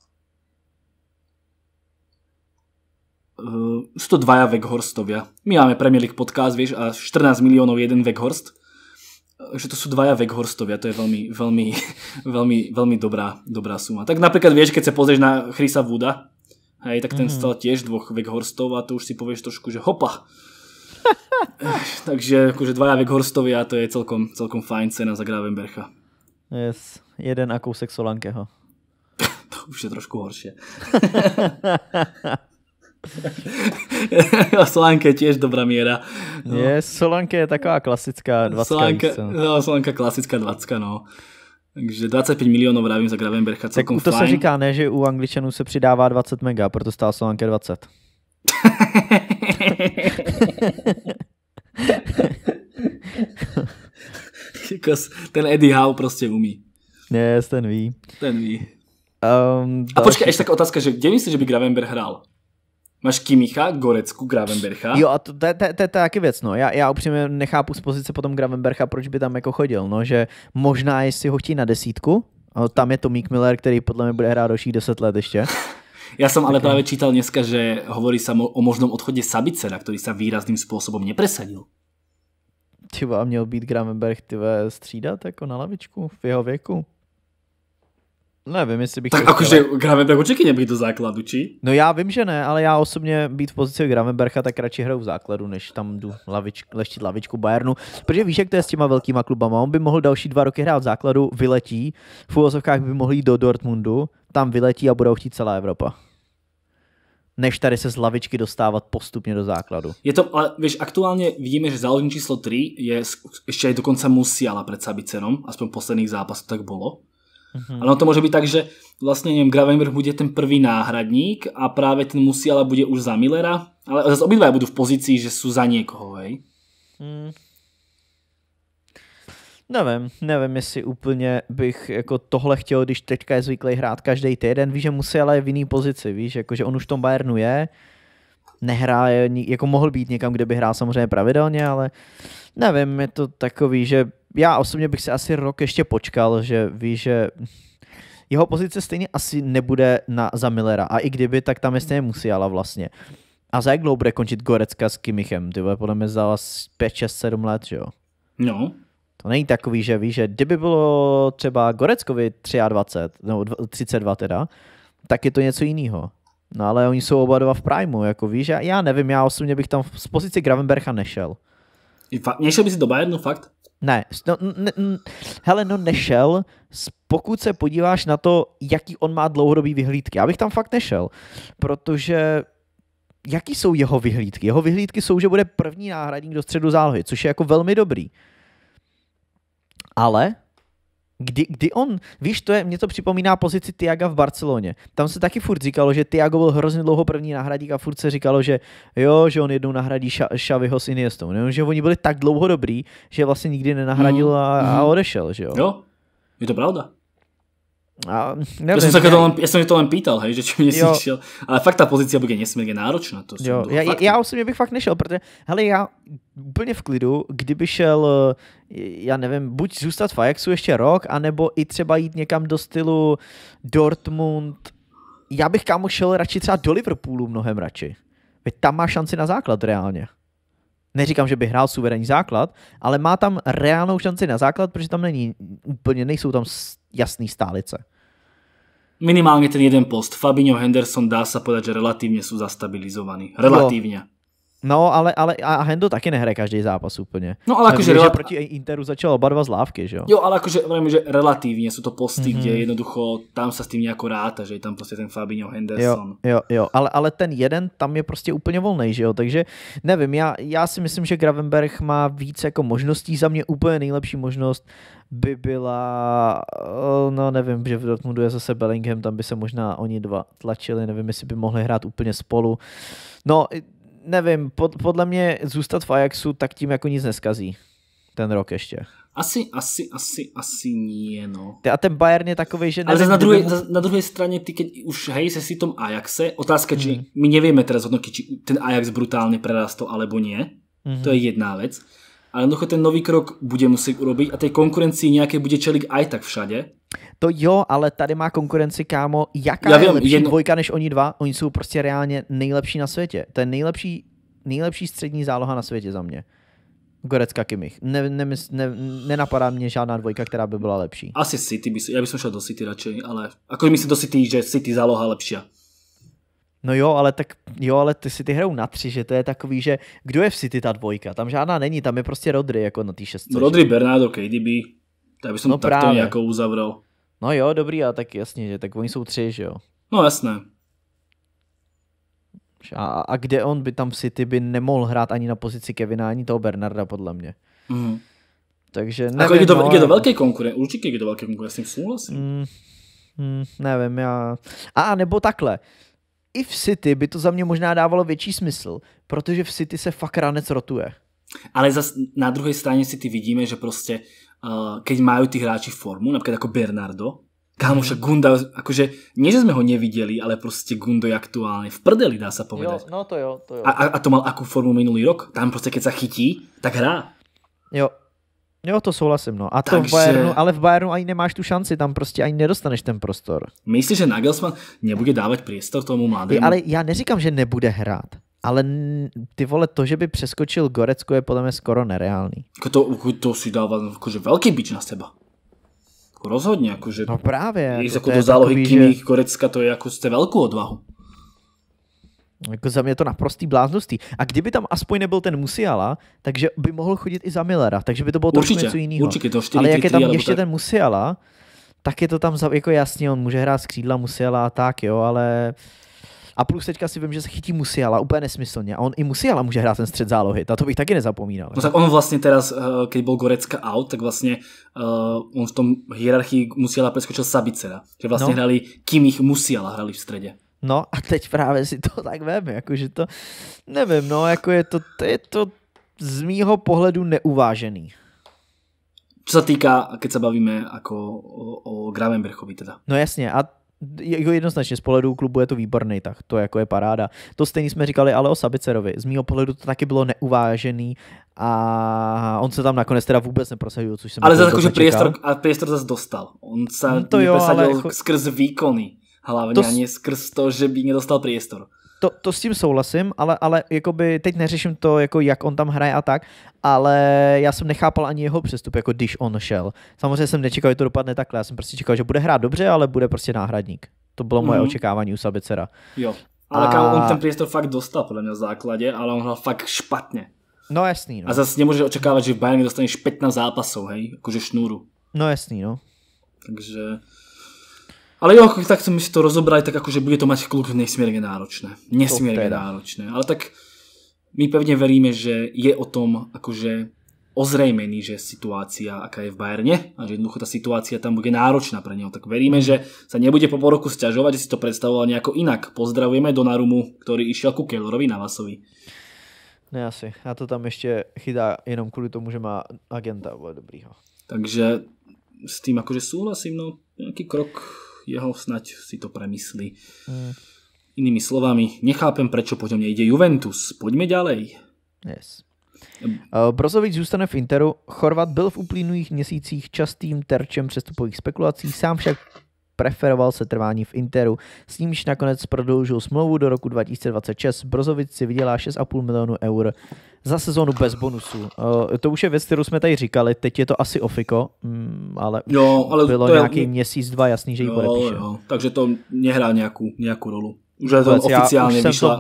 Sú to dvaja Weghorstовia. My máme Premier League podcast, vieš, a 14 miliónov jeden Weghorst. Že to sú dvaja Weghorstовia, to je veľmi dobrá suma. Tak napríklad vieš, keď sa pozrieš na Chrisa Wooda, hej, tak ten stal tiež dvoch Weghorstov a to už si povieš trošku, že hopa. Takže akože dvaja Weghorstовia, to je celkom fajn cena za Gravenbercha. Yes, jeden a kousek Solankeho. To už je trošku horšie. Solanke je tiež dobrá miera. No. Yes, Solanke je taková klasická 20. Solanka klasická 20, no. Takže 25 miliónov vravím za Gravenbercha, celkom tak to fajn. se říká, ne, že u Angličanů se přidává 20 mega, proto stál Solanke 20. Ten Eddie Howe proste umí. Yes, ten ví. A počkaj, ešte taká otázka, že kde myslíš, že by Gravenberch hral? Máš Kimicha, Gorecku, Gravenbercha? Jo, a to je taky věc, no. Já upřímně nechápu z pozice potom Gravenbercha, proč by tam jako chodil, no, že možná jestli ho chtí na 10, tam je to Meek Miller, který podle mě bude hrát dalších 10 let ještě. Ja som ale práve čítal dneska, že hovorí sa o možnom odchode Sabicera, ktorý sa výrazným spôsobom nepresadil. Tyva, měl být Gravenberch střídat jako na lavičku v jeho věku? Nevím, jestli bych... Tak akože Gravenberch určitě nebude do základu, či? No já vím, že ne, ale já osobně být v pozici Gravenbercha, tak radši hraju v základu, než tam jdu leštit lavičku Bayernu. Protože víš, jak to je s těma velkýma klubama. On by mohl další 2 roky hrát v základu, vyletí, v úvozovkách by mohl jít do Dortmundu, tam vyletí a budou chtít celá Evropa. Než tady se z lavičky dostávat postupně do základu. Je to, ale vieš, aktuálne vidíme, že záložník číslo 3 je ešte aj dokonca Musiala pred Sabicerom, aspoň posledných zápasov tak bolo. Ale to môže byť tak, že vlastne neviem, Gravenberch bude ten prvý náhradník a práve ten Musiala bude už za Millera, ale zase obidvaja budú v pozícii, že sú za niekoho, hej? Nevím, jestli úplně bych jako tohle chtěl, když teďka je zvyklý hrát každý týden. Víš, že Musiala je v jiný pozici, víš, jako, že on už v tom Bayernu je, nehraje, jako mohl být někam, kde by hrál samozřejmě pravidelně, ale nevím, je to takový, že já osobně bych si asi rok ještě počkal, že víš, že jeho pozice stejně asi nebude za Millera a i kdyby, tak tam je stejně Musiala vlastně. A za jak dlouho bude končit Gorecka s Kimichem? Ty vole, podle mě za 5, 6, 7 let, že jo? No. To není takový, že víš, že kdyby bylo třeba Goreckovi 23, no 32 teda, tak je to něco jiného. No ale oni jsou oba dva v primu, jako víš, já nevím, já osobně bych tam z pozice Gravenbercha nešel. Nešel by si do Bayernu, fakt? Ne, hele, nešel, pokud se podíváš na to, jaký on má dlouhodobý vyhlídky. Já bych tam fakt nešel, protože jaký jsou jeho vyhlídky? Jeho vyhlídky jsou, že bude první náhradník do středu zálohy, což je jako velmi dobrý. Ale kdy on, víš, mě to připomíná pozici Thiaga v Barceloně. Tam se taky furt říkalo, že Thiago byl hrozně dlouho první náhradník a furt se říkalo, že jo, že on jednou nahradí Xaviho s Iniestou. Ne? Že oni byli tak dlouho dobrý, že vlastně nikdy nenahradil a odešel, že jo. Jo, je to pravda. A neviem, ja som to len pýtal, hej, že či mi nesišiel, ale fakt tá pozícia bude nesmierne náročná. To jo, já osobně bych fakt nešel, protože hele, já úplně v klidu, kdyby šel, já nevím, buď zůstat v Ajaxu ještě rok, anebo i třeba jít někam do stylu Dortmund. Já bych kámo šel radši třeba do Liverpoolu mnohem radši. Veď tam má šanci na základ reálně. Neříkám, že by hrál suverénní základ, ale má tam reálnou šanci na základ, protože tam nejsou tam jasný stálice. Minimálne ten jeden post. Fabinho, Henderson, dá sa povedať, že relatívne sú zastabilizovaní. Relatívne. No, ale a Hendo taky nehraje každý zápas úplně. No, ale akože proti Interu začal oba dva z lávky, že jo? Jo, ale akože vravím, že relatívne sú to posty, kde jednoducho tam sa s tým nejako ráta, že je tam prostě ten Fabinho, Henderson. Jo, ale ten jeden tam je prostě úplně volnej, že jo? Takže nevím, já si myslím, že Gravenberch má víc jako možností. Za mě úplně nejlepší možnost by byla, no nevím, že v Dortmundu je zase Bellingham, tam by se možná oni dva tlačili, nevím, jestli by mohli hrát úplně spolu. No, nevím, podle mě zůstat v Ajaxu tak tím jako nic neskazí. ten rok ještě. Asi nie, no. A ten Bayern je takovej, že... Ale na druhej strane, ty keď už hej, si tom Ajaxe, otázka, či my nevieme teraz hodnotiť, či ten Ajax brutálne prerastol, alebo nie. To je jedna vec. Ale jednoducho ten nový krok bude musieť urobiť a tej konkurencii nejaké bude čeliť aj tak všade. To jo, ale tady má konkurenci, kámo, jaká je lepší dvojka než oni dva? Oni jsou prostě reálně nejlepší na světě. To je nejlepší střední záloha na světě za mě. Goretzka, Kimmich. Nenapadá mě žádná dvojka, která by byla lepší. Asi City, ja by som šel do City radšej, ale ako myslím do City, že City záloha lepšia. No jo, ale ty City hrajou na 3, že to je takový, že kdo je v City ta dvojka? Tam žádná není, tam je prostě Rodri jako na té 6. No, Rodri, Bernardo, KDB, tak by som takto právě nejako uzavrel. No jo, dobrý, a tak jasně, že tak oni jsou 3, že jo. No jasné. A kde on by tam v City by nemohl hrát ani na pozici Kevina, ani toho Bernarda, podle mě. Takže nevím. Ako ide do veľkej konkurencie, určite ide do veľkej konkurencie, s tým súhlasím. Nevím, já... A nebo takhle. I v City by to za mě možná dávalo větší smysl, protože v City se fakt ranec rotuje. Ale zas na druhej strane City vidíme, že proste keď majú tí hráči formu, napríklad ako Bernardo, kámoša Gunda, akože nie, že sme ho nevideli, ale proste Gundo je aktuálne v prdeli, dá sa povedať. Jo, no to jo. A to mal akú formu minulý rok? Tam proste keď sa chytí, tak hrá. Jo, to souhlasím, no. A to takže... v Bayernu, ale v Bayernu ani nemáš tu šanci, tam prostě ani nedostaneš ten prostor. Myslíš, že Nagelsmann nebude dávat priestor tomu mladému? Ale já neříkám, že nebude hrát. Ale ty vole, to, že by přeskočil Gorecko, je podle mě skoro nereálný. To si dává akože veľký bič na seba. Rozhodně, akože... No právě. Jako do zálohy Kimmich, Gorecka, to je jako ste veľkú odvahu. Jako za mě to naprostý blázností. A kdyby tam aspoň nebyl ten Musiala, takže by mohl chodit i za Millera, takže by to bylo trošku něco jiného. Určitě, to 4, ale jak je tam ještě tak... ten Musiala, tak je to tam jako jasně, on může hrát z křídla Musiala a tak, jo, ale... A plus teďka si vím, že se chytí Musiala úplně nesmyslně. A on i Musiala může hrát ten střed zálohy, to bych taky nezapomínal. No tak on vlastně teraz, keď bol Gorecka out, tak vlastně on v tom hierarchii Musiala preskočil Sabicera. Že vlastně hrali Kimmich, Musiala hrali v středě. No a teď právě si to tak veme, jakože to, nevím, no, jako je to z mýho pohledu neuvážený. Čo sa týka, keď sa bavíme ako o Gravenberchovi teda. No jasně, a jednoznačně z pohledu klubu je to výborný, tak to jako je paráda. To stejně jsme říkali ale o Sabicerovi. Z mýho pohledu to taky bylo neuvážený a on se tam nakonec teda vůbec neprosadil, což jsem... Ale zase akože priestor zase dostal. On sa nepresadil skrz výkony. Hlavně ani skrz to, že by nedostal priestor. To s tím souhlasím, ale jakoby teď neřeším to, jako jak on tam hraje a tak, ale já jsem nechápal ani jeho přestup, jako když on šel. Samozřejmě jsem nečekal, že to dopadne takhle, já jsem prostě čekal, že bude hrát dobře, ale bude prostě náhradník. To bylo moje očekávání u Sabicera. Jo, ale on ten priestor fakt dostal podle mě v základě, ale on hral fakt špatně. No jasný, no. A zase nemůže očekávat, že v Bayernu dostaneš 15 zápasov, hej, jakože šnúru. No jasný, no. Takže... Ale jo, tak sme si to rozobrali, tak akože bude to mať klub nesmierne náročné. Nesmierne náročné. Ale tak my pevne veríme, že je o tom akože ozrejmený, že situácia, aká je v Bayerne a že jednoducho tá situácia tam bude náročná pre neho. Tak veríme, že sa nebude po pol roku sťažovať, že si to predstavoval nejako inak. Pozdravujeme Donnarumu, ktorý išiel ku Keylorovi na Vasovi. Ne asi. Já to tam ještě chytá jenom kvůli tomu, že má agenta dobrýho. Takže s tým akože súhlasím, no nejaký krok jeho snať si to premyslí. Inými slovami, nechápem, prečo po ňom nejde Juventus. Poďme ďalej. Yes. Brozovič zůstane v Interu. Chorvat byl v uplynulých měsících častým terčem přestupových spekulací, sám však preferoval setrvání v Interu. S nímž nakonec prodloužil smlouvu do roku 2026. Brozovič si vydělá 6,5 milionu eur za sezónu bez bonusu. To už je věc, kterou jsme tady říkali, teď je to asi ofiko, ale bylo nějaký měsíc, 2 jasný, že ji podepíše. Jo. Takže to nehrá nějakou rolu. Už je to oficiálně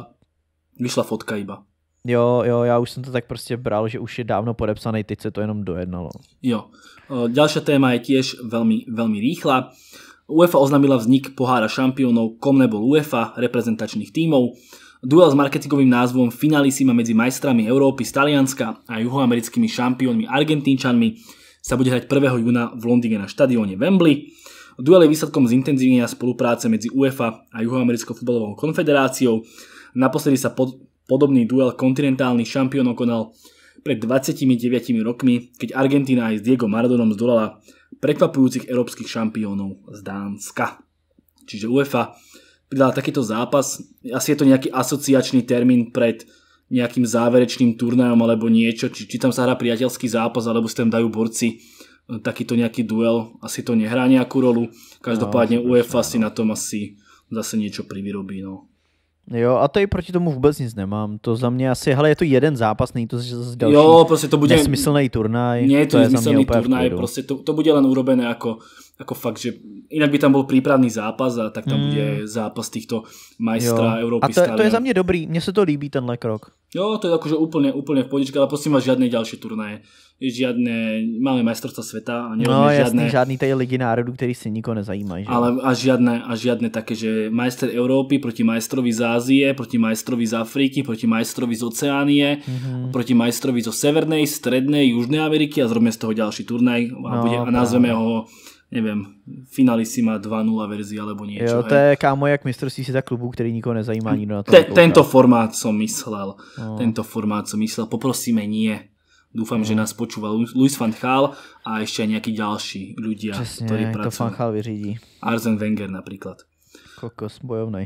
vyšla fotka iba. Jo, já už jsem to tak prostě bral, že už je dávno podepsaný, teď se to jenom dojednalo. Jo. Ďalšia téma je tiež veľmi, veľmi rýchla. UEFA oznámila vznik pohára šampiónov CONMEBOL UEFA reprezentačných tímov. Duel s marketingovým názvom Finalissima medzi majstrami Európy z Talianska a juhoamerickými šampiónmi Argentínčanmi sa bude hrať 1. júna v Londýne na štadióne Wembley. Duel je výsledkom zintenzívnenia spolupráce medzi UEFA a Juhoamerickou futbalovou konfederáciou. Naposledy sa podobný duel kontinentálnych šampiónov konal pred 29 rokmi, keď Argentína aj s Diego Maradonom zdolala prekvapujúcich európskych šampiónov z Dánska. Čiže UEFA pridala takýto zápas. Asi je to nejaký asociačný termín pred nejakým záverečným turnajom alebo niečo, či tam sa hrá priateľský zápas, alebo si tam dajú borci takýto nejaký duel. Asi to nehrá nejakú rolu. Každopádne UEFA si na tom asi zase niečo privyrobí. No. Jo, a tady proti tomu vůbec nic nemám. To za mě asi, hele, je to jeden zápas, není to zase další proste to bude nesmyslný turnaj. Nie je to nesmyslný turnaj, proste to bude len urobené ako fakt, že inak by tam bol prípravný zápas a tak tam bude zápas týchto majstra Európy. A to je za mě dobrý, mně se to líbí tenhle krok. Jo, to je akože úplne v pohodičke, ale prosím vás, žiadne ďalšie turnaje. Máme majstrovstvá sveta a nerobíme žádný tady ligy národů, který si nikoho nezajímají. Ale a žiadne také, že majster Európy proti majstrovi z Ázie, proti majstrovi z Afriky, proti majstrovi z Oceánie, proti majstrovi zo Severnej, Strednej, Južnej Ameriky a zrobíme z toho ďalší turnaj a nazveme ho, neviem, Finalissima 2.0 verzii alebo niečo. Jo, to je kámo jak mistrovství světa klubů, který nikoho nezajímá, nikdo na to Tento formát som myslel. Poprosíme nie. Dúfam, že nás počúva Louis van Gaal a ešte aj nejakí ďalší ľudia, přesně, ktorí pracujú. to van Gaal vyřídí. Arsene Wenger napríklad. Kokos, bojovnej.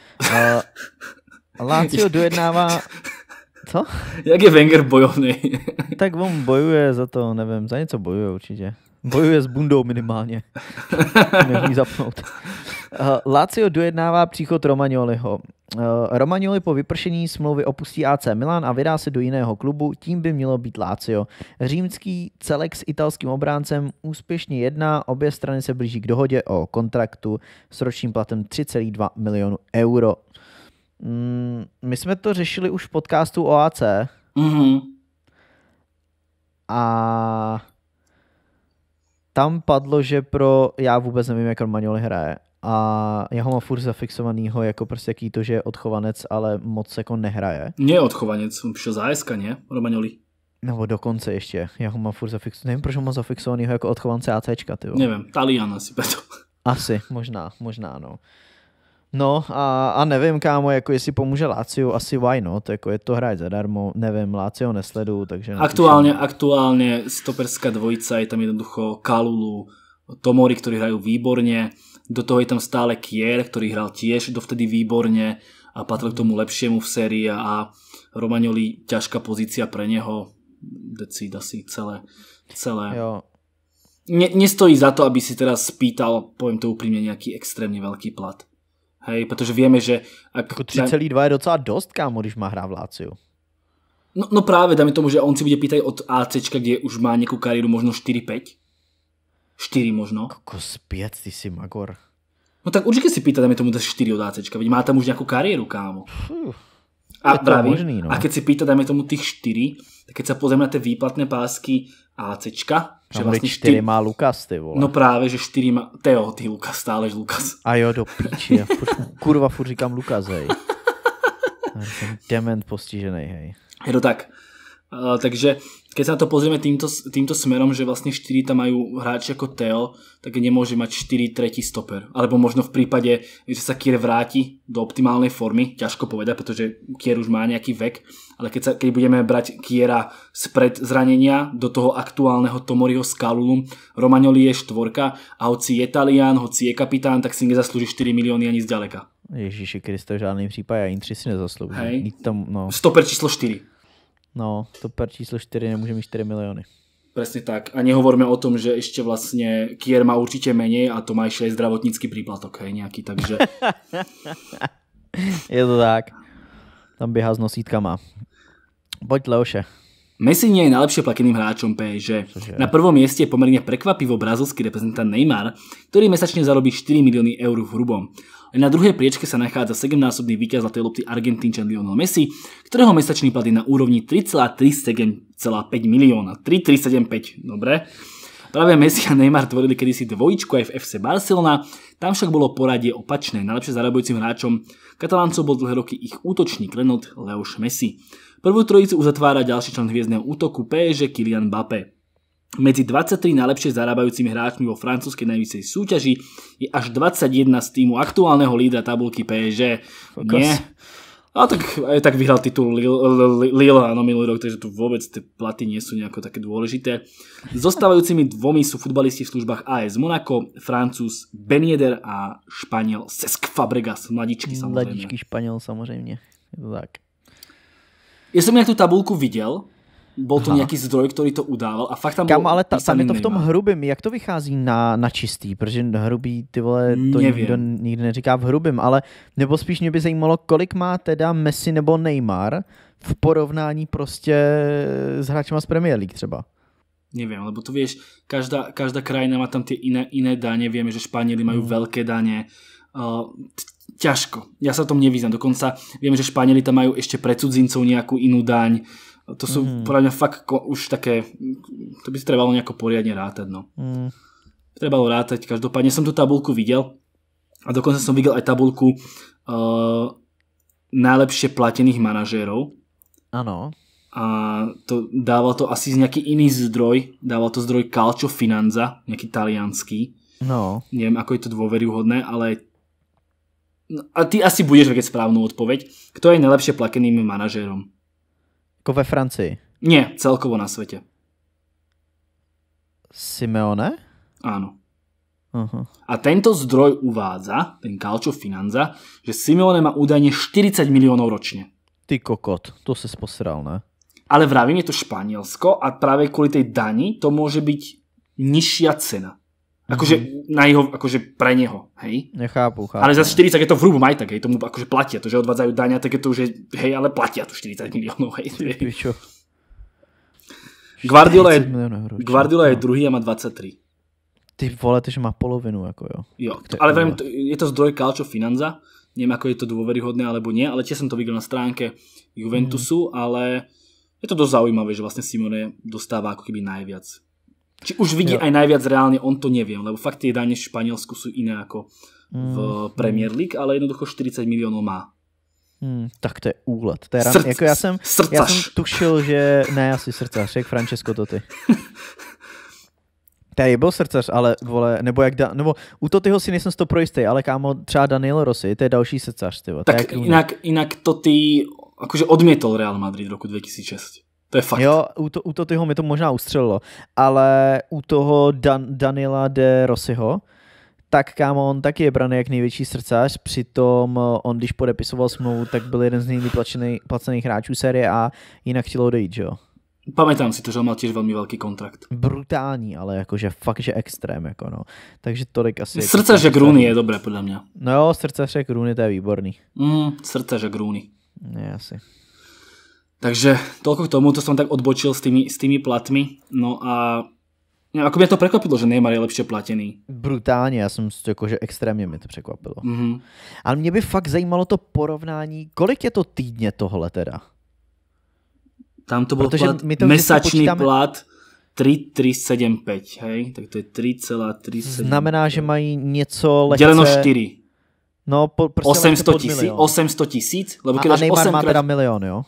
Lazio dojednává... Co? Jak je Wenger bojovnej? Tak on bojuje za to, nevím, za něco bojuje určitě. Bojuje s bundou minimálně. Neumí zapnout. Lazio dojednává příchod Romagnoliho. Romagnoli po vypršení smlouvy opustí AC Milan a vydá se do jiného klubu, tím by mělo být Lazio. Římský celek s italským obráncem úspěšně jedná, obě strany se blíží k dohodě o kontraktu s ročním platem 3,2 milionu euro. My jsme to řešili už v podcastu o AC. A tam padlo, že já vůbec nevím, jak Romagnoli hraje. A já ho mám furt zafixovanýho jako prostě jaký to, že je odchovanec, ale moc jako nehraje. Nie je odchovanec, on přišel za ASK, nie? Romagnoli. Nebo dokonce ještě. Já ho mám furt zafixovanýho. Nevím, proč ho mám zafixovanýho jako odchovance ACčka, tyjo. Nevím, Talian asi preto. Asi, možná, no. No a nevím, kámo, jako jestli pomůže Lazio, asi why not, jako je to hrát zadarmo, nevím, Lazio nesleduju, takže... Aktuálne stoperská dvojica, je tam jednoducho Kalulu, Tomori, ktorí hrajú výborne, do toho je tam stále Kier, ktorý hral tiež dovtedy výborne a patril k tomu lepšiemu v sérii a Romagnoli ťažká pozícia pre neho, decíd asi celé. Jo. Nestojí za to, aby si teraz spýtal, poviem to úprimne, nejaký extrémne veľký plat. Hej, protože vieme, že... Jako 3,2 je docela dost, kámo, když má hrát v Láciu. No práve, dáme tomu, že on si bude pýtať od ACčka, kde už má nejakú kariéru možno 4-5. 4 možno. Kokos 5, ty si magor. No tak určite si pýta, dáme tomu 4 od ACčka, veď má tam už nejakú kariéru, kámo. A pravím, možný, no. A keď si pýta, dáme tomu tých 4, tak keď sa pozrieme na tie výplatné pásky ACčka, že vlastne 4 má Lukas, ty vole. No práve, že 4 má... Teo, ty Lukas, stálež Lukas. A jo, do píči, ja kurva furt říkám Lukas, hej. Já jsem dement postižený, hej. Je to tak. Takže keď sa na to pozrieme týmto smerom, že vlastne 4 tam majú hráči ako Teo, tak nemôže mať 4 tretí stoper. Alebo možno v prípade, že sa Kier vráti do optimálnej formy, ťažko povedať, pretože Kier už má nejaký vek, ale keď budeme brať Kiera spred zranenia do toho aktuálneho Tomoriho s Kalulum, Romagnoli je 4 a hoci je Talian, hoci je kapitán, tak si nezaslúži 4 milióny ani zďaleka. Ježiši Kriste, v žádném případě ani 3 si nezaslouží. Hej. No. Stoper číslo 4. No, stoper číslo 4 nemůže mít 4 milióny. Presne tak. A nehovoríme o tom, že ešte vlastne Kier má určite menej a to má ešte aj zdravotnícky príplatok, hej, nejaký, takže... Je to tak. Tam běhá s nosítkama. Poď, Leoše. Messi nie je najlepšie plateným hráčom PSG. Na prvom mieste je pomerne prekvapivo brazilský reprezentant Neymar, ktorý mesačne zarobí 4 milióny eur v hrubom. Na druhej priečke sa nachádza 7-násobný víťaz zlatej lopty Argentínčan Lionel Messi, ktorého mesačný plat je na úrovni 3,375 milióna. 3,375, dobre. Práve Messi a Neymar tvorili kedysi dvojičku aj v FC Barcelona, tam však bolo poradie opačné. Najlepšie zarábajúcim hráčom Kataláncov bol dlhé roky ich útočník Lenot Leoš Messi. Prvú trojicu uzatvára ďalší člen hviezdneho útoku PSG Kylian Mbappé. Medzi 23 najlepšie zarábajúcimi hráčmi vo francúzskej najvyššej súťaži je až 21 z týmu aktuálneho lídra tabulky PSG. Nie, A tak aj tak vyhral titul Lille, áno, minulý rok, takže tu vôbec tie platy nie sú nejako také dôležité. Zostávajúcimi dvomi sú futbalisti v službách AS Monaco, Francúz Ben Yedder a Španiel Cesc Fabregas, mladíčky samozrejme. Mladíčky Španiel samozrejme, je to tak. Ja som nejak tú tabulku videl, bol to nejaký zdroj, ktorý to udával a fakt tam bol ale tam je to v tom Neymar. hrubým, jak to vychází na čistý, protože hrubý, ty vole, to nikdo nikdy neříká v hrubým, ale nebo spíš mě by zajímalo, kolik má teda Messi nebo Neymar v porovnání prostě s hráčima z Premier League třeba. Neviem, lebo tu vieš, každá krajina má tam tie iné dane, vieme, že Španieli majú veľké dane, ťažko, ja sa v tom nevyznám, dokonca viem, že Španieli tam majú ešte pre cudzincov nejakú inú daň. To sú podľa mňa fakt už také, to by si trebalo nejako poriadne rátať, no. Trebalo rátať, každopádne som tú tabulku videl a dokonca som videl aj tabulku najlepšie platených manažérov. Ano. A to dával to asi z nejaký iný zdroj, dával to zdroj Calcio Finanza, nejaký taliansky. No. Neviem, ako je to dôveryhodné, ale a ty asi budeš vedieť správnu odpoveď. Kto je najlepšie plateným manažérom? Jako ve Francii? Nie, celkovo na svete. Simeone? Áno. Uh-huh. A tento zdroj uvádza, ten Calcio Finanza, že Simeone má údajne 40 miliónov ročne. Ty kokot, to sa posral, ne? Ale vravím, je to Španielsko a práve kvôli tej dani to môže byť nižšia cena. Akože, na jeho, akože pre neho, hej? Nechápu. Ale za 40 je to v hrubom aj tak, hej, tomu akože platia, to, že odvádzajú dania, tak je to už, hej, ale platia to 40 miliónov, hej. Pičo. Guardiola je druhý a má 23. Ty vole, že má polovinu, ako jo. Jo, ale vravím, je to zdroj Calcio Finanza, neviem, ako je to dôveryhodné alebo nie, ale tiež som to videl na stránke Juventusu, ale je to dosť zaujímavé, že vlastne Simone dostáva ako keby najviac. Či už vidí aj najviac reálne, on to neviem, lebo fakt tie dane v Španielsku sú iné ako v Premier League, ale jednoducho 40 miliónov má. Tak to je úlet. To je jako já jsem tušil, že ne asi srdcař, jak Francesco Totti. Tady byl srdcař, ale vole, nebo u Totyho si nejsem 100% jistý, ale kámo, třeba Daniel Rossi, to je další srdcař, tyvo. Tak inak Totti akože odmietol Real Madrid v roku 2006. To je fakt. Jo, u Totyho mi to možná ustřelilo, ale u toho Daniela de Rossiho, tak kámo, on taky je braný jak největší srdcař, přitom on, když podepisoval smlouvu, tak byl jeden z nejlíp placených hráčů série A, jinak chtěl odejít, že jo? Pamätám si to, že on mal tiež veľmi veľký kontrakt. Brutální, ale jakože fakt, že extrém, jako no. Takže tolik asi... Srdcař jak Rooney je dobré, podľa mňa. No jo, srdcař jak Rooney, to je výborný. Srdcař jak Rooney. Ne, asi. Takže toľko k tomu, to som tak odbočil s tými platmi. No a ako by to prekvapilo, že Neymar je lepšie platený. Brutálně, já jsem jakože extrémně mi to překvapilo. Ale mě by fakt zajímalo to porovnání, kolik je to týdně tohle teda? Tam to bol plat, mesačný plat 3,375, hej? Tak to je 3,375. Znamená, že mají něco lehce... Deleno 4. No, 800 tisíc? Lebo keď a Neymar má teda milión, jo?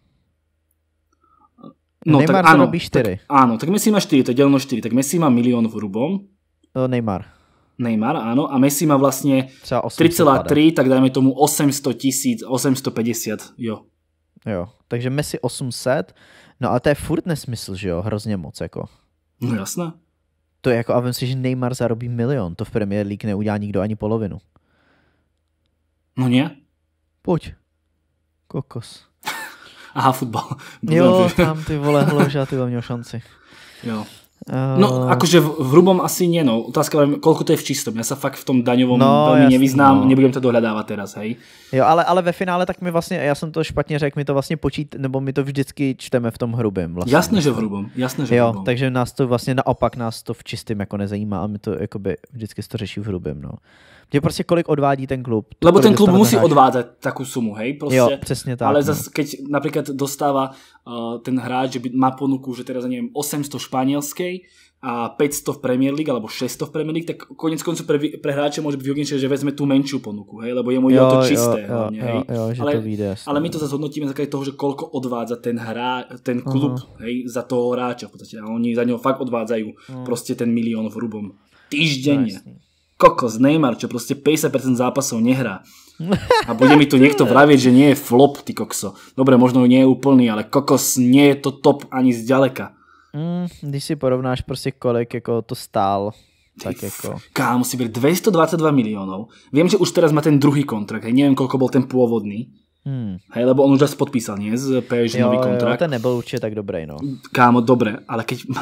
No, Neymar tak áno, robí 4. Tak, áno, tak Messi má 4, to je deleno 4. Tak Messi má milión v hrubom. Neymar, áno. A Messi má vlastne 3,3, tak dajme tomu 800 tisíc, 850, jo. Jo, takže Messi 800, no a to je furt nesmysl, že jo, hrozně moc, jako. No jasné. To je jako, a vím si, že Neymar zarobí milion, to v Premier League neudělá nikdo ani polovinu. No nie? Pojď. Kokos. Aha, futbal. Jo, tam ty vole hloža, ty měl šanci. Jo. No, akože v hrubom asi nie, no. Otázka, koľko to je v čistom. Ja sa fakt v tom daňovom veľmi nevyznám, nebudem to dohľadávať teraz, hej. Jo, ale ve finále tak my vlastně, já jsem to špatně řekl, my to vlastně nebo my to vždycky čteme v tom hrubém. Vlastně. Jasné, že v hrubom. Jo, takže nás to vlastně naopak nás to v čistém jako nezajímá a my to jakoby vždycky to řeší v hrubém, no. Že prostě kolik odvádí ten klub. Lebo ten klub musí odvádzať takú sumu, hej? Proste, jo, přesně tak. Ale zase, keď napríklad dostáva ten hráč, že má ponuku, že teraz neviem 800 španielskej a 500 v Premier League alebo 600 v Premier League, tak konec koncu pre hráča môže byť výhodnejšie, že vezme tú menšiu ponuku, hej? Lebo jemu ide o to čisté. Hlavne, hej? Jo, ale, to vyjde, ale my to zase hodnotíme základe toho, že koľko odvádza ten klub, hej? Za toho hráča v podstate. A oni za neho fakt odvádzajú proste ten milión v hrubom. Týždenne. Kokos, Neymar, čo proste 50% zápasov nehrá. A bude mi tu niekto vravieť, že nie je flop, ty kokso. Dobre, možno nie je úplný, ale kokos nie je to top ani zďaleka. Když si porovnáš prostě kolik jako to stál, tak jako... Kámo, si ber 222 miliónov. Viem, že už teraz má ten druhý kontrakt, hej, neviem, koľko bol ten pôvodný. Hej, lebo on už raz podpísal, nie? Z PSG nový kontrakt. Jo, ten nebyl určitě tak dobrý, no. Kámo, dobre, ale keď má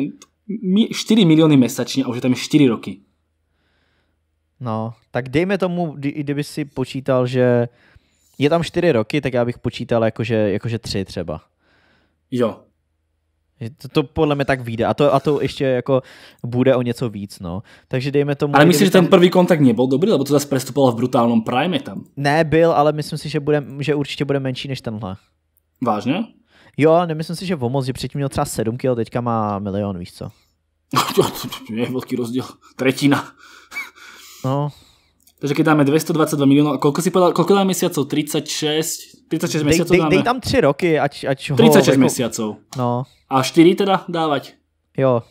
4 milióny mesačne a už je tam 4 roky. No, tak dejme tomu, kdyby si počítal, že je tam 4 roky, tak já bych počítal jakože 3 třeba. Jo. To podle mě tak vyjde. A to ještě jako bude o něco víc, no. Takže dejme tomu... Ale myslíš, že ten prvý kontakt nebyl dobrý, lebo to zase prestupoval v brutálnom prime tam? Nebyl, ale myslím si, že určitě bude menší než tenhle. Vážně? Jo, nemyslím si, že Vomoz, že předtím měl třeba 7 kg, teďka má 1 milion, víš co? Je velký rozdíl. Tretina. No. Takže keď dáme 222 miliónov, a koľko si povedal, koľko dáme mesiacov? 36 mesiacov dáme? Dej tam 3 roky, ať ho... 36 jako... mesiacov. No. A 4 teda dávať? Jo.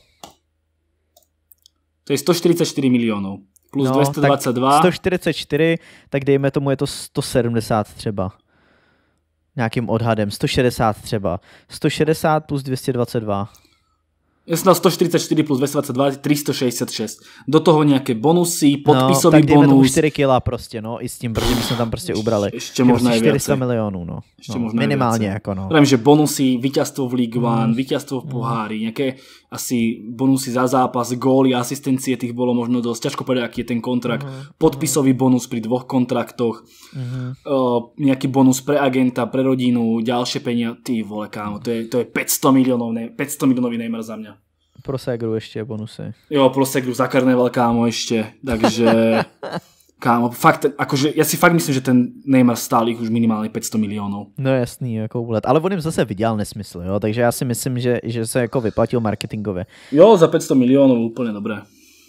To je 144 miliónov. Plus no, 222. 144, tak dejme tomu je to 170 třeba. Nějakým odhadem. 160 třeba. 160 plus 222. Ja som dal 144 plus 222, 366. Do toho nejaké bonusy, podpisový bonus. No, tak dejme tomu 4 kila prostě, no, i s tím, protože my jsme tam prostě ubrali. Ešte možno aj 400 milionů, no. Ešte no možno minimálně jako, no. Viem, že bonusy, víťazstvo v League One, víťazstvo v pohári, nejaké asi bonusy za zápas, góly, asistencie, tých bolo možno dosť. Ťažko povedať, aký je ten kontrakt. Podpisový bonus pri 2 kontraktoch, nejaký bonus pre agenta, pre rodinu, ďalšie peniaze. Ty vole, kámo, to je 500 miliónový Neymar za mňa. Pro Segru ještě bonusy. Jo, pro Segru za Karneval, kámo, ešte. Takže, kámo, fakt, akože, ja si fakt myslím, že ten Neymar stál ich už minimálně 500 milionů. No jasný, jako úlet. Ale on jim zase vydělal nesmysl, jo, takže já si myslím, že se jako vyplatil marketingově. Jo, za 500 milionů, úplně dobré.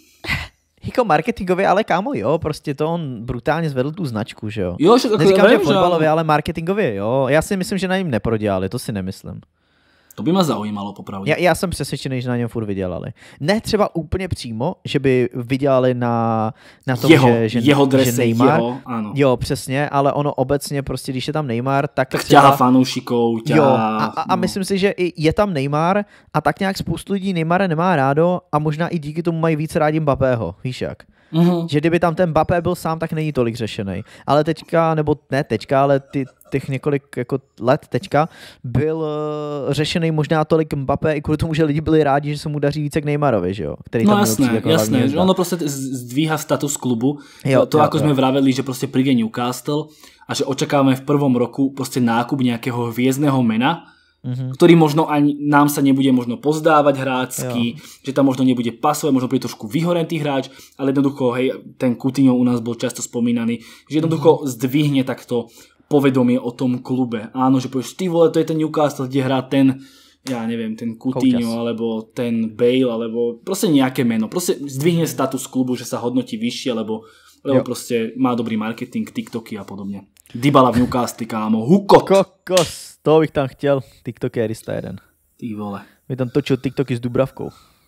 Jako marketingově, ale kámo, jo, prostě to on brutálně zvedl tu značku, že jo. Jo, že neříkám, že fotbalově, ale marketingově, jo. Já si myslím, že na něm neprodělali, to si nemyslím. To by ma zaujímalo, popravdě. Já jsem přesvědčený, že na něm furt vydělali. Ne třeba úplně přímo, že by vydělali na tom, jeho drese, že Neymar, áno. Jo, přesně, ale ono obecně prostě, když je tam Neymar, tak třeba... ťahá fanoušikov, Jo, a myslím si, že i je tam Neymar a tak nějak spoustu lidí Neymara nemá rádo a možná i díky tomu mají víc rádi Mbappého, víš jak? Že kdyby tam ten Mbappé byl sám, tak není tolik řešený. Ale teďka, nebo ne teďka, ale těch několik jako let teďka byl řešený možná tolik Mbappé i kvůli tomu, že lidi byli rádi, že se mu daří více k Neymarovi, že jo? Který no tam jasné, že ono prostě zdvíha status klubu. Ako sme vraveli, že prostě príde Newcastle a že očakávame v prvom roku prostě nákup nejakého hviezdneho mena, ktorý možno ani nám sa nebude možno pozdávať hráčsky, že tam možno nebude pasovať, možno bude trošku vyhoretý hráč, ale jednoducho, hej, ten Coutinho u nás bol často spomínaný, že jednoducho zdvihne takto povedomie o tom klube. Áno, že povieš, ty vole, to je ten Newcastle, kde hrá ten, ja neviem, ten Coutinho, alebo ten Bale, alebo proste nejaké meno. Proste zdvihne status klubu, že sa hodnotí vyššie, lebo proste má dobrý marketing, TikToky a podobne. Dybala v Newcastle, kámo, hukot! Kokos, toho bych tam chtěl, TikTokerista jeden. Ty vole. By tam točil TikToky s Dubravkou.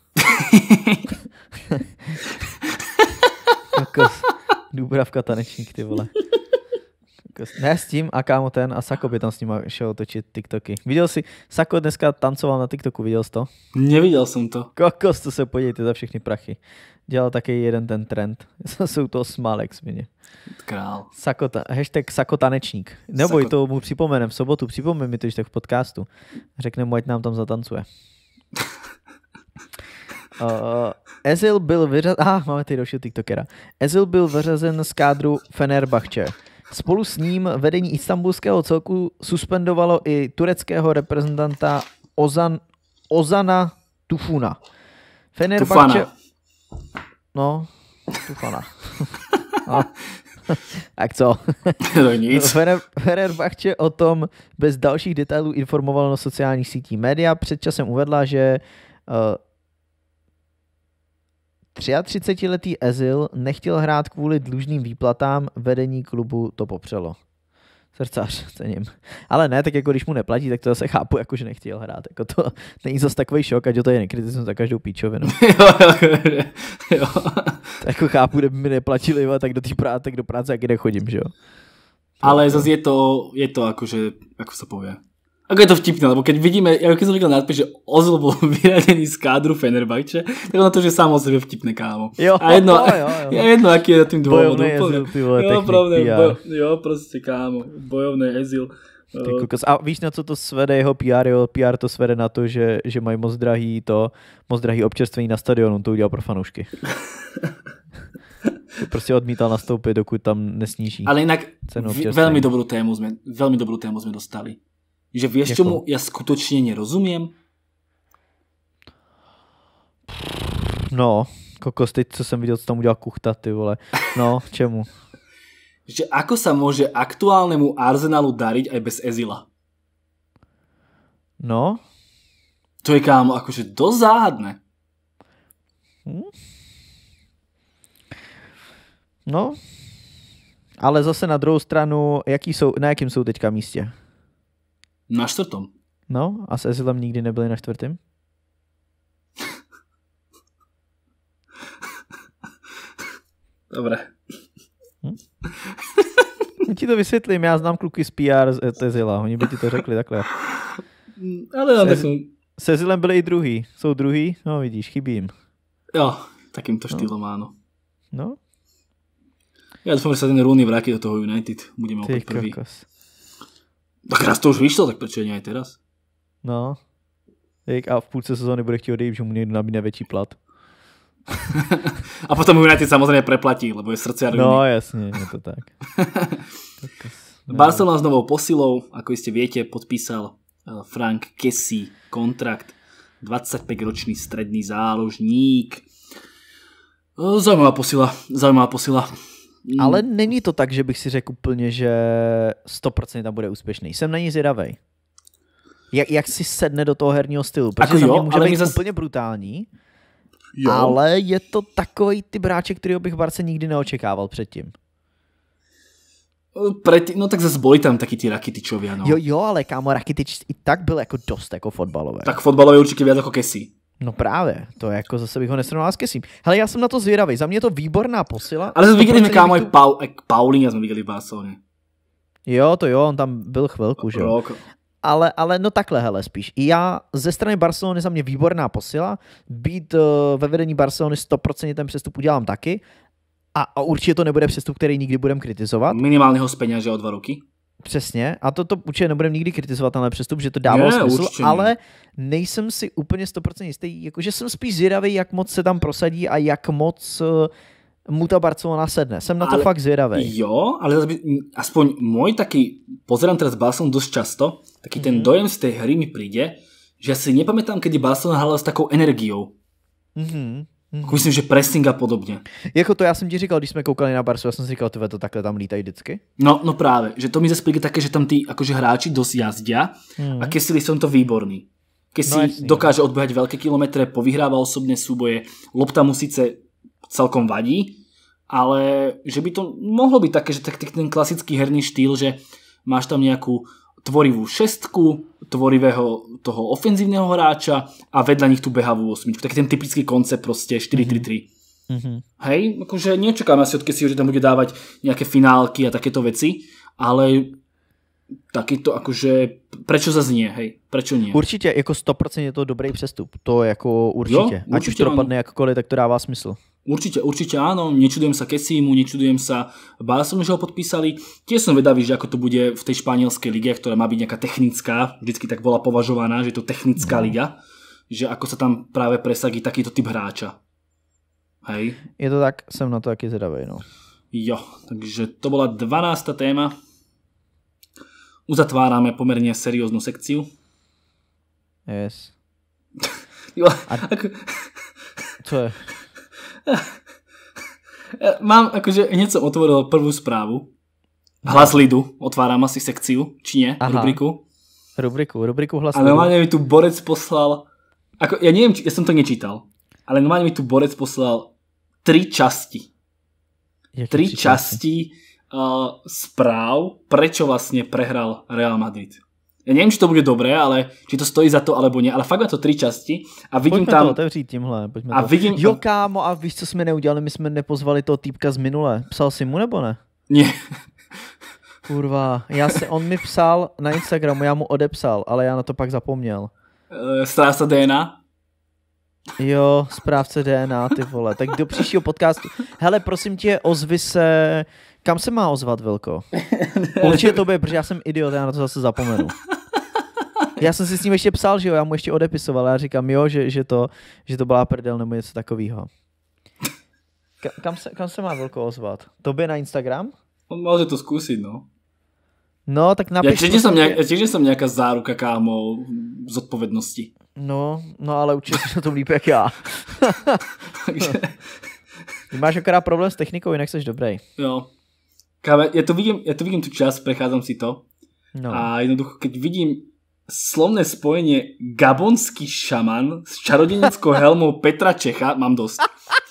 Kokos, Dubravka tanečník, ty vole. Ne s tím a kámo ten a Sako by tam s ním šel točit TikToky. Viděl jsi, Sako dneska tancoval na TikToku, viděl jsi to? Neviděl jsem to. Kokos, to se podívejte za všechny prachy. Dělal taky jeden ten trend. Jsou to smál, jak směně. Král. Hashtag Sako tanečník. Neboj, to mu připomenem v sobotu, připomeň mi to, když tak v podcastu. Řekne mu, ať nám tam zatancuje. Ezil byl vyřazen... máme tady dalšího TikTokera. Ezil byl vyřazen z kádru Fenerbahče. Spolu s ním vedení istanbulského celku suspendovalo i tureckého reprezentanta Ozana Tufana. Fenerbahče... No, Tufana. No. Tak co? Fenerbahče o tom bez dalších detailů informovalo na sociálních sítích. Média před časem uvedla, že 33letý Ezil nechtěl hrát kvůli dlužným výplatám, vedení klubu to popřelo. Srdcař, cením. Ale ne, tak jako když mu neplatí, tak to zase chápu, jako že nechtěl hrát. Jako to není zase takový šok, ať to je nekritizuju za každou píčovinu. jo. Tak jako chápu, kdyby mi neplatili, tak do práce jak nechodím, že jo. Ale zase je to akože, ako sa povie. Ako je to vtipné, lebo keď vidíme, keď som videl nadpis, že Ozil bol vyradený z kádru Fenerbahče, tak ono to, že sám o sebe vtipné, kámo. Jo, a jedno, jo. jedno, aký je tým dôvod. Bojovný Ezil, ty vole, jo, pravda, PR. proste, kámo. Bojovný Ezil. A víš, na co to svede jeho PR? Jeho PR to svede na to, že mají moc drahý občerstvení na stadionu. On to udělal pro fanoušky. Prostě odmítal nastoupit, dokud tam nesníží. Ale inak veľmi dobrú tému sme dostali. Že vieš, čomu ja skutočne nerozumiem? No, kokos, teď co jsem viděl, co tam udělal Kuchta, ty vole. No, čemu? Že ako sa môže aktuálnemu Arsenalu dariť aj bez Ezila? No. To je, kámo, akože dosť záhadné. No, ale zase na druhou stranu, na jakým jsou teďka místě? Na 4. No, a s Ezilem nikdy nebyli na 4. Dobre. Ti to vysvětlím, já znám kluky z PR z Ezila, oni by ti to řekli takhle. Ale s Ezilem byli i druhý, jsou druhý, no vidíš, chybí jim. Jo, takýmto štýlom áno. No. Ja dúfam, že sa ten Rooney vráti do toho United. Budeme opäť prvý. Tak raz to už vyšlo, tak prečo nie aj teraz? No. A v půlce sezóny bude chtít odejít, že mu někdo nabídne větší plat. A potom United samozrejme preplatí, lebo je srdcia Rooney. No jasne, je to tak. Barcelona s novou posilou, ako iste viete, podpísal Frank Kessie kontrakt. 25-ročný stredný záložník. Zaujímavá posila. Ale není to tak, že bych si řekl úplně, že 100% tam bude úspěšný. Jsem na ní zvědavej. Jak si sedne do toho herního stylu. Protože za mě může být úplně brutální, ale je to takový typ hráče, kterýho bych v Barce nikdy neočekával předtím. No tak zase boli tam taky ty Rakitičovia. No. Jo, ale kámo, Rakitič i tak byl jako dost jako fotbalové. Tak fotbalové určitě viac jako Kessie. No právě, to je jako zase bych ho nesrovnal s Kessiem. Hele, já jsem na to zvědavý, za mě je to výborná posila. Ale jsme viděli kámo aj Paulinha jsme viděli v Barceloně. Jo, on tam byl chvilku, že jo. Ale no takhle, hele, spíš. Já ze strany Barcelony za mě výborná posila, být ve vedení Barcelony 100% ten přestup udělám taky a určitě to nebude přestup, který nikdy budem kritizovat. Minimálně ho speňaže o 2 roky. Přesně, a to určitě nebudem nikdy kritizovat tenhle přestup, že to dávalo smysl, ale nejsem si úplně 100% jistý, jakože jsem spíš zvědavý, jak moc se tam prosadí a jak moc mu ta Barcelona sedne. Jsem na to fakt zvědavý. Jo, ale aspoň môj taký, pozerám teraz Barcelonu dosť často, taký ten dojem z tej hry mi príde, že ja si nepamätám, kedy Barcelona hrala s takou energiou. Myslím, že pressing a podobně. Jako to já jsem ti říkal, když jsme koukali na Barsu, já jsem si říkal, tyhle to takhle tam lítají vždycky. No právě, že to mi zase príde také, že tam tí akože hráči dosť jazdia a Kessie som to výborný. Kessie dokáže odbehať veľké kilometre, povyhráva osobné súboje, lopta mu síce celkom vadí, ale že by to mohlo byť také, že ten klasický herný štýl, že máš tam nejakú tvorivú šestku, tvorivého toho ofenzívneho hráča a vedľa nich tú behavú osmičku. Taký ten typický koncept proste 4-3-3. Hej, akože nečakám asi od Kessieho, že tam bude dávať nejaké finálky a takéto veci, ale takýto akože prečo zase nie, hej, prečo nie? Určitě, jako 100% je to dobrý přestup, to jako určitě. Jo, ať už to dopadne jakkoliv, tak to dává smysl. Určite áno, nečudujem sa Kessiemu, nečudujem sa Barcelonu, že ho podpísali. Tiež som vedavý, že ako to bude v tej španielskej lige, ktorá má byť nejaká technická, vždycky tak bola považovaná, že je to technická liga, že ako sa tam práve presadí takýto typ hráča. Hej. Je to tak, jsem na to taky zvedavý, no. Jo, takže to bola 12. téma. Uzatvárame pomerne serióznu sekciu. Yes. Jo, Co je? Mám, akože hneď som otvoril prvú správu. Hlas lidu, otváram asi sekciu, či nie? Rubriku Hlas lidu. Ale normálne mi tu Borec poslal, ja neviem, ja som to nečítal, ale normálne mi tu Borec poslal 3 časti. 3 časti správ, prečo vlastne prehral Real Madrid. Ja neviem, či to bude dobré, ale či to stojí za to, alebo nie, ale fakt má to 3 časti a vidím pojďme tam... to otevřít tímhle. A to. vidím... Jo, kámo, a víš, co jsme neudělali? My jsme nepozvali toho týpka z minule. Psal si mu, nebo ne? Nie. Kurva, on mi psal na Instagramu, já mu odepsal, ale já na to pak zapomněl. Stráca DNA? Jo, správce DNA, ty vole. Tak do příštího podcastu. Hele, prosím tě, ozvi se... Kam se má ozvat, Vilko? Určitě tobě, protože já jsem idiot, já na to zase zapomenu. Já jsem si s ním ještě psal, že jo, já mu ještě odepisoval, já říkám, jo, že to byla prdel nebo něco takového. Kam se má Vilko ozvat? Tobě na Instagram? On môže to skúsiť, no. No, tak napiš... Ja tiež som nejaká záruka, kámo, zodpovednosti. No, ale určitě jsi na tom líp jak já. Ty máš akorát problém s technikou, jinak jsi dobrý. Jo. Kámo, ja tu vidím tu čas, prechádzam si to. No. A jednoducho, keď vidím slovné spojenie gabonský šaman s čarodejnickou helmou Petra Čecha, mám dosť.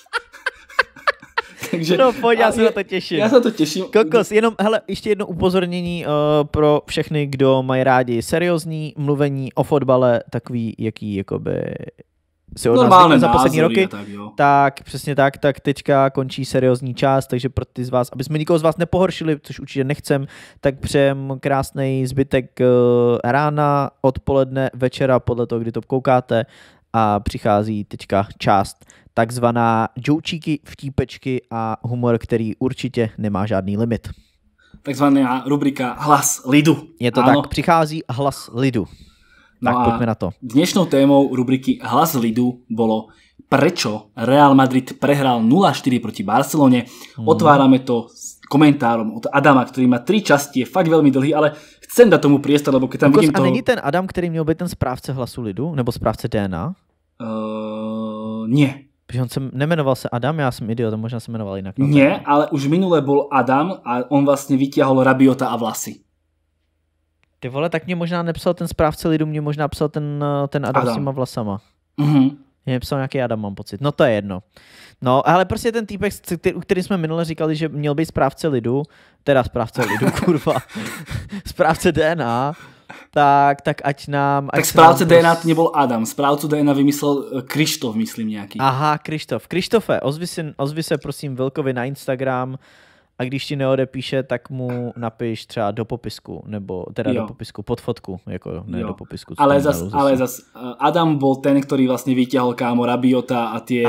Takže, no pojď, já se na to těším. Já se na to těším. Kokos, jenom, hele, ještě jedno upozornění pro všechny, kdo mají rádi seriózní mluvení o fotbale, takový, jaký jakoby si od nás za poslední roky, tak přesně tak teďka končí seriózní část, takže pro ty z vás, aby jsme nikoho z vás nepohoršili, což určitě nechcem, tak přejem krásnej zbytek rána, odpoledne, večera, podle toho, kdy to koukáte, a přichází teďka část takzvaná džoučíky, vtípečky a humor, který určitě nemá žádný limit. Takzvaná rubrika Hlas lidu. Je to áno. Tak, přichází Hlas lidu. No tak poďme na to. Dnešnou témou rubriky Hlas lidu bolo prečo Real Madrid prehral 0-4 proti Barcelone. Otvárame to s komentárom od Adama, ktorý má 3 časti, je fakt veľmi dlhý, ale chcem dať tomu priestor, lebo keď tam vidím to... A není ten Adam, který měl být ten správce Hlasu lidu? Nebo správce DNA? Nie. Protože on se nemenoval se Adam, já jsem idiot, možná se jmenoval jinak. No, nie, ale už minule bol Adam a on vlastne vytiahol Rabiota a vlasy. Ty vole, tak mě možná nepsal ten správce lidu, mě možná psal ten Adam s těma vlasama. Mě psal nějaký Adam, mám pocit. No to je jedno. No, ale prostě ten týpek, který jsme minule říkali, že měl být správce lidu, kurva, správce DNA, tak ať nám... Tak správce DNA to nebol Adam, správcu DNA vymyslel Krištof, myslím nějaký. Aha, Krištofe, ozvi se prosím Vilkovi na Instagram, a když ti neodepíše, tak mu napiš třeba do popisku, nebo teda do popisku, pod fotku, jako ne do popisku. Ale zas Adam bol ten, ktorý vlastne vyťahol kámo Rabiota a tie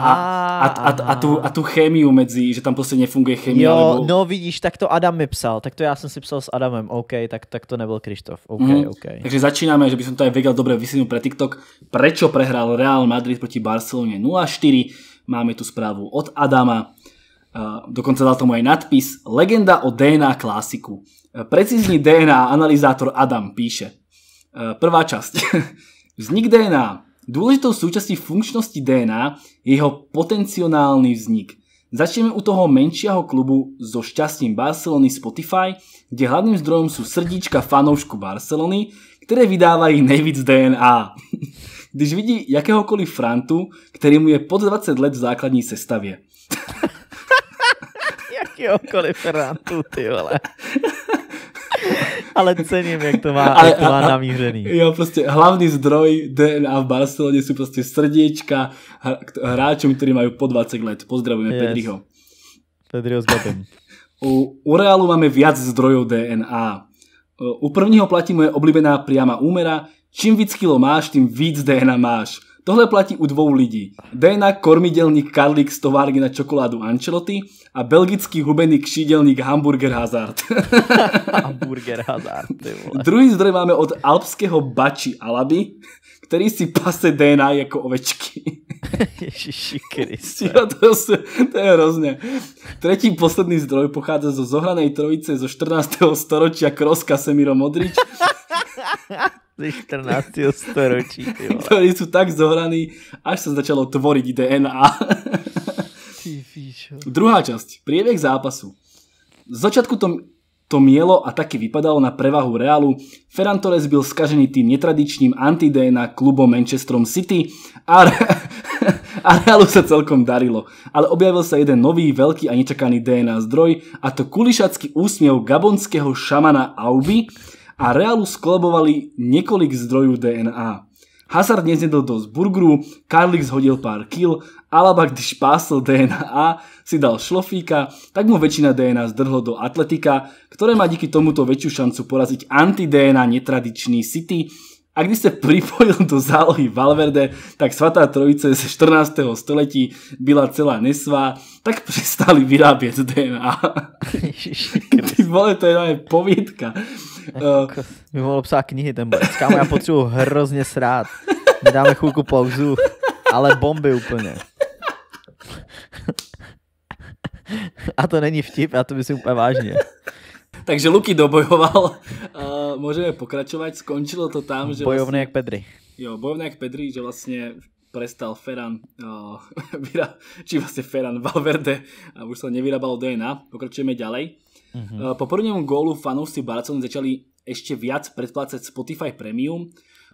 a tú chémiu medzi, že tam prostě nefunguje chémia. Jo, alebo... no vidíš, tak to Adam mi psal, tak to já jsem si psal s Adamem, OK, tak to nebyl Krištof, OK. Takže začíname, že by som to aj vedel dobre vysvetliť pre TikTok. Prečo prehral Real Madrid proti Barcelone 0-4? Máme tu správu od Adama. Dokonca dal tomu aj nadpis Legenda o DNA klasiku. Precízny DNA analyzátor Adam píše. Prvá časť. Vznik DNA. Dôležitou súčastí funkčnosti DNA je jeho potenciálny vznik. Začneme u toho menšieho klubu so šťastím Barcelony Spotify, kde hlavným zdrojom sú srdíčka fanoušku Barcelony, ktoré vydávajú nejvíc DNA. Když vidí jakéhokoliv Frantu, ktorý mu je pod 20 let v základní sestavě. Jakýhokoliv Frantu, ty vole. Ale cením, jak to má namířený. Jo, prostě hlavný zdroj DNA v Barceloně sú prostě srdiečka hráčom, ktorí majú po 20 let. Pozdravujeme Pedriho. Pedriho s Gabem. U Realu máme viac zdrojov DNA. U prvního platí moje oblíbená priama úmera. Čím víc kilo máš, tým víc DNA máš. Tohle platí u 2 lidí. DNA kormidelník Karlík z továrky na čokoládu Ancelotti a belgický hubený křídelník Hamburger Hazard. Hamburger Hazard, ty vole. Druhý zdroj máme od alpského bači Alaby, který si pase DNA jako ovečky. Ježiši Kriste. To je hrozně. Tretí posledný zdroj pochádza zo zohranej trojice zo 14. storočia Kroos, Casemiro, Modrič. Ze 14. storočí, ty vole. Ktorí sú tak zohraní, až sa začalo tvoriť DNA. Ty píšo. Druhá časť. Priebeh zápasu. Z začiatku to mielo a taky vypadalo na prevahu Realu. Ferran Torres byl skažený tým netradičným anti-DNA klubom Manchesterom City A Realu sa celkom darilo. Ale objavil sa jeden nový, veľký a nečakaný DNA zdroj, a to kulišacký úsmev gabonského šamana Auby, a Realu skolabovali niekoľko zdrojov DNA. Hazard nezjedol dosť burgeru, Carlix hodil pár kill, Alaba, když pásol DNA, si dal šlofíka, tak mu väčšina DNA zdrhlo do Atletika, ktoré má díky tomuto väčšiu šancu poraziť anti-DNA netradičný City. A když sa pripojil do zálohy Valverde, tak svatá trojice z 14. století byla celá nesvá, tak prestali vyrábieť DNA. Ty vole, to je povídka. My mohlo psát knihy ten borec. Kámo, já potřebuji hrozně srát. My dáme chvilku pauzu, ale bomby úplně. A to není vtip, já to myslím úplně vážně. Takže Luky dobojoval. Môžeme pokračovať. Skončilo to tam, že bojovný vlastne, jak Pedri. Jo, bojovný jak Pedri, že vlastne prestal Ferran, či vlastne Ferran Valverde a už sa nevyrábalo DNA. Pokračujeme ďalej. Po prvnému gólu fanúšci Barcelony začali ešte viac predplácať Spotify Premium.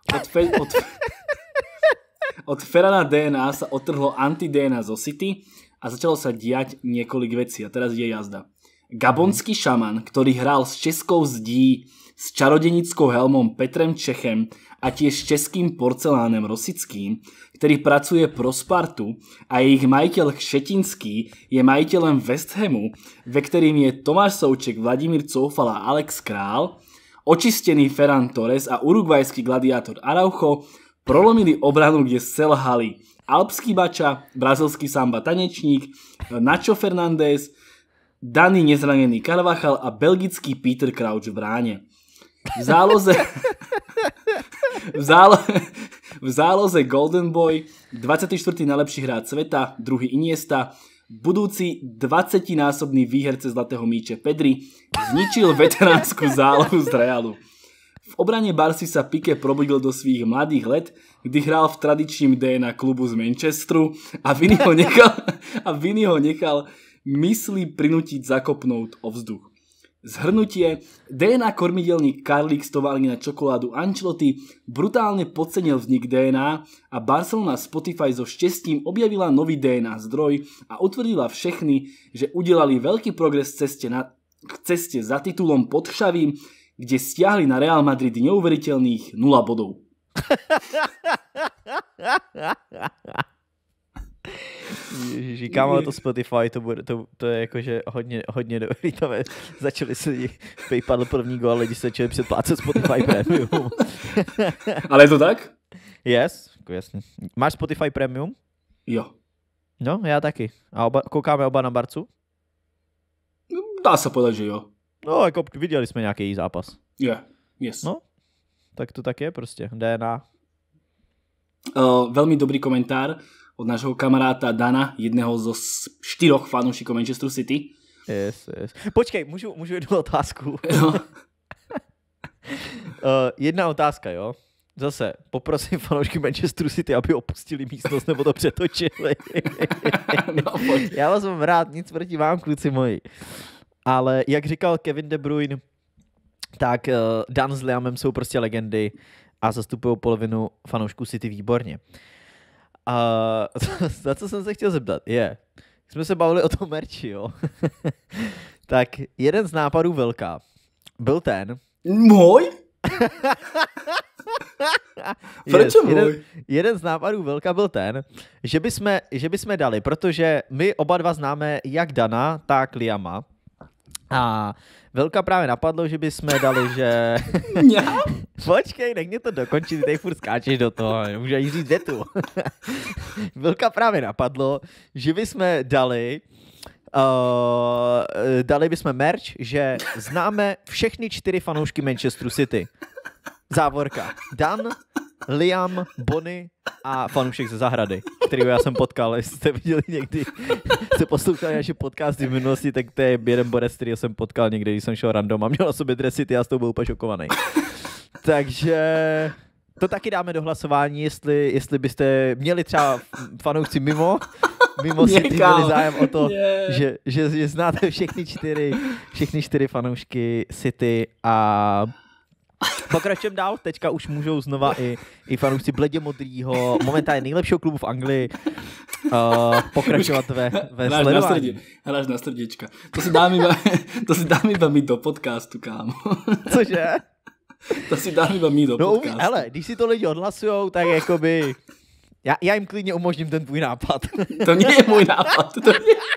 Od Ferrana DNA sa otrhlo anti-DNA zo City a začalo sa diať niekoľko vecí. A teraz je jazda. Gabonský šaman, ktorý hral s českou zdí, s čarodenickou helmom Petrem Čechem a tiež s českým porcelánem Rosickým, ktorý pracuje pro Spartu, a ich majiteľ Kšetinský je majiteľem West Hamu, ve ktorým je Tomáš Souček, Vladimír Coufal a Alex Král, očistený Ferran Torres a urugvajský gladiátor Araujo prolomili obranu, kde selhali alpský bača, brazilský samba tanečník, Nacho Fernandes, Dani nezranený Carvajal a belgický Peter Crouch v bráne. V záloze Golden Boy, 24. najlepší hráč sveta, druhý Iniesta, budúci 20-násobný výherce zlatého míče Pedri zničil veteránsku zálohu z Realu. V obrane Barcy sa Piqué probudil do svých mladých let, kdy hral v tradičním DNA klubu z Manchesteru a Vini ho nechal mysli prinútiť zakopnúť o vzduch. Zhrnutie: DNA kormidelník Carlix továrny na čokoládu Ancelotti brutálne podcenil vznik DNA a Barcelona Spotify so šťastím objavila nový DNA zdroj a utvrdila všechny, že udelali veľký progres k ceste za titulom pod Xavím, kde stiahli na Real Madrid neuveriteľných 0 bodov. Ježiši, kámo, to Spotify, to je jakože hodně dobrý, začali si v PayPalu první gól, lidi se začali předplácet Spotify Premium. Ale je to tak? Yes, jasně. Máš Spotify Premium? Jo. No, já taky. A koukáme oba na Barcu? Dá se povedať, že jo. No, jako viděli jsme nějaký zápas. Yes. No, tak to tak je prostě, DNA. Veľmi dobrý komentár od nášho kamaráta Dana, jedného zo 4 fanúšikov Manchester City. Yes. Počkej, můžu jednu otázku? No. Jedna otázka, jo? Zase, poprosím fanoušky Manchesteru City, aby opustili místnost nebo to přetočili. No, já vás mám rád, nic proti vám, kluci moji. Ale jak říkal Kevin De Bruyne, tak Dan s Liamem jsou prostě legendy a zastupují polovinu fanoušků City výborně. A za co jsem se chtěl zeptat, jsme se bavili o tom merči, jo. Tak jeden z nápadů Velka byl ten... Můj? Prečo můj? Jeden z nápadů Velka byl ten, že bychom dali, protože my oba dva známe jak Dana, tak Liama. A Velka právě napadlo, že bychom dali, že... Počkej, nech mě to dokončit, ty furt skáčeš do toho, nemůžu ani říct větu. Velka právě napadlo, že bychom dali bychom merch, že známe všechny 4 fanoušky Manchesteru City. Závorka. Dan, Liam, Bonny a fanoušek ze zahrady, kterýho já jsem potkal. Jestli jste viděli někdy, jste poslouchali naše podcasty v minulosti, tak to je jeden borec, kterýho jsem potkal někde, když jsem šel random a měl na sobě dres City a z toho byl úplně šokovaný. Takže to taky dáme do hlasování, jestli byste měli třeba fanoušci mimo City měli zájem o to, že znáte všechny 4 fanoušky City a pokračujeme dál, teďka už můžou znova i fanoušci bledě modrýho, momentálně nejlepšího klubu v Anglii, pokračovat ve sledování. Hráš na srdiečka. To si dám iba my do podcastu, kámo. Cože? To si dám iba my do podcastu. Hele, když si to lidi odhlasujou, tak jakoby... Já jim klidně umožním ten tvůj nápad. To nie je můj nápad. To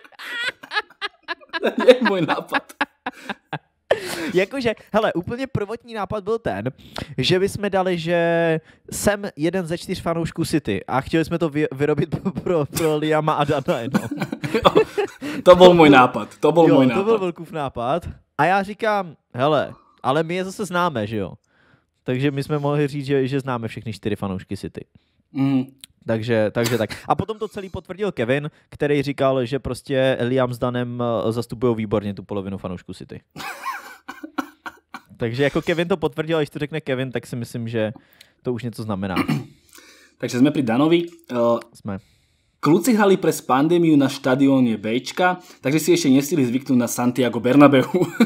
nie je můj nápad. Jakože, hele, úplně prvotní nápad byl ten, že bychom dali, že jsem jeden ze 4 fanoušků City a chtěli jsme to vyrobit pro Liama a Dana jenom. To byl můj nápad. To byl velkův nápad. A já říkám, hele, ale my je zase známe, že jo? Takže my jsme mohli říct, že známe všechny 4 fanoušky City. Takže tak. A potom to celý potvrdil Kevin, který říkal, že prostě Liam s Danem zastupují výborně tu polovinu fanoušků City. Takže jako Kevin to potvrdil, a když to řekne Kevin, tak si myslím, že to už něco znamená. Takže jsme pri Danovi. Jsme. Kluci hrali pres pandémiu na štadióne Bčka, takže si ešte nestihli zvyknúť na Santiago Bernabeu.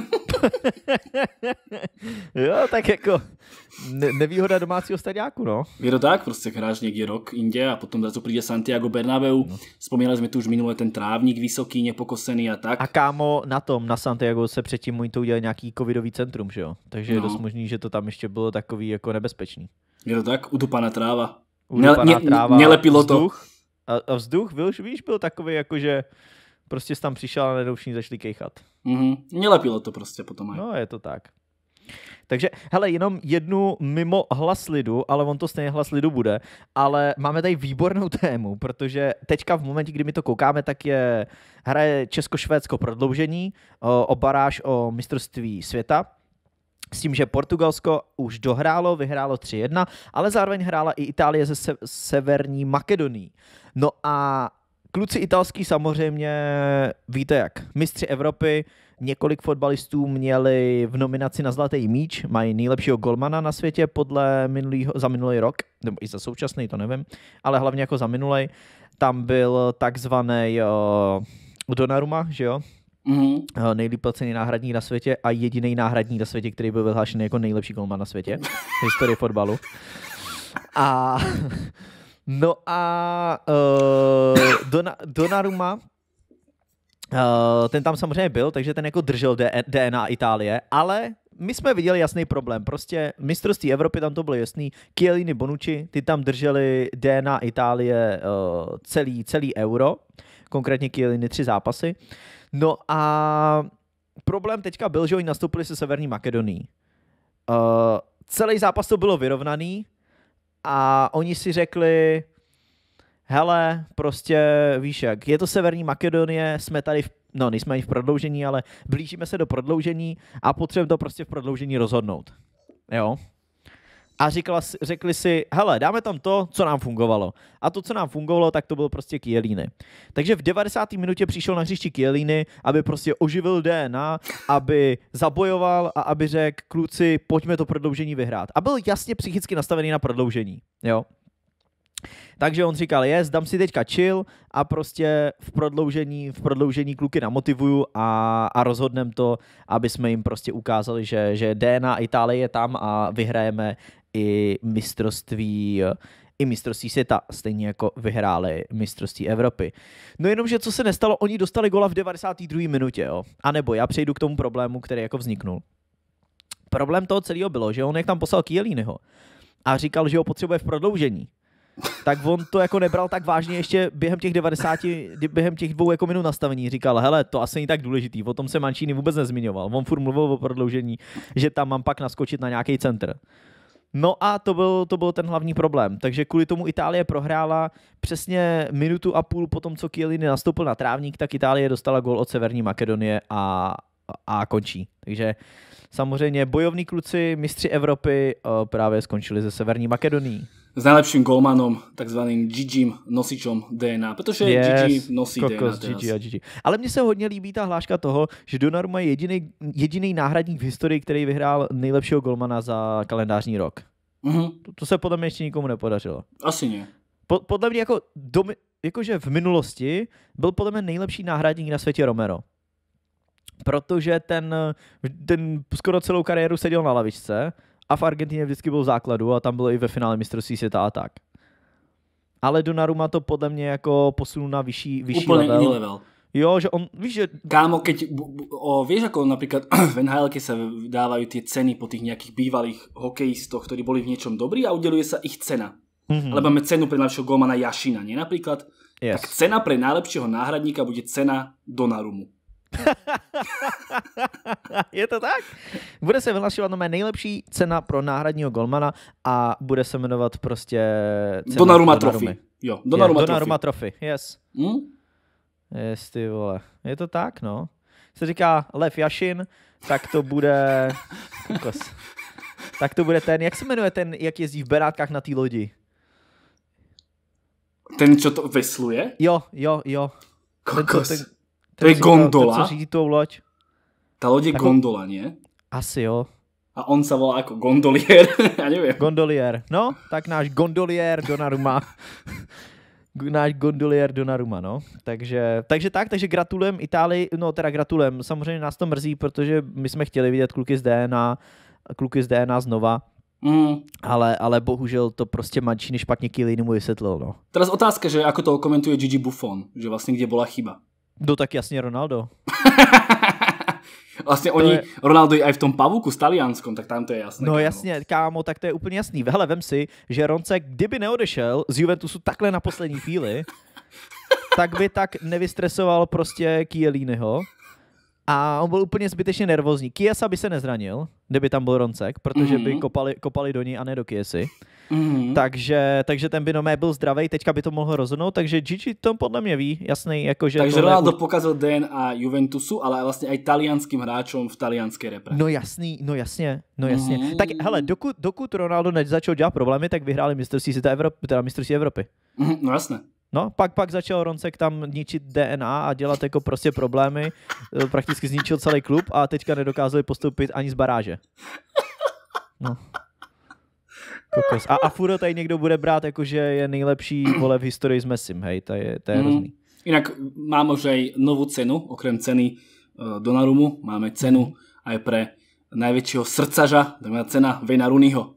Jo, tak jako nevýhoda domácího stadiáku, no. Je to tak? Prostě hráš niekde rok inde a potom zase príde Santiago Bernabeu. No. Spomínali sme tu už minule ten trávnik vysoký, nepokosený a tak. A kámo, na Santiago se předtím oni to udělali nějaký covidový centrum, že jo? Takže je dost možný, že to tam ještě bylo takový jako nebezpečný. Je to tak? Udupaná tráva. Tráva, nelepilo to. A vzduch, víš, byl takový, jakože prostě jsi tam přišel a najednou všichni začali kejchat. Nelepilo to prostě potom aj. No, je to tak. Takže, hele, jenom jednu mimo hlas lidu, ale on to stejně hlas lidu bude, ale máme tady výbornou tému, protože teďka v momentě, kdy my to koukáme, tak hraje Česko-Švédsko prodloužení o baráž o mistrovství světa. S tím, že Portugalsko už vyhrálo 3-1, ale zároveň hrála i Itálie ze Severní Makedonii. No a kluci italský samozřejmě, víte jak, mistři Evropy, několik fotbalistů měli v nominaci na Zlatý míč, mají nejlepšího golmana na světě za minulý rok, nebo i za současný, to nevím, ale hlavně jako za minulý. Tam byl takzvaný Donnarumma, že jo? Nejlíp placený náhradník na světě a jediný náhradník na světě, který byl vyhlášený jako nejlepší golman na světě v historii fotbalu. Donnarumma, ten tam samozřejmě byl, takže ten jako držel DNA Itálie, ale my jsme viděli jasný problém. Prostě mistrovství Evropy, tam to bylo jasný. Chiellini, Bonucci, ty tam drželi DNA Itálie celý euro, konkrétně Chiellini 3 zápasy. No a problém teďka byl, že oni nastoupili se Severní Makedonií. Celý zápas to bylo vyrovnaný a oni si řekli, hele, prostě víš jak, je to Severní Makedonie, jsme tady, nejsme ani v prodloužení, ale blížíme se do prodloužení a potřebujeme to prostě v prodloužení rozhodnout. Jo? A řekli si, hele, dáme tam to, co nám fungovalo. A to, co nám fungovalo, tak to bylo prostě Chiellini. Takže v 90. minutě přišel na hřišti Chiellini, aby prostě oživil DNA, aby zabojoval a aby řekl, kluci, pojďme to prodloužení vyhrát. A byl jasně psychicky nastavený na prodloužení. Jo? Takže on říkal, dám si teďka chill a prostě v prodloužení kluky namotivuju a rozhodnem to, aby jsme jim prostě ukázali, že DNA Itálie je tam a vyhrajeme i mistrovství světa, stejně jako vyhráli mistrovství Evropy. No jenomže co se nestalo, oni dostali gola v 92. minutě, jo. A nebo já přejdu k tomu problému, který jako vzniknul. Problém toho celého bylo, že on jak tam poslal Chielliniho a říkal, že ho potřebuje v prodloužení, tak on to jako nebral tak vážně ještě během těch 2 jako minut nastavení. Říkal, hele, to asi není tak důležitý, o tom se Mancini vůbec nezmiňoval. On furt mluvil o prodloužení, že tam mám pak naskočit na nějaký centr. No a to byl ten hlavní problém. Takže kvůli tomu Itálie prohrála přesně 1,5 minuty po tom, co Chiellini nastoupil na trávník, tak Itálie dostala gól od Severní Makedonie a končí. Takže samozřejmě bojovní kluci, mistři Evropy právě skončili ze Severní Makedonii. S najlepším golmanom, takzvaným Gigim, nosičom DNA, protože Gigi nosí DNA Gigi. Ale mně se hodně líbí ta hláška toho, že Donnarumma je jediný náhradník v historii, který vyhrál nejlepšího golmana za kalendářní rok. To se podle mě ještě nikomu nepodařilo. Asi ne. Podle mě jakože v minulosti byl podle mě nejlepší náhradník na světě Romero. Protože ten skoro celou kariéru seděl na lavičce a v Argentině vždycky byl v základu a tam bylo i ve finále mistrovství světa a tak. Ale Donnarumma to podle mě jako posunul na vyšší úplne level. Iný level. Jo, že on, víš, že... Kámo, vieš ako napríklad v NHL-ke sa dávajú tie ceny po tých nejakých bývalých hokejistoch, ktorí boli v niečom dobrí a udeluje sa ich cena. Lebo máme cenu pre najlepšieho golmana Jašina, nie napríklad? Yes. Tak cena pre najlepšieho náhradníka bude cena Donnarumu. Je to tak? Bude se vyhlašovat nejlepší cena pro náhradního golmana a bude se jmenovat prostě cena Donnarumma Trophy. Jo, Donnarumma Trophy. Yes. Hm? Yes, ty vole. Je to tak, no. Se říká Lev Jašin, tak to bude... tak to bude ten, jak se jmenuje ten, jak jezdí v Berátkách na té lodi? Ten, čo to vesluje? Jo. Kokos. To je gondola? Ten, co řídí tou loď. Tá loď je gondola, nie? Asi jo. A on sa volá ako gondolier? Ja neviem. Gondolier. No, tak náš gondolier Donnarumma. Náš gondolier Donnarumma, no. Takže gratulujem Itálii, no teda gratulujem. Samozřejmě nás to mrzí, protože my jsme chtěli vidět kluky z DNA znova. Ale bohužel to prostě Mancini špatně Chiellini mu vysvětlil, no. Teraz otázka, že ako to komentuje Gigi Buffon, že vlastne kde bola chyba. No tak jasně Ronaldo. Vlastně Ronaldo je aj v tom pavúku s Talianskom, tak tam to je jasné. No kámo. jasně, kámo, tak to je úplně jasný. Hele, vem si, že Roncek, kdyby neodešel z Juventusu takhle na poslední chvíli, tak by tak nevystresoval prostě Chielliniho a on byl úplně zbytečně nervózní. Chiesa by se nezranil, kdyby tam byl Roncek, protože by kopali do ní a ne do Chiesy. Takže ten by nomé byl zdravý, teďka by to mohl rozhodnout, takže Gigi to podle mě ví, jasný. Jakože takže Ronaldo pokazil DNA Juventusu, ale vlastně aj talianským hráčom v talianské repre. No jasně. Tak hele, dokud Ronaldo nezačal dělat problémy, tak vyhráli mistrovství Evropy. No jasné. No, pak začal Roncek tam ničit DNA a dělat jako prostě problémy, prakticky zničil celý klub a teďka nedokázali postoupit ani z baráže. No. Kokos. A furt tady někdo bude brát, jakože je nejlepší vole v historii s Messim, hej, to je hrozný. Inak máme už aj novú cenu, okrem ceny Donnarumu, máme cenu aj pre najväčšieho srdcaža, to je cena Wayna Rooneyho.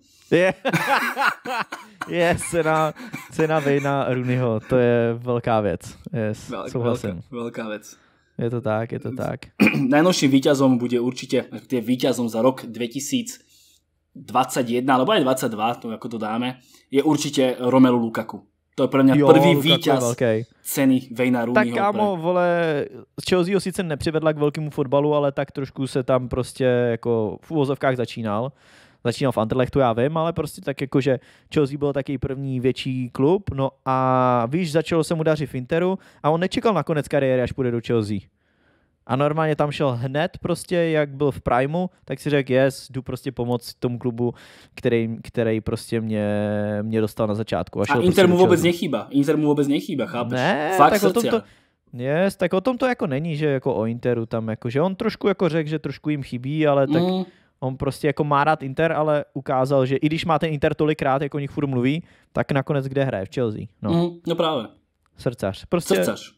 Je cena Wayna Rooneyho, to je velká věc. Yes, souhlasím. Veľká vec. Je to tak. Najnovším víťazom bude určite, víťazom za rok 2021, alebo aj 22, to ako to dáme, je určite Romelu Lukaku. To je pre mňa prvý víťaz ceny Wayna Rooneyho. Tak kámo, vole, z Chelsea ho sice nepřivedla k velkému fotbalu, ale tak trošku se tam prostě jako v uvozovkách začínal v Anderlechtu, já vím, ale prostě tak jako, že Chelsea byl taky první větší klub, no a víš, začalo se mu dařit v Interu a on nečekal na konec kariéry, až půjde do Chelsea. A normálně tam šel hned prostě, jak byl v Primu, tak si řekl, jdu prostě pomoct tomu klubu, který prostě mě dostal na začátku. A Inter mu vůbec nechýba, chápeš? Ne, fakt tak srdcia. O tom to, tak o tom to jako není, že jako o Interu tam jako, že on trošku jako řekl, že trošku jim chybí, ale tak on prostě jako má rád Inter, ale ukázal, že i když má ten Inter tolikrát, jako o nich furt mluví, tak nakonec kde hraje? V Chelsea. No právě. Srdcař. Prostě Srdcař.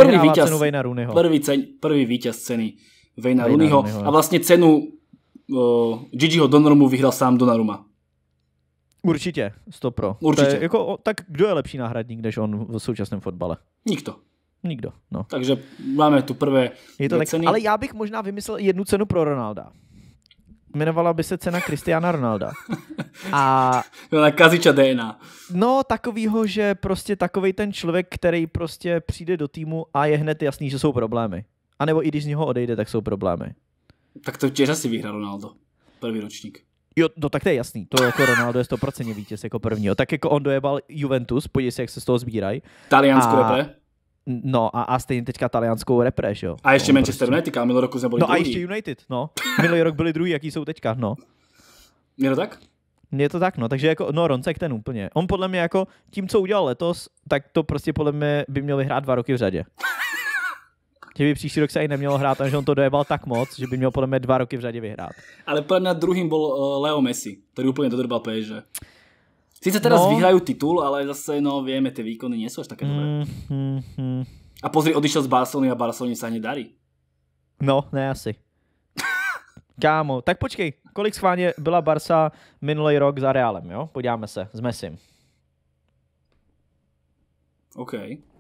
Prvý víťaz ceny Wayna Rooneyho a vlastně cenu Gigiho Donnarummu vyhrál sám Donnarumma. Určitě, 100%. Určitě. Jako, tak kdo je lepší náhradník, než on v současném fotbale? Nikdo, no. Takže máme tu prvé ceny. Ale já bych možná vymyslel jednu cenu pro Ronalda. Jmenovala by se cena Cristiana Ronalda. A na kaziča DNA. No, takovýho, že prostě takovej ten člověk, který prostě přijde do týmu a je hned jasný, že jsou problémy. A nebo i když z něho odejde, tak jsou problémy. Tak to těž asi vyhrál Ronaldo. První ročník. Jo, no tak to je jasný. To jako Ronaldo je 100% vítěz jako prvního. Tak jako on dojebal Juventus, podívej se, jak se z toho sbírají. Talianskou repre. No a stejně teďka talianskou repre, jo. A ještě Manchester United, a minulý rok jsme byli druhý. No a ještě United, no. Minulý rok byli druhý, jaký jsou teďka, no. Je to tak? Je to tak, no, takže jako, no Roncek ten úplně. On podle mě jako tím, co udělal letos, tak to prostě podle mě by měl vyhrát 2 roky v řadě. Že by příští rok se i nemělo hrát, takže on to dojebal tak moc, že by měl podle mě 2 roky v řadě vyhrát. Ale podle mě druhým byl Leo Messi, který úplně dodrbal PSG. Sice teraz vyhrajú titul, ale zase, no vieme, tie výkony nie sú až také dobré. A pozri, odišiel z Barcelony a Barceloně sa nedarí. No, ne asi. Kámo, tak počkej, kolik schválně byla Barca minulý rok za Realem, jo? Podíváme se, s Messim. OK.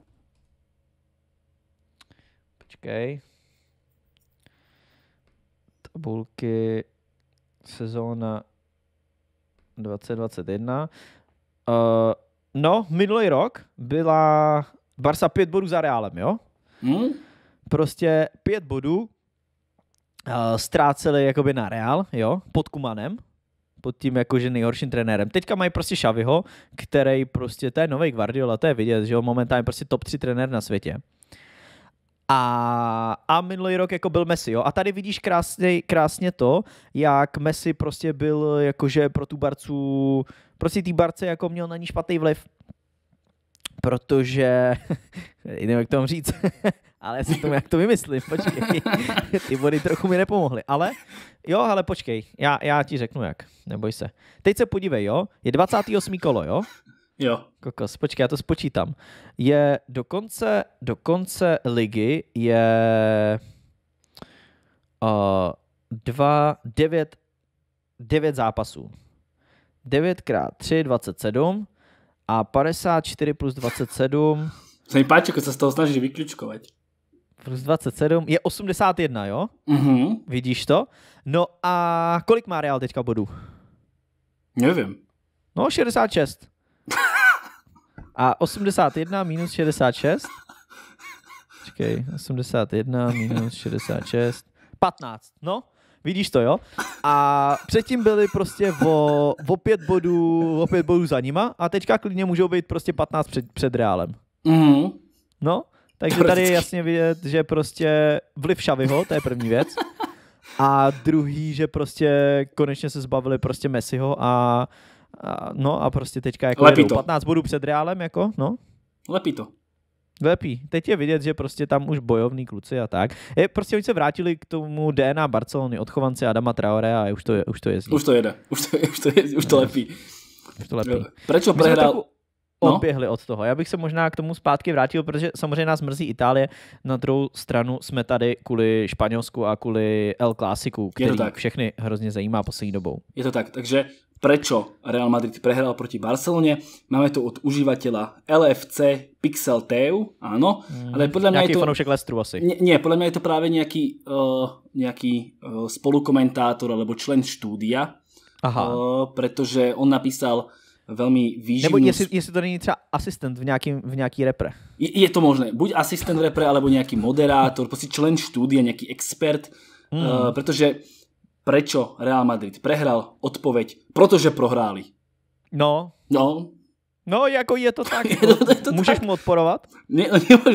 Počkej. Tabulky sezóna 2021. No, minulý rok byla Barca 5 bodů za Reálem, jo? Prostě 5 bodů ztráceli jakoby na Real, jo? Pod Kumanem. Pod tím jakože nejhorším trenérem. Teďka mají prostě Xaviho, který prostě, to je nový Guardiola, to je vidět, že jo? Momentálně prostě top 3 trenér na světě. A minulý rok jako byl Messi, jo. A tady vidíš krásně to, jak Messi prostě byl jakože pro tu Barcu, prostě tý Barce jako měl na ní špatný vliv. Protože, nevím, jak to mám říct, ale já si tomu jak to vymyslím, počkej. Ty body trochu mi nepomohly, ale počkej, já ti řeknu jak, neboj se. Teď se podívej, jo, je 28. kolo, jo? Jo. Kokos, počkej, já to spočítám. Je do konce ligy je 9 zápasů. 9 x 3, 27 a 54 plus 27. Se mi páči, ako sa z toho snažíš vyključkovať. Plus 27 je 81, jo? Vidíš to? No a kolik má Real teďka bodů? Neviem. No 66. A 81 minus 66. Počkej, 81 minus 66. 15, no. Vidíš to, jo? A předtím byli prostě o 5 bodů za nima a teďka klidně můžou být prostě 15 před Reálem. No, takže tady je jasně vidět, že prostě vliv Xaviho, to je první věc. A druhý, že prostě konečně se zbavili prostě Messiho a prostě teďka jako 15 bodů před Reálem, jako, no. Lepí. Teď je vidět, že prostě tam už bojovní kluci a tak. Prostě oni se vrátili k tomu DNA Barcelony, odchovanci Adama Traore a už to jezdí. Už to jede. Už to lepí. Prečo prehral? My jsme odběhli od toho. Já bych se možná k tomu zpátky vrátil, protože samozřejmě nás mrzí Itálie. Na druhou stranu jsme tady kvůli Španělsku a kvůli El Clásiku, který všechny hrozně zajímá poslední dobou. Je to tak, takže prečo Real Madrid prehral proti Barcelone? Máme to od užívateľa LFC Pixel TV, áno. Ale podľa mňa nejaký je to fanoušek Leicesteru asi. Nie, podľa mňa je to práve nejaký spolukomentátor alebo člen štúdia. Aha. Pretože on napísal veľmi výživnú... Nebo jestli to není třeba asistent v nějaký repre. Je to možné. Buď asistent v repre, alebo nejaký moderátor, prostě člen štúdia, nejaký expert. Pretože prečo Real Madrid prehral? Odpoveď, protože prohráli. No, jako je to tak. Můžeš tak mu odporovat? Nemôže.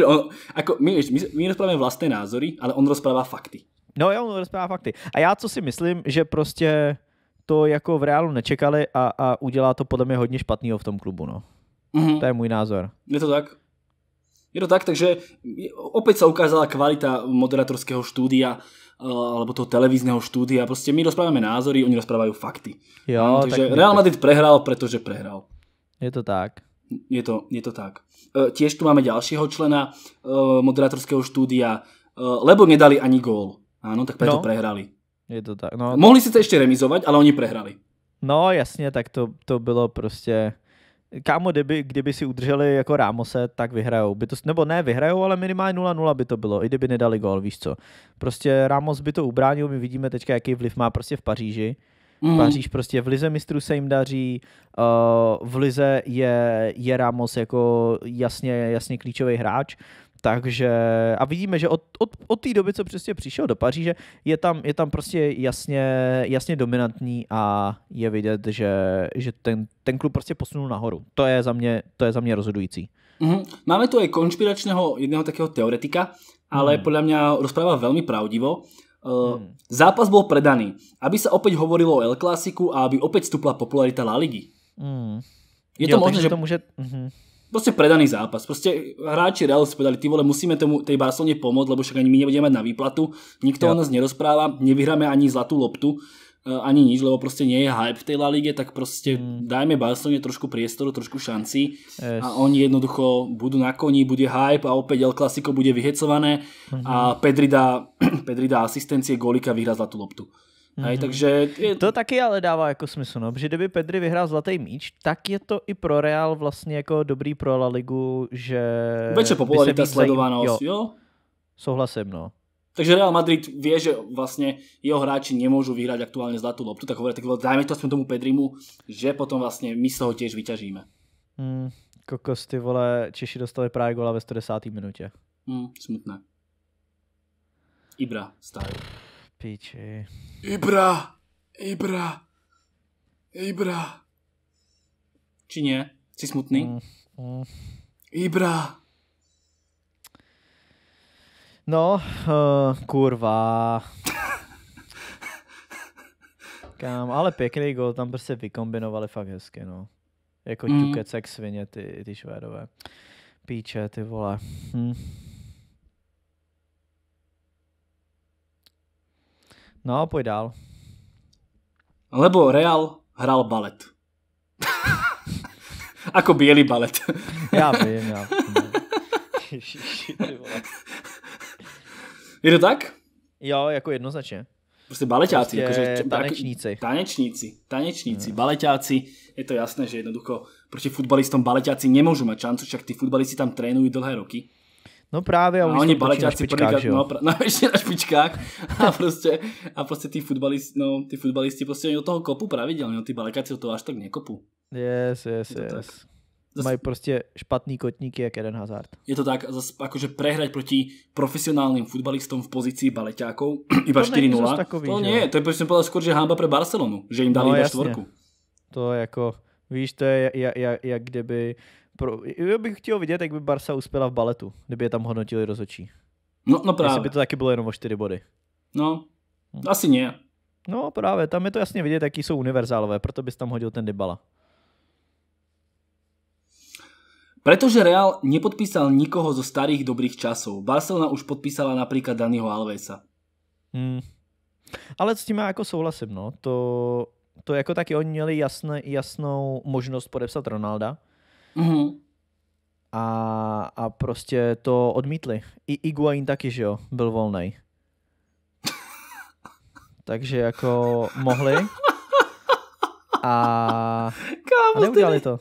My rozprávame vlastné názory, ale on rozpráva fakty. No jo, on rozprává fakty. A já co si myslím, že prostě to jako v Reálu nečekali a udělá to podle mě hodně špatného v tom klubu, no. To je můj názor. Je to tak, takže opäť sa ukázala kvalita moderatorského štúdia alebo toho televízneho štúdia. Proste my rozprávame názory, oni rozprávajú fakty. Jo, takže Real Madrid prehral, pretože prehral. Je to tak. Je to tak. Tiež tu máme ďalšieho člena moderátorského štúdia, lebo nedali ani gól. Áno, tak preto prehrali. Je to tak. No, mohli sice ešte remizovať, ale oni prehrali. No jasně, tak to bylo prostě... Kámo, kdyby si udrželi jako Ramose, tak vyhrajou. Nebo ne vyhrajou, ale minimálně 0-0 by to bylo, i kdyby nedali gól, víš co. Prostě Ramos by to ubránil, my vidíme teďka, jaký vliv má prostě v Paříži. Paříž prostě v lize mistrů se jim daří, v lize je Ramos jako jasně klíčový hráč. Takže a vidíme, že od té doby, co přesně přišel do Paříže, je tam prostě jasně dominantní a je vidět, že ten klub prostě posunul nahoru. To je za mě rozhodující. Máme tu aj konšpiračného jedného takého teoretika, ale podľa mňa rozpráva veľmi pravdivo. Zápas bol predaný, aby sa opäť hovorilo o El Clásiku a aby opäť stúpla popularita La Ligy. Je to možné, že to môže... Proste predaný zápas. Proste hráči Real si povedali, ty vole, musíme tej Barcelone pomôcť, lebo však ani my nebudeme mať na výplatu. Nikto o nás nerozpráva, nevyhráme ani zlatú loptu, ani nič, lebo proste nie je hype v tej La Lige, tak proste dajme Barcelone trošku priestoru, trošku šanci a oni jednoducho budú na koni, bude hype a opäť El Clásico bude vyhecované a Pedri dá asistencie, gólika, vyhrá zlatú loptu. Hej, takže... To taky ale dává jako smysl, no, protože kdyby Pedri vyhrál zlatý míč, tak je to i pro Real vlastně jako dobrý pro La Ligu, že... Väčšia popularita, sledovanosť, jo? Souhlasím, no. Takže Real Madrid vie, že vlastne jeho hráči nemôžu vyhrať aktuálne zlatú loptu, tak hovorí, tak dajme to aspoň tomu Pedrimu, že potom vlastne my z toho tiež vyťažíme. Kokos, ty vole, Češi dostali právě gola ve 110. minutě. Smutné. Ibra style. Píči. Ibra. Či nie? Si smutný? Ibra. No, kurva. Kam, ale pěkný gol, tam prostě vykombinovali fakt hezky, no. Jako ťukec jak svině, ty Švédové. Píče, ty vole. No, pojď dál. Lebo Real hral balet. Ako biely balet. Já vím. Ježiši, ty vole. Je to tak? Jo, jako jednoznačně. Prostě baleťáci. Prostě tanečníci. Tanečníci, baleťáci. Je to jasné, že jednoducho proti futbalistom baleťáci nemôžu mať šancu, však tí futbalisti tam trénujú dlhé roky. No právě, a oni baleťáci prvýkrát, že jo? Ešte na špičkách. A prostě tí futbalisti prostě do toho kopu pravidelne, tí baleťáci do toho až tak nekopú. Yes. Mají prostě špatný kotníky, jak jeden Hazard. Je to tak, akože prehrať proti profesionálnym futbalistom v pozícii baleťákov iba 4-0. To nie, to je prostě povedal skôr, že hanba pre Barcelonu, že im dali iba štvorku. To jako, víš, to je jak kdyby, já bych chtěl vidět, jak by Barca uspěla v baletu, kdyby je tam hodnotili rozhodčí. No právě. Jestli by to taky bylo jenom o 4 body. No, asi nie. No právě, tam je to jasně vidět, jaký jsou univerzálové, proto bys tam hodil ten Dybala. Pretože Real nepodpísal nikoho zo starých dobrých časov. Barcelona už podpísala napríklad Daniho Alvesa. Ale s tím já jako souhlasím, no. To jako taky oni měli jasnou možnost podepsat Ronalda. A prostě to odmítli. I Higuaín taky, že jo, byl volnej. Takže jako mohli. A neudělali to.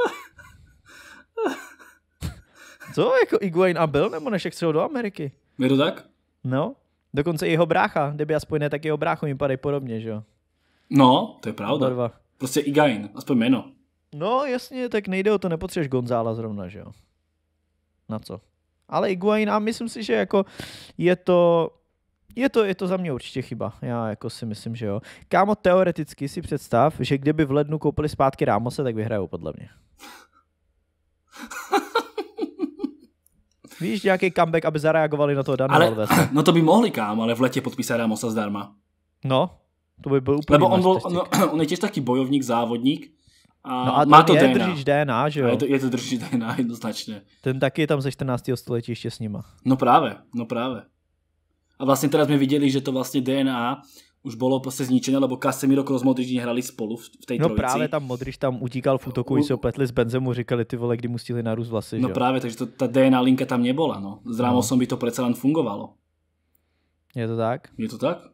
Co, jako Higuaín a byl, nebo než jak do Ameriky? Je to tak? No, dokonce i jeho brácha, kdyby aspoň ne, tak jeho brácho mi padají podobně, že jo? No, to je pravda. Prostě Higuaín, aspoň jméno. No jasně, tak nejde o to, nepotřebuješ Gonzála zrovna, že jo? Na co? Ale Higuaín, a myslím si, že jako je to za mě určitě chyba. Já jako si myslím, že jo. Kámo, teoreticky si představ, že kdyby v lednu koupili zpátky Ramose, tak vyhrajou podle mě. Víš, nějaký comeback, aby zareagovali na toho Daniela Alvesa. No to by mohli, kámo, ale v lete podpísať Ramosa zdarma. No, to by byl úplně. Lebo on je tiež taký bojovník, závodník. A má to je držič DNA, že jo? Je to držič DNA, jednoznačne. Ten taky je tam ze 14. století ještě s nima. No práve. A vlastne teraz sme videli, že to vlastne DNA už bolo prostě zničené, lebo Casemiro s Modrič nehrali spolu v tej trojici. No právě tam Modrič tam utíkal v útoku, když se opletli s Benzemu, říkali ty vole, kdy mu stihli narůst vlasy. No práve, takže ta DNA linka tam nebola. No. S Ramosom by to predsa len fungovalo. Je to tak? Je to tak?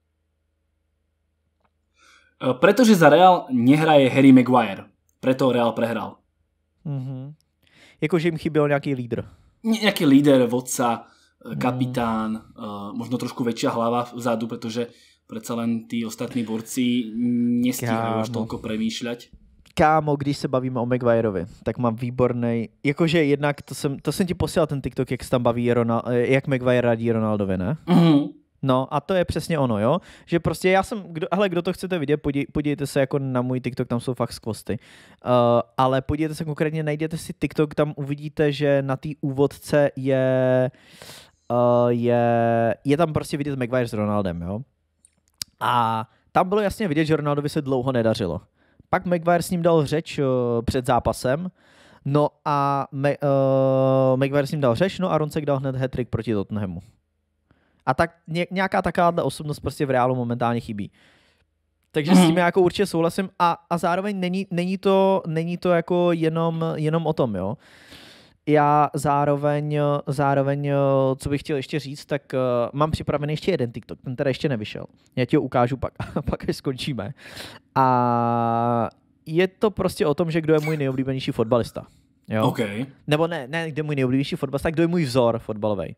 Pretože za Real nehraje Harry Maguire. Preto Real prehral. Jakože jim chyběl nějaký lídr. Nejaký líder, vodca, kapitán, možno trošku väčšia hlava vzadu, pretože predsa len tí ostatní borci nestíhajú až toľko premýšľať. Kámo, když se bavíme o Maguireovi, tak mám výborný, jakože jednak, to jsem ti posílal ten TikTok, jak se tam baví jak Maguire radí Ronaldovi, ne? No a to je přesně ono, jo, že prostě já jsem, kdo to chcete vidět, podívejte se jako na můj TikTok, tam jsou fakt skvosty, ale podívejte se konkrétně, najděte si TikTok, tam uvidíte, že na té úvodce je tam prostě vidět Maguire s Ronaldem, jo. A tam bylo jasně vidět, že Ronaldovi se dlouho nedařilo. Pak Maguire s ním dal řeč před zápasem, no a Maguire s ním dal řeč, no a Roncek dal hned hat-trick proti Tottenhamu. A tak nějaká taková osobnost prostě v Reálu momentálně chybí. Takže s tím já jako určitě souhlasím a zároveň není to jako jenom o tom, jo. já zároveň, co bych chtěl ještě říct, tak mám připravený ještě jeden TikTok, ten teda ještě nevyšel. Já ti ho ukážu pak až skončíme. A je to prostě o tom, že kdo je můj nejoblíbenější fotbalista. Jo? Okay. Nebo ne, kdo je můj nejoblíbenější fotbalista, kdo je můj vzor fotbalový.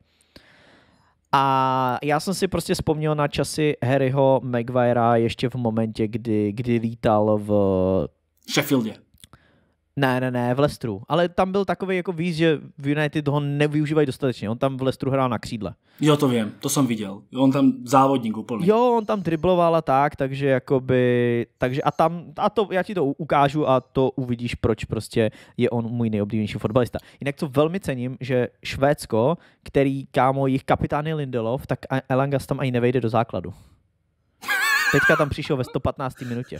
A já jsem si prostě vzpomněl na časy Harryho Maguirea ještě v momentě, kdy lítal v Sheffieldě. Ne, v Leicesteru. Ale tam byl takový jako víc, že v United ho nevyužívají dostatečně. On tam v Leicesteru hrál na křídle. Jo, to vím, to jsem viděl. On tam závodník úplný. Jo, on tam dribloval a tak, takže jakoby... Takže já ti to ukážu a to uvidíš, proč prostě je on můj nejoblíbenější fotbalista. Jinak co velmi cením, že Švédsko, který kámo jich kapitán je Lindelof, tak Elanga tam ani nevejde do základu. Teďka tam přišel ve 115. minutě.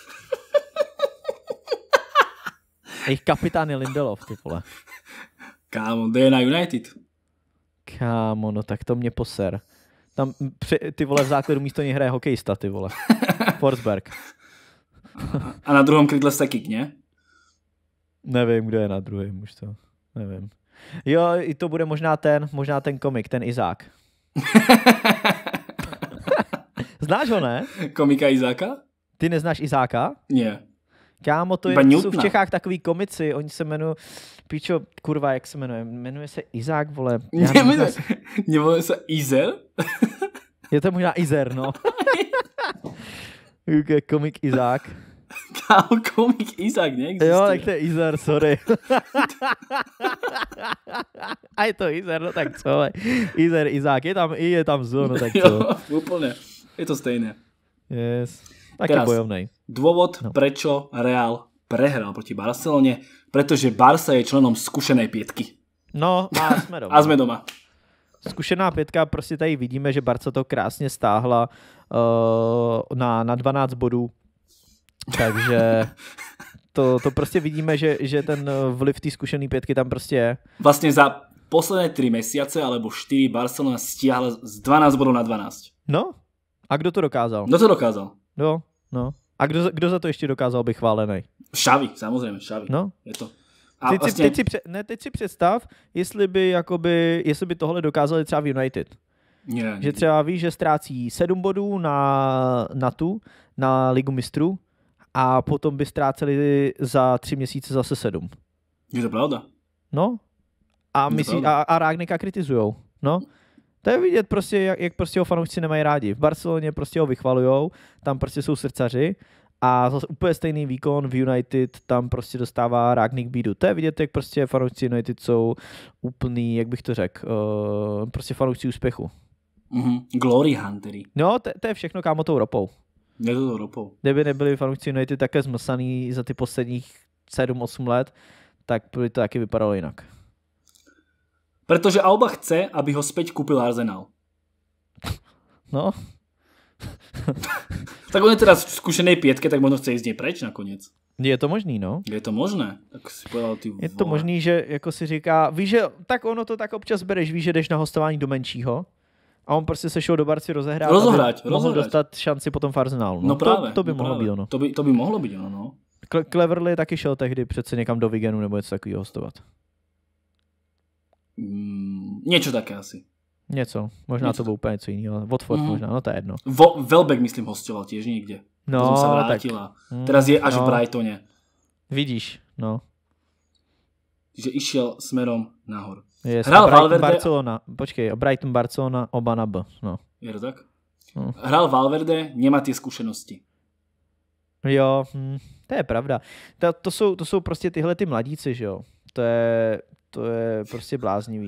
Jejich kapitán je Lindelof, ty vole. Kámo, jde na United. Kámo, no tak to mě poser. Tam ty vole v základu místo něj hraje hokejista, ty vole. Forsberg. A na druhém krydle Sekik, ne? Nevím, kdo je na druhém, už to nevím. Jo, i to bude možná ten komik, ten Izák. Znáš ho, ne? Komika Izáka? Ty neznáš Izáka? Ne. Kámo, to jsou v Čechách takový komici, oni se jmenují, píčo, kurva, jak se jmenuje? Jmenuje se Izák, vole. Jmenuje se Izer? Je to možná Izer, no. Komik Izák. Kámo, komik Izák neexistuje. Jo, tak to je Izer, sorry. A je to Izer, no tak co? Izer, Izák, je tam zo, no tak co? Jo, úplne, je to stejné. Yes. Taký teraz, bojovnej. Dôvod, prečo Real prehral proti Barcelone, pretože Barca je členom skúšenej pietky. No, a sme doma. A sme doma. Zkušená pětka, prostě tady vidíme, že Barca to krásně stáhla na 12 bodů. Takže to prostě vidíme, že ten vliv té zkušené pětky tam prostě je. Vlastne za posledné 3 mesiace alebo 4 Barcelona stiahla z 12 bodov na 12. No, a kdo to dokázal? Kdo to dokázal? No. A kdo za to ještě dokázal být chválený? Xavi, samozřejmě, Xavi. No. Je to. A teď si představ, jestli by tohle dokázali třeba v United. Nie. Že třeba víš, že ztrácí 7 bodů na Ligu mistrů a potom by ztráceli za 3 měsíce zase 7. Je to pravda. No. A Rangnicka kritizujou. No. To je vidět prostě, jak prostě ho fanoušci nemají rádi. V Barceloně prostě ho vychvalujou, tam prostě jsou srdcaři a zase úplně stejný výkon v United, tam prostě dostává Rangnick bídu. To je vidět, jak prostě fanoušci United jsou úplný, jak bych to řekl, prostě fanoušci úspěchu. Glory huntery. No, to je všechno kámo tou ropou. Je to ropou. Kdyby nebyli fanoušci United také zmlsaný za ty posledních 7-8 let, tak by to taky vypadalo jinak. Pretože Alba chce, aby ho späť kúpil Arsenal. No. Tak on je teraz v skúšenej pietke, tak možno chce ísť preč nakoniec. Je to možný, no. Je to možné. Tak si povedal ty Je to možný, že jako si říká, víš, že tak ono to tak občas bereš, víš, že jdeš na hostování do menšího a on prostě se šel do Barci rozehrát. Mohl dostat šanci potom v Arsenalu. No právě. To by mohlo být ono. To by mohlo být ono, no. Cleverly taky šel tehdy přece někam do Wigenu nebo něco takového hostovat. Niečo také asi. Něco, možná to bylo úplně něco jiného. Watford možná, no to je jedno. Welbeck myslím hostoval tiež niekde. No, potom sa vrátil a teraz je až v Brightone. Vidíš, no. Že išiel smerom nahor. Yes, hral Valverde... Barcelona, počkej, Brighton, Barcelona, oba na B, no. Je to tak? Hral Valverde, nemá tie skúsenosti. Jo, to je pravda. To jsou prostě tyhle ty mladíci, že jo. To je prostě bláznivý.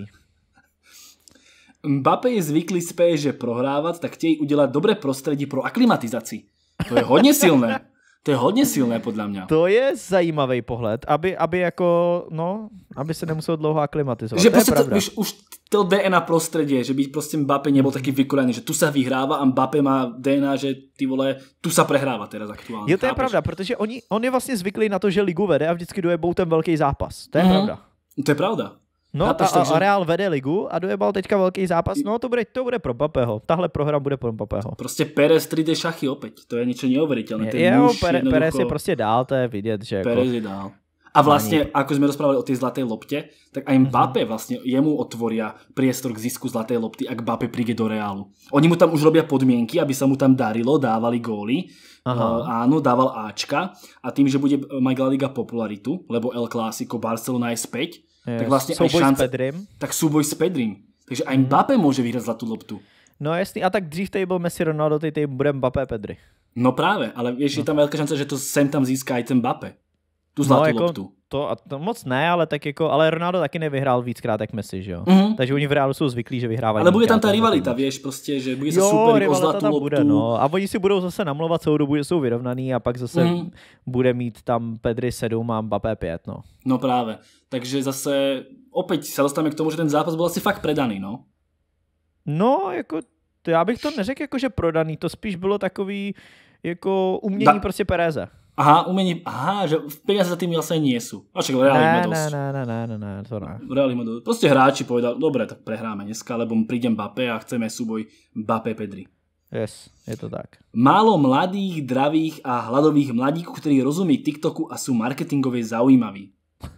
Mbappé je zvyklý z PSG prohrávať, tak chtějí udělat dobré prostředí pro aklimatizaci. To je hodně silné. To je hodně silné podľa mňa. To je zajímavý pohled, aby jako, no, aby se nemusel dlouho aklimatizovat. Že to je pravda. Víš, už to DNA prostredie, že by prostě Mbappé nebol taký vykolený, že tu sa vyhráva a Mbappé má DNA, že ty vole, tu sa prehráva teraz aktuálně. Jo, to je pravda, protože on je vlastně zvyklý na to, že ligu vede a vždycky dojebou ten velký zápas. To je pravda. To je pravda. No a Real vede ligu a dojebal teďka velký zápas, no to bude pro Mbappého. Tahle prohra bude pro Mbappého. Prostě Pérez 3D šachy opäť, to je niečo neuveriteľné. Pérez je prostě dál, to je vidět, že Pérez je dál. A vlastne, ako sme rozprávali o tej zlatej lopte, tak aj Mbappé vlastne jemu otvoria priestor k zisku zlatej lopty, ak Mbappé príde do Reálu. Oni mu tam už robia podmienky, aby sa mu tam darilo, dávali góly. Áno, dával Ačka a tým, že bude mať La Liga popularitu, lebo El Clásico Barcelona je späť, tak vlastne aj šance... Tak súboj s Pedrim. Takže aj Mbappé môže vyhrať zlatú loptu. No jasný, a tak dřív tady byl Messi, Ronaldo, tady bude Mbappé, Pedri. No práve, ale vieš, je tam veľká šanca, že to sem tam získá aj ten Mbappé. Tu zlatú loptu. To moc ne, ale tak jako, ale Ronaldo taky nevyhrál víckrát jak Messi, že jo? Takže oni v Reálu jsou zvyklí, že vyhrávají. Ale bude tam ta rivalita, vieš, prostě, že bude se superiť o zlatú loptu. Bude, no. A oni si budou zase namlouvat celou dobu, že jsou vyrovnaný a pak zase bude mít tam Pedri 7 a Mbappé 5, no. No práve. Takže zase opäť sa dostávame k tomu, že ten zápas byl asi fakt predaný, no. No, jako já bych to neřekl jako, že prodaný, to spíš bylo takový jako umění prostě Pereze. Že peniaze za tým vlastne nie sú. A však Real má dosť. Ne, to ne. Real má dosť. Proste hráči povedal, dobre, tak prehráme dneska, lebo príde Mbappé a chceme súboj Mbappé-Pedri. Yes, je to tak. Málo mladých, dravých a hladových mladíkov, ktorí rozumí TikToku a sú marketingové zaujímaví.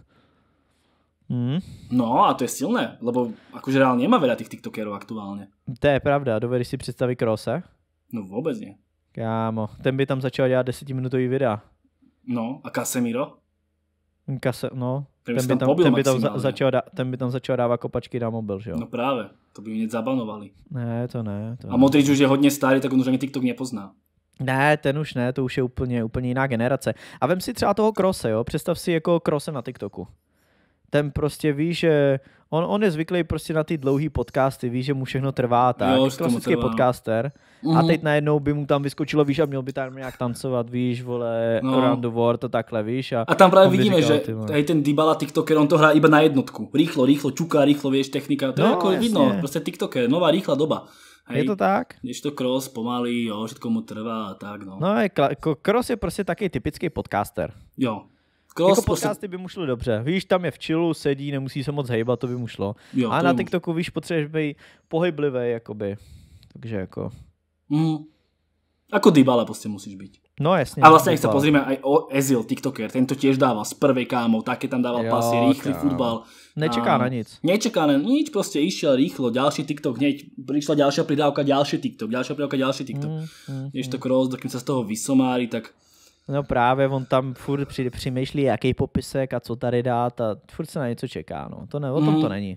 No a to je silné, lebo akože Real nemá veľa tých TikTokerov aktuálne. To je pravda, dovedeš si představit Kroose? No vôbec nie. Kámo, ten by tam začal dělat 10-minutový videa. No, a Casemiro? Ten by tam začal dávat kopačky na mobil, že jo? No právě, to by hneď zabanovali. Ne. A Modrič už je hodně starý, tak on už ani TikTok nepozná. Ne, ten už ne, to už je úplně jiná generace. A vem si třeba toho Kroose, jo? Představ si jako Kroose na TikToku. Ten prostě ví, že on je zvyklý prostě na ty dlouhý podcasty, ví, že mu všechno trvá, tak jo, klasický podcaster. A teď najednou by mu tam vyskočilo, víš, a měl by tam nějak tancovat, víš, vole, around the world, to takhle, víš. A tam právě vidíme, že aj ten Dybala TikToker, on to hrá iba na jednotku. Rýchlo, čuká, rýchlo, vieš, technika. To je jako vidno, prostě TikToker, nová rýchla doba. Hej. Je to tak? Když to Kroos pomalý, jo, všetko mu trvá a tak, no. No, Kroos je prostě taky typický podcaster. Jo. Jako podcasty by mu šlo dobře. Víš, tam je v chillu, sedí, nemusí se moc hejbat, to by mu šlo. Jo, a na TikToku, víš, potřebuješ být pohyblivý, jakoby. Takže jako... Ako Dybala prostě musíš být. No jasně. A vlastně, jak sa pozrieme aj o Ezil, TikToker, ten to tiež dával z prvej kámov, také tam dával pasy, rýchly futbal. Nečeká na nic. Nečeká na nič, prostě išiel rýchlo, ďalší TikTok, hneď prišla ďalšia pridávka, ďalší TikTok. Když to Kroos, dokým sa z toho vysomári, tak... No právě, on tam furt přemýšlí, jaký popisek a co tady dát a furt se na něco čeká, no. To ne, o tom to není.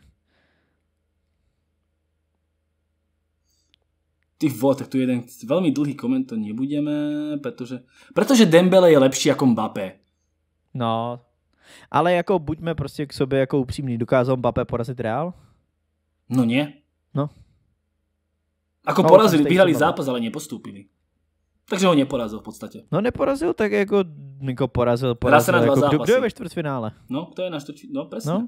Ty vole, tak tu jeden veľmi dlhý koment, to nebudeme, pretože Dembele je lepší ako Mbappé. No, ale jako buďme prostě k sobě jako upřímní, dokázal Mbappé porazit Real? No nie. No. Ako porazili, vyhrali zápas, ale nepostúpili. Takže ho neporazil v podstate. No neporazil, tak jako porazil. Hrá sa na dva zápasy. Kdo je ve čtvrtfinále? No, to je na čtvrtfinále, no presne.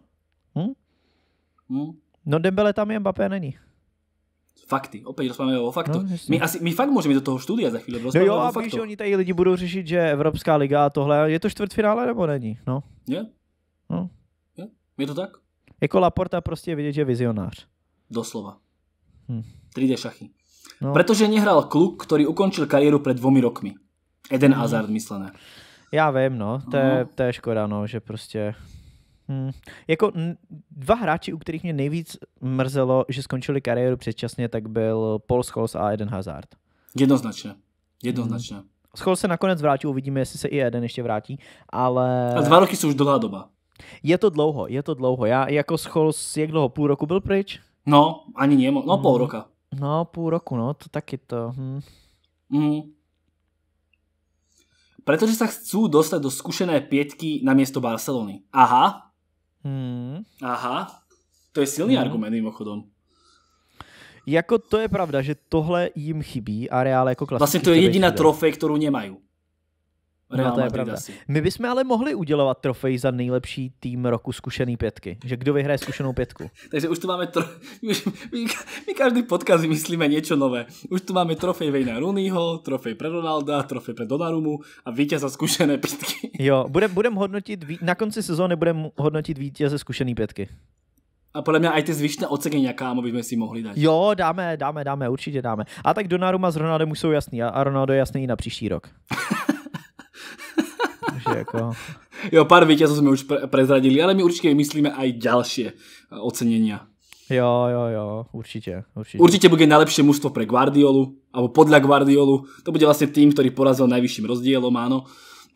No Dembele tam je, Mbappé není. Fakty, opäť rozprávame o faktoch. No, my fakt môžeme do toho štúdia za chvíľu. No jo, a víš, že oni tady lidi budou řešit, že Evropská liga a tohle, je to čtvrtfinále nebo není? No. Je? No. Je to tak? Jako Laporta prostě je vidět, že je vizionář. Doslova. 3D šachy. No. Pretože nehral kluk, ktorý ukončil kariéru pred 2 rokmi. Eden Hazard myslené. Já vím, no. To je škoda, no, že prostě... Jako dva hráči, u kterých mě nejvíc mrzelo, že skončili kariéru předčasně, tak byl Paul Scholes a Eden Hazard. Jednoznačně. Scholes se nakonec vrátil, uvidíme, jestli se i Eden ještě vrátí, ale... A 2 roky jsou už dlouhá doba. Je to dlouho. Já jako Scholes, jak dlouho, půl roku byl pryč? No, ani nie, no půl roka. No, půl roku, no, to taky to. Pretože sa chcú dostať do skúšené pietky namiesto Barcelony. Aha. To je silný argument, mimochodom. Jako to je pravda, že tohle jim chybí a Real jako klasický. Vlastne to je jediná trofej, ktorú nemajú. No, to je pravda. Asi. My bychom ale mohli udělovat trofej za nejlepší tým roku zkušený pětky. Že kdo vyhraje zkušenou pětku. Takže už tu máme my každý podcast vymyslíme niečo nové. Už tu máme trofej Wayna Rooneyho, trofej pre Ronalda, trofej pre Donnarumu a vítěza zkušené pětky. Jo, budem hodnotit, na konci sezóny budem hodnotit vítěze zkušený pětky. A podľa mňa aj tie zvyšné ocenenia, kámo, by sme si mohli dať. Jo, dáme, určitě dáme. A tak Donnarumma s Ronaldem už jsou jasný a Ronaldo je jasný i na příští rok. Jako... Jo, pár víťazov sme už prezradili, ale my určite myslíme aj ďalšie ocenenia. Jo, určite. Určite bude najlepšie mužstvo pre Guardiolu, alebo podľa Guardiolu. To bude vlastne tým, ktorý porazil najvyšším rozdielom, áno.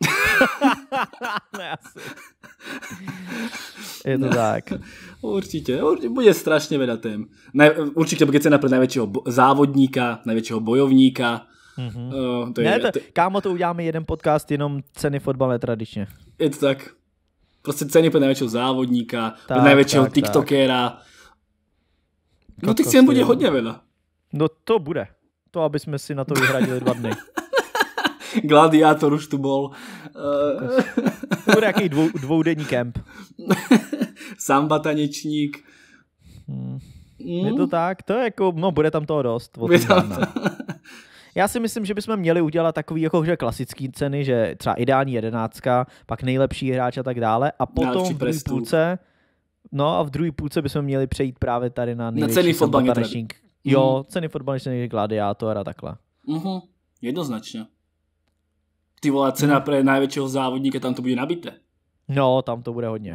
Je to tak. Určite bude strašne veľa tém. Určite bude cena pre najväčšieho závodníka, najväčšieho bojovníka. Kámo, to uděláme jeden podcast, jenom ceny fotbal netradičně. Je to tak. Prostě ceny pre najväčšieho závodníka, pre najväčšieho tiktokera. No těch cien bude hodně veľa. No to bude. To, aby jsme si na to vyhradili 2 dny. Gladiátor už tu bol. To bude jaký dvoudenní kemp. Samba tanečník. Je to tak? To je jako, no bude tam toho dost. Já si myslím, že bychom měli udělat takový jakože klasický ceny, že třeba ideální 11, pak nejlepší hráč a tak dále a potom v druhé půlce, v druhé půlce bychom měli přejít právě tady na největší sambatanečník. Jo, ceny fotbalník, gladiátor a takhle. Jednoznačně. Ty vole, cena pre najväčšieho závodníka, tam to bude nabité. No, tam to bude hodně.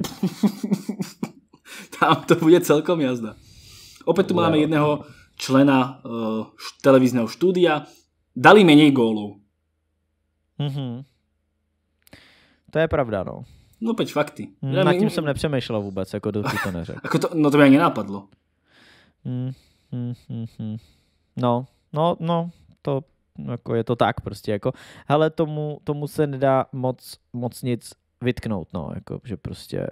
Tam to bude celkom jazda. Opäť tu máme jedného člena televízneho štúdia. Dali menej gólov. To je pravda, no. No opäť fakty. Nad tím jsem nepřemýšlel vůbec, jako dokud to neřekl. No to by ani nenapadlo. No, to jako je to tak prostě, jako, hele, tomu se nedá moc nic vytknout, no, jako, že prostě...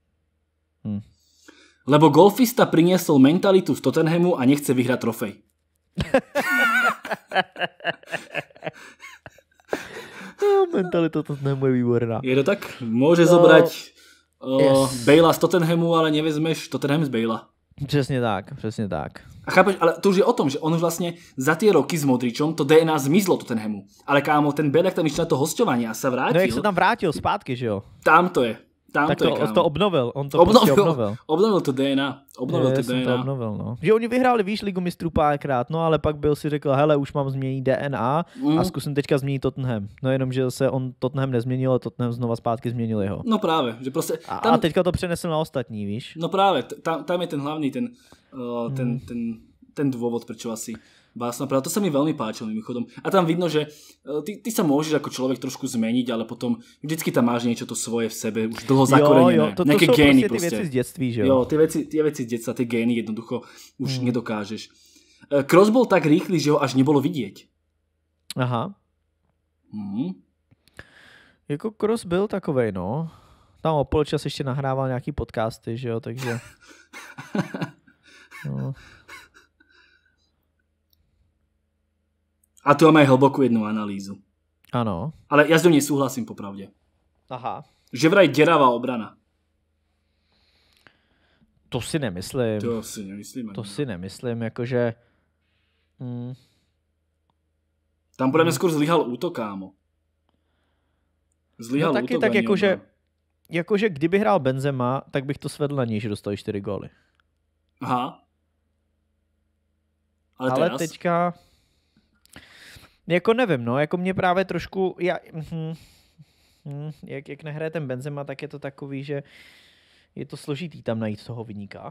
Lebo golfista priniesol mentalitu z Tottenhamu a nechce vyhrať trofej. Mentalita Tottenhamu je výborná. Je to tak? Môže zobrať Bale'a z Tottenhamu, ale nevezmeš Tottenham z Bale'a. Přesně tak. A chápeš, ale to už je o tom, že on už vlastne za tie roky s Modričom to DNA zmizlo Tottenhamu. Ale kámo, ten Bale, jak tam išiel na to hosťovanie a sa vrátil. No jak sa tam vrátil zpátky, že jo? Tam to je. Tak to obnovil. On to prostě obnovil. Obnovil to DNA. No. Že oni vyhráli, víš, Ligu mistrů párkrát, no ale pak byl si řekl, hele, už mám změnit DNA a zkusím teďka změnit Tottenham. No jenom, že se on Tottenham nezměnil a Tottenham znova zpátky změnil jeho. No právě, že prostě... A teďka to přenesl na ostatní, víš? No právě, tam je ten hlavný, ten dôvod, prečo asi Básna pravda, to sa mi veľmi páčilo mimochodom. A tam vidno, že ty sa môžeš ako človek trošku zmeniť, ale potom vždycky tam máš niečo to svoje v sebe, už dlho zakorenené. To sú gény ty veci z detství, že jo? Jo, tie veci z detstva, tie gény jednoducho už nedokážeš. Kroos bol tak rýchly, že ho až nebolo vidieť. Aha. Jako Kroos byl takovej, no. Tam o polčas ještě nahrával nějaký podcasty, že jo, takže... No. A tu máme aj hlbokú jednu analýzu. Ano. Ale ja s ňou nesúhlasím popravde. Aha. Že vraj deravá obrana. To si nemyslím. To si nemyslím, jakože... Tam podľa mňa skôr zlyhal útok, kámo. Zlyhal taky útok. Tak jakože kdyby hrál Benzema, tak bych to svedl na ní, že dostali 4 góly. Aha. Ale teďka... Jako nevím, no, jako mě právě trošku, jak nehraje ten Benzema, tak je to takový, že je to složitý tam najít toho viníka.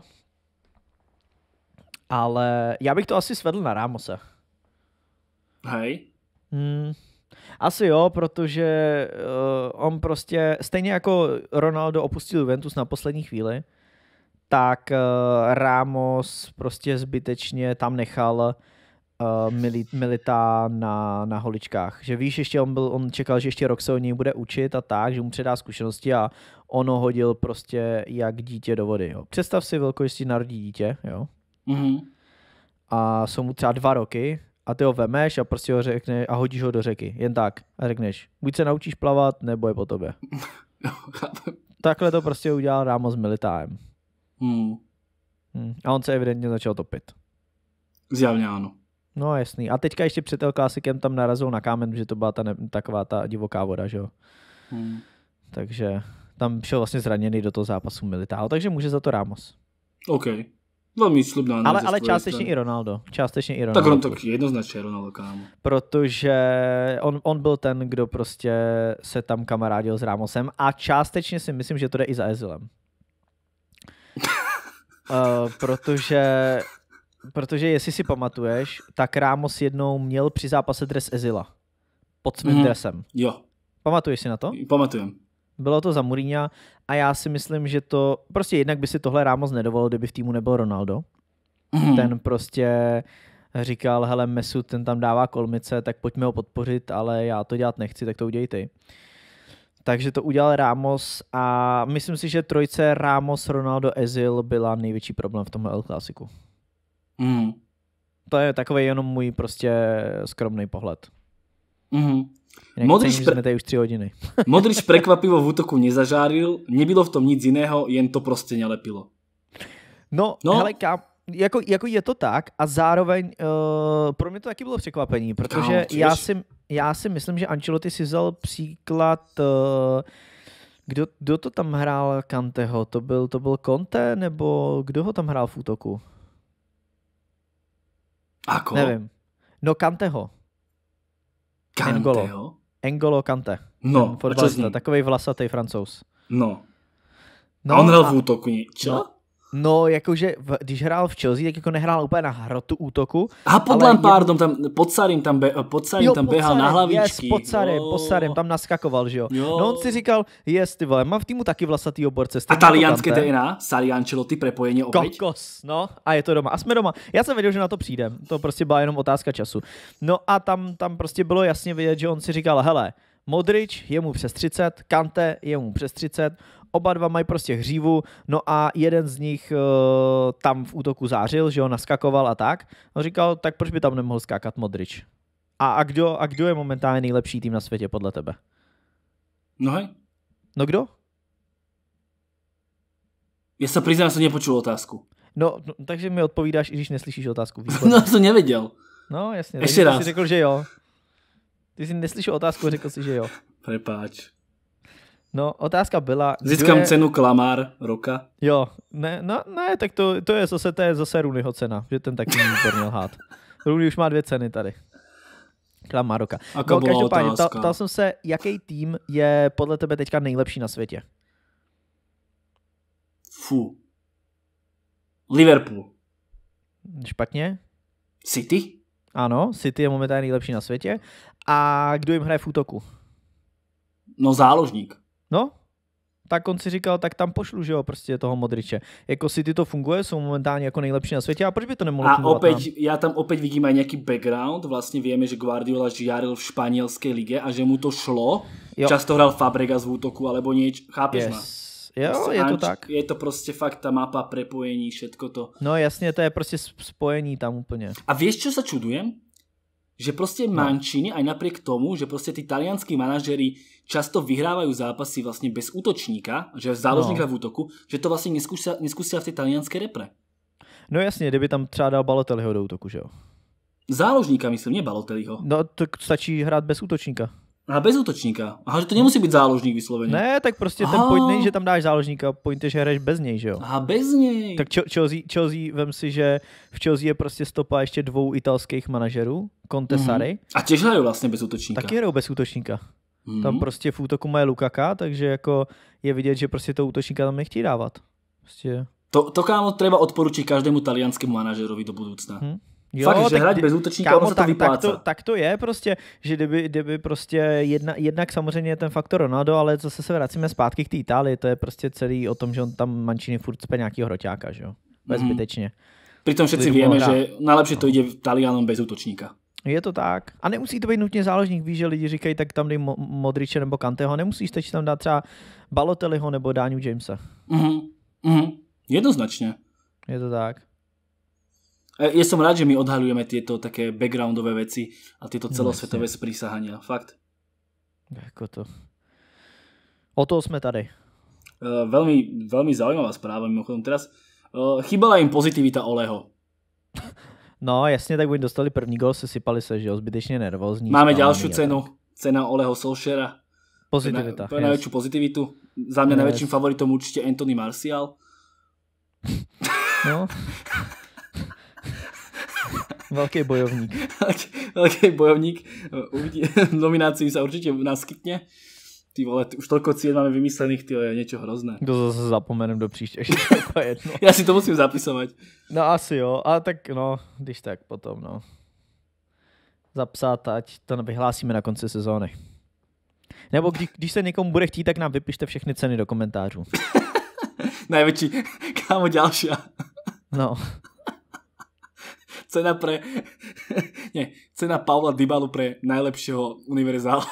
Ale já bych to asi svedl na Ramose. Hej. Asi jo, protože on prostě, stejně jako Ronaldo opustil Juventus na poslední chvíli, tak Ramos prostě zbytečně tam nechal Milita na holičkách. Že víš, ještě on čekal, že ještě rok se o něj bude učit a tak, že mu předá zkušenosti a on ho hodil prostě jak dítě do vody. Jo. Představ si velkosti narodí dítě, jo. A jsou mu třeba 2 roky a ty ho vemeš a prostě ho řekneš a hodíš ho do řeky. Jen tak. A řekneš, buď se naučíš plavat, nebo je po tobě. Takhle to prostě udělal Ramos s Militáem. A on se evidentně začal topit. Zjavně ano. No jasný. A teďka ještě před El Clasikem tam narazil na kámen, že to byla taková ta divoká voda, že jo. Takže tam šel vlastně zraněný do toho zápasu Militao, takže může za to Ramos. OK. Velmi slibná analýza. Ale částečně i Ronaldo. Tak jednoznačně Ronaldo, kámo. Protože on byl ten, kdo prostě se tam kamarádil s Ramosem a částečně si myslím, že to jde i za Ezilem. Protože jestli si pamatuješ, tak Ramos jednou měl při zápase dres Ezila. Pod svým dresem. Jo. Pamatuješ si na to? Pamatujem. Bylo to za Mourinha a já si myslím, že to prostě jednak by si tohle Ramos nedovolil, kdyby v týmu nebyl Ronaldo. Ten prostě říkal, hele Mesut, ten tam dává kolmice, tak pojďme ho podpořit, ale já to dělat nechci, tak to udělej ty. Takže to udělal Ramos a myslím si, že trojce Ramos, Ronaldo, Ezil byla největší problém v tomhle El Clásiku. To je takový jenom můj prostě skromný pohled. Modrič jsme tady už 3 hodiny. Modrič prekvapivo v útoku nezažáril, nebylo v tom nic jiného, jen to prostě nelepilo. No. Hele, jako je to tak a zároveň pro mě to taky bylo překvapení, protože já si myslím, že Ancelotti si vzal příklad, kdo to tam hrál Kanteho, to byl Conte, nebo kdo ho tam hrál v útoku? Ako? Nevím. No Kanteho. N'Golo Kante. No, fotbalista, takovej vlasatý Francouz. No. A on hrál v útoku, čo? No, jakože, když hrál v Chelsea, tak jako nehrál úplně na hrotu útoku. A pod Lampardom, tam pod Sarrim tam běhal na hlavičky. Pod Sarrim, tam naskakoval, že jo. No on si říkal, ty vole, mám v týmu taky vlasatý oborce. A talianské DNA, Sarri Ancelotti, prepojení opäť. Kokos, no, a je to doma. A jsme doma. Já jsem věděl, že na to přijdem. To prostě byla jenom otázka času. No a tam prostě bylo jasně vidět, že on si říkal, hele, Modrič je mu přes 30, Kante je mu přes 30, oba dva mají prostě hřívu, no a jeden z nich tam v útoku zářil, že ho naskakoval a tak. On říkal, tak proč by tam nemohl skákat Modrič? A kdo je momentálně nejlepší tým na světě podle tebe? No hej. No kdo? Já se přiznám, že jsem nepočul otázku. No, takže mi odpovídáš, i když neslyšíš otázku. Výborně. No, jsem nevěděl. No, jasně. Ještě raz. Ty jsi řekl, že jo. Ty jsi neslyšel otázku a řekl si, že jo. Prepáč. No, otázka byla... Získám cenu klamár roka. Jo, ne, tak to je zase Rooneyho cena, že ten taky výborně lhát. Rooney už má 2 ceny tady. Klamár roka. No, každopádně, ptal jsem se, jaký tým je podle tebe teďka nejlepší na světě? Liverpool. Špatně? City? Ano, City je momentálně nejlepší na světě. A kdo jim hraje v útoku? No záložník. No, tak on si říkal, tak tam pošlu, že jo, prostě toho Modriče. Jako City to funguje, jsou momentálně jako nejlepší na světě, a proč by to nemohlo fungovat? A já tam opět vidím aj nejaký background, vlastně víme, že Guardiola žiaril v španělské lige a že mu to šlo. Jo. Často hral Fabregas v útoku, alebo nieč, chápeš ma? Jo, je to tak. Je to prostě fakt ta mapa, prepojení, všetko to. No jasně, to je prostě spojení tam úplně. A vieš, čo sa čudujem? Že prostě Mancini, aj napriek tomu, že prostě tí talianskí manažeri často vyhrávajú zápasy vlastně bez útočníka, že záložníka v útoku, že to vlastně neskúsia v té talianské repre. No jasně, kdyby tam třeba dal Balotelliho do útoku, že jo? Záložníka myslím, ne Balotelliho. No to stačí hrát bez útočníka. A bez útočníka. Aha, že to nemusí být záložník vysloveně. Ne, tak prostě ten point není, že tam dáš záložníka, point je, že hraješ bez něj, že jo? Aha, bez něj. Tak Chelsea, vem si, že v Chelsea je prostě stopa ještě 2 italských manažerů, Conte, Sarri. A těž hrajou vlastně bez útočníka. Taky hrajou bez útočníka. Tam prostě v útoku mají Lukaka, takže jako je vidět, že prostě to útočníka tam nechtějí dávat. Prostě... To kámo treba odporučiť každému talianskému manažerovi do budoucna. Jo, fakt, že hrať bez útočníka, ono se to vypláca. Tak to je prostě, že kdyby prostě jednak samozřejmě ten faktor Ronaldo, ale zase se vracíme zpátky k té Itálii, to je prostě celý o tom, že on tam Mancini furt cpe nějakýho hroťáka, že jo? Zbytečně. Pritom všetci vieme, že najlepšie to ide Talianom bez útočníka. Je to tak. A nemusí to být nutně záložník, víš, že lidi říkají, tak tam dej Modriče nebo Kanteho, nemusíš teď tam dát třeba Balotelliho nebo Dáňu Jamesa. Jednoznačne. Je to tak. Ja som rád, že my odhaľujeme tieto také backgroundové veci a tieto celosvetové sprísahania. Fakt. Jako to. O toho sme tady. Veľmi, veľmi zaujímavá správa mimochodom. Teraz chýbala im pozitivita Oleho. No jasně, tak oni dostali první gol, se sypali se, že jo, zbytečně nervózní. Máme ďalšiu cenu. Cena Oleho Solskjaera. Pozitivita. Pre najväčšiu pozitivitu. Za mňa najväčším favoritom určite Anthony Martial. No. Velký bojovník. Velký bojovník. Nominácií sa určite naskytne. Ty vole, už toľko cien máme vymyslených, ty je niečo hrozné. To zase zapomenem do příště. Jedno. Ja si to musím zapisovať. No asi jo, ale tak no, když tak potom no. Zapsat, ať to vyhlásíme na konci sezóny. Nebo když se někomu bude chtít, tak nám vypište všechny ceny do komentářů. Najväčší, kámo, ďalšia. No. Cena Paula Dybalu pre najlepšieho univerzála.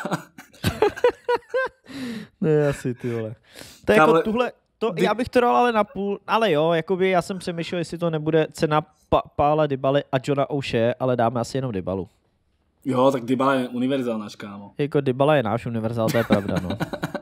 No asi, ty vole. To je Kámo, jako tuhle, já bych to dal ale na půl, ale jo, jakoby já jsem přemýšlel, jestli to nebude cena Paula Dybaly a Johna O'Shea, ale dáme asi jenom Dybalu. Jo, tak Dybala je univerzál náš, kámo. Jako Dybala je náš univerzál, to je pravda, no.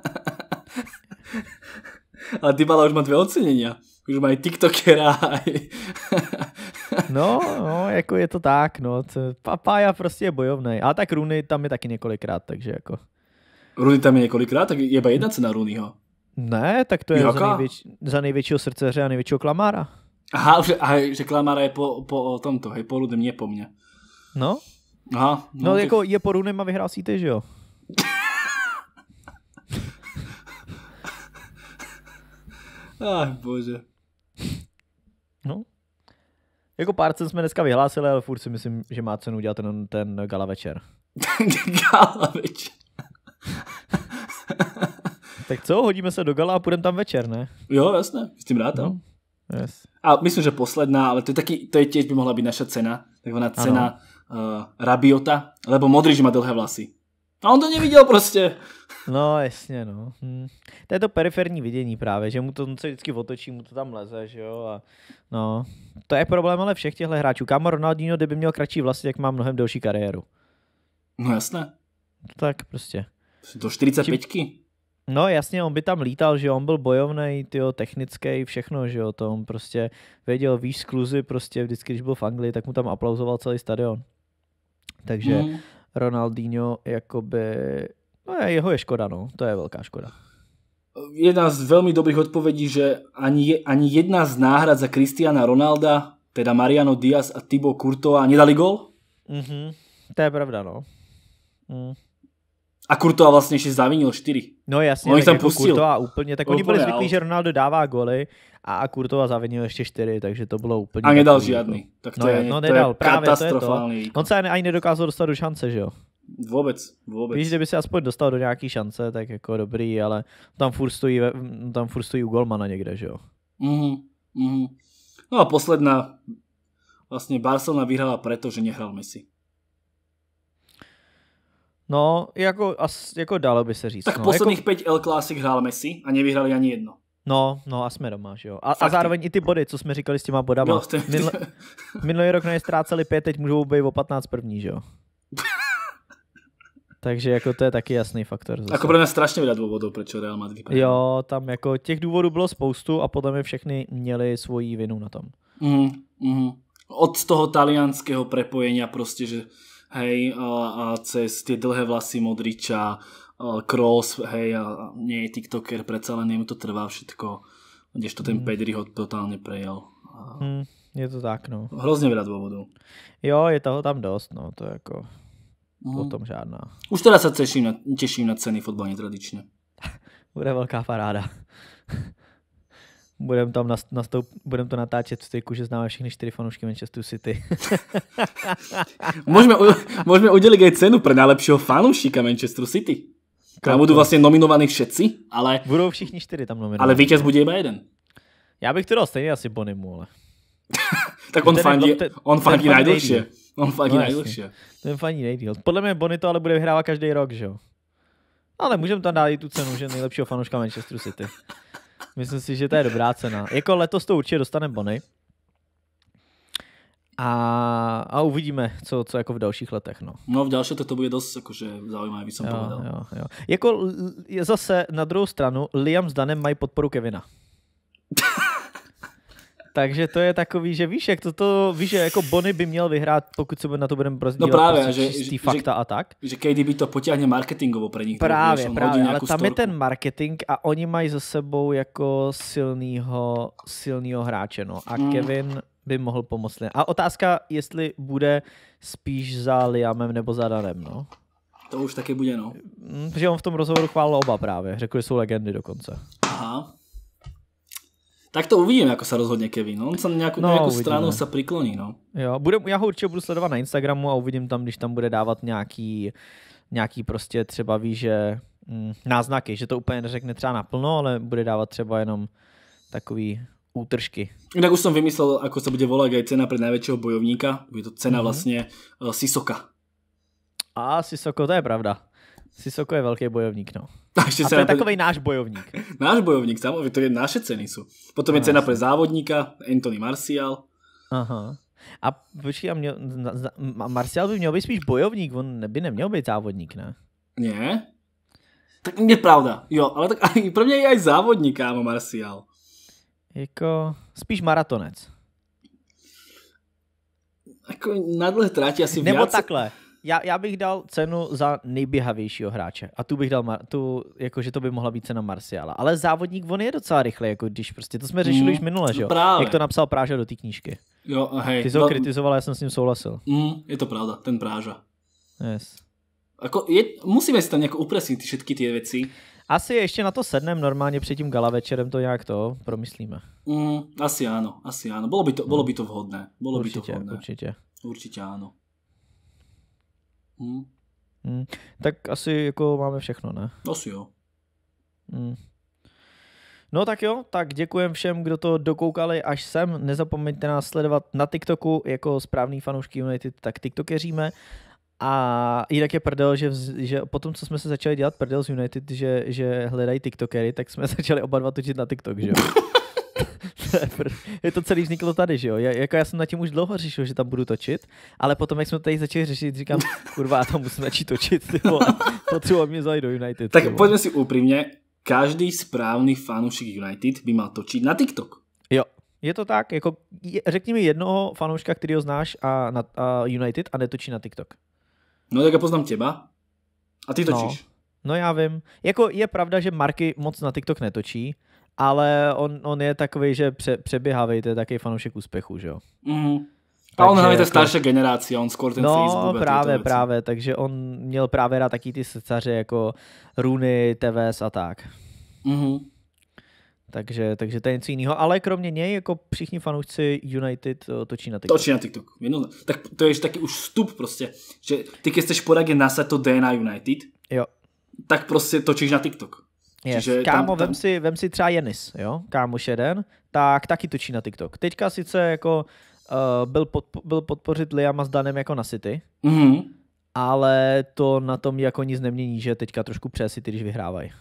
Ale Dybala už má 2 ocenenia. Už má aj TikTokera, aj... No, jako je to tak, no. Pája prostě je bojovnej. A tak Rooney tam je taky několikrát, takže jako... Rooney tam je několikrát, tak je iba jedna cena Rooneyho. Ne, tak to je za největšího srdceře a největšího klamára. Aha, že klamára je po tomto, hej, po Rudem, nie po mne. No. Aha. No jako je po Rooneym a vyhrál si ty, že jo? Ach, bože. No. Jako pár cen jsme dneska vyhlásili, ale furt si myslím, že má cenu udělat ten gala večer. Gala večer. Tak co, hodíme se do gala a půjdeme tam večer, ne? Jo, jasné, s tím rád. No. Yes. A myslím, že posledná, ale to je tiež by mohla byť naša cena, takzvaná cena Rabiota, lebo Modrič má dlhé vlasy. A on to neviděl prostě. No jasně, no. To je to periferní vidění právě, že mu to se vždycky otočí, mu to tam leze, že jo. A no, to je problém ale všech těchto hráčů. Kámo Ronaldinho, kdyby měl kratší vlasy, tak má mnohem delší kariéru. No jasné. Tak prostě. Do 45-ky. No jasně, on by tam lítal, že on byl bojovnej, tyjo, technický, všechno, že jo, to on prostě věděl výš skluzy, prostě vždycky, když byl v Anglii, tak mu tam aplauzoval celý stadion. Takže Ronaldinho, jakoby, no jeho je škoda, no, to je velká škoda. Jedna z veľmi dobrých odpovedí, že ani jedna z náhrad za Cristiana Ronalda, teda Mariano Diaz a Thibaut Courtois, nedali gól? To je pravda, no. A Courtois vlastně ještě zavinil 4. No jasně, on tak tam jako pustil. Courtois úplně, tak oni byli zvyklí, že Ronaldo dává góly a Courtois zavinil ještě 4, takže to bylo úplně... A nedal žádný. Tak to nedal, je katastrofální. To je to. On se ani nedokázal dostat do šance, že jo? Vůbec. Víš, kdyby se aspoň dostal do nějaký šance, tak jako dobrý, ale tam furt stojí u golmana někde, že jo? No a posledná, vlastně Barcelona vyhrala preto, že nehral Messi. No, jako dalo by se říct. Tak no, posledných jako... 5 L Clasic hrál Messi a nevyhrali ani jedno. No a jsme doma, že jo. A zároveň i ty body, co jsme říkali s těma bodama. No, Minulý rok ztráceli 5, teď můžou být o 15 první, že jo. Takže jako to je taky jasný faktor. Zase. Ako pre nás strašně veľa důvodů, proč Real Madrid vypadá. Jo, tam jako těch důvodů bylo spoustu a potom je všechny měli svoji vinu na tom. Od toho talianského prepojenia prostě, že hej, a cez tie dlhé vlasy Modriča, Kroos, hej, a nie je tiktoker, predsa len jemu to trvá všetko, kdežto ten Pedri ho totálne prejel. Je to tak, no. Hrozně veľa dôvodov. Jo, je toho tam dost, no, to je jako potom žádná. Už teda sa teším na ceny fotbal netradične. Bude velká paráda. Budeme to natáčet v styku, že známe všechny 4 fanoušky Manchesteru City. Môžeme udeliť aj cenu pre najlepšieho fanúšika Manchesteru City. Tam budú vlastne nominovaní všetci, ale... Budou všichni 4 tam nominovaní. Ale vítěz bude iba jeden. Já bych to dal stejně asi Bonimu, ale... Tak on fandí najdlhšie. Ten fandí nejdýl. Podle mě Bony to ale bude vyhrávat každý rok, že jo? Ale můžeme tam dát i tu cenu, že nejlepšího fanouška Manchesteru City. Myslím si, že to je dobrá cena. Jako letos to určitě dostane Bony. A uvidíme, co jako v dalších letech. No v dalších to bude dost jakože zaujímavé, by som povedal. Jo. Jako zase na druhou stranu Liam s Danem mají podporu Kevina. Takže to je takový, že víš, jak víš, že jako Bony by měl vyhrát, pokud se na to budeme no právě, prostě čistý fakta a tak. Že KDB to potiahne marketingovo pre nich. Právě, ale tam je ten marketing a oni mají za sebou jako silnýho hráče, no. A Kevin by mohl pomoct. A otázka, jestli bude spíš za Liamem nebo za Danem, no. To už taky bude, no. Protože on v tom rozhovoru chválil oba právě. Řekl, že jsou legendy dokonce. Aha. Tak to uvidím, ako sa rozhodne Kevin. On sa nejakú stranu sa prikloní, no. Jo, já ho určitě budu sledovat na Instagramu a uvidím tam, když tam bude dávat nějaký prostě třeba ví, že náznaky, že to úplně neřekne třeba naplno, ale bude dávat třeba jenom takový útržky. Inak už som vymyslel, ako sa bude volať aj cena pre najväčšieho bojovníka. Bude to cena vlastne Sissoka. A Sissoko, to je pravda. Sissoko je velký bojovník, no. A to je takovej náš bojovník. Náš bojovník, samozrejme, to je naše ceny sú. Potom je cena pre závodníka, Anthony Martial. Aha. A počkej, Martial by měl být spíš bojovník, on by neměl být závodník, ne? Nie? Tak je pravda, jo, ale tak aj, pro mě je aj závodník, kámo, Martial. Jako spíš maratonec. Jako na dlhé tráti asi nebo viac... takhle. Já bych dal cenu za nejběhavějšího hráče. A tu bych dal, jakože to by mohla být cena Martiala. Ale závodník, on je docela rychle, jako když prostě, to jsme řešili už minule, že jo? Právě. Jak to napsal Práža do té knížky. Jo, hej. Ty jsi ho kritizoval, já jsem s ním souhlasil. Je to pravda, ten Práža. Yes. Ako musíme si tam nějak upresnit všetky ty věci. Asi ještě na to sednem normálně před tím gala večerem to nějak to promyslíme. Asi áno. Bolo by to vhodné. Určitě áno. Tak asi jako máme všechno, ne? Asi jo. No tak jo, tak děkujem všem, kdo to dokoukali až sem. Nezapomeňte nás sledovat na TikToku jako správný fanoušky United, tak TikTokeříme. A jinak je prdel, že potom, co jsme se začali dělat prdel z United, že hledají TikTokery, tak jsme začali oba dva točit na TikTok, že jo? Je to celý vzniklo tady, že jo? Jako já jsem na tím už dlouho řešil, že tam budu točit, ale potom, jak jsme tady začali řešit, říkám, kurva, já tam musím začít točit, ty vole. Potřebuji mě zajít do United. Tak poďme si úprimne, každý správný fanúšik United by mal točiť na TikTok. Jo, je to tak, jako řekni mi jednoho fanouška, kterýho znáš a United a netočí na TikTok. No tak ja poznám teba a ty točíš. No já vím. Jako je pravda, že Marky moc na TikTok netočí, ale on je takový, že přeběhavej, to je takový fanoušek úspěchu, že jo. A on hlavně ta starší generácia, on skôr ten Facebook. No právě, takže on měl právě rád taky ty srdcaře jako Rooney, Tevez a tak. Takže to je něco jiného, ale kromě něj, jako všichni fanoušci United točí na TikTok. Točí na TikTok. Tak to je taký už vstup prostě, že ty keď chceš poradit nasať to DNA United, jo. Tak prostě točíš na TikTok. Yes. Kámo, vem si třeba Jenis, jo, kámoš jeden, tak taky točí na TikTok. Teďka sice jako byl podpořit Liama s Danem jako na City, ale to na tom jako nic nemění, že teďka trošku přes City, když vyhrávají.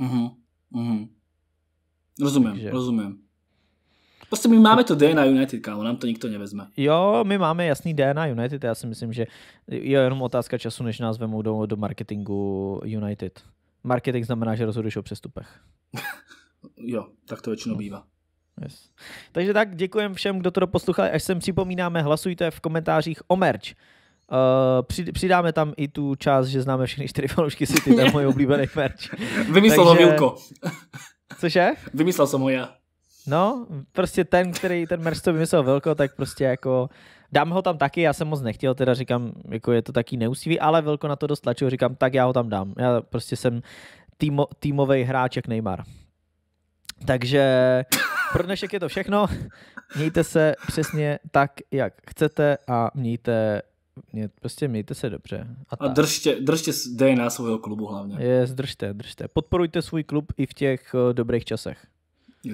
Rozumím. Prostě my máme to DNA United, kámo, nám to nikto nevezme. Jo, my máme jasný DNA United, já si myslím, že je jenom otázka času, než nás vemou do marketingu United. Marketing znamená, že rozhoduješ o přestupech. Jo, tak to většinou bývá. Yes. Takže tak děkujem všem, kdo to doposlouchali. Až sem připomínáme, hlasujte v komentářích o merch. Přidáme tam i tu část, že známe všechny 4 fanoušky City, to je můj oblíbený merch. Vymyslel ho Vilko. Cože? Vymyslel jsem ho já. No, prostě ten merch, co vymyslel Vilko, tak prostě jako dám ho tam taky, já jsem moc nechtěl, teda říkám, jako je to taky neústivý, ale Vilko na to dost tlačil, říkám, tak já ho tam dám. Já prostě jsem týmový hráč jak Neymar. Takže pro dnešek je to všechno. Mějte se přesně tak, jak chcete a mějte se dobře. A držte DNA svého klubu hlavně. Držte. Podporujte svůj klub i v těch dobrých časech.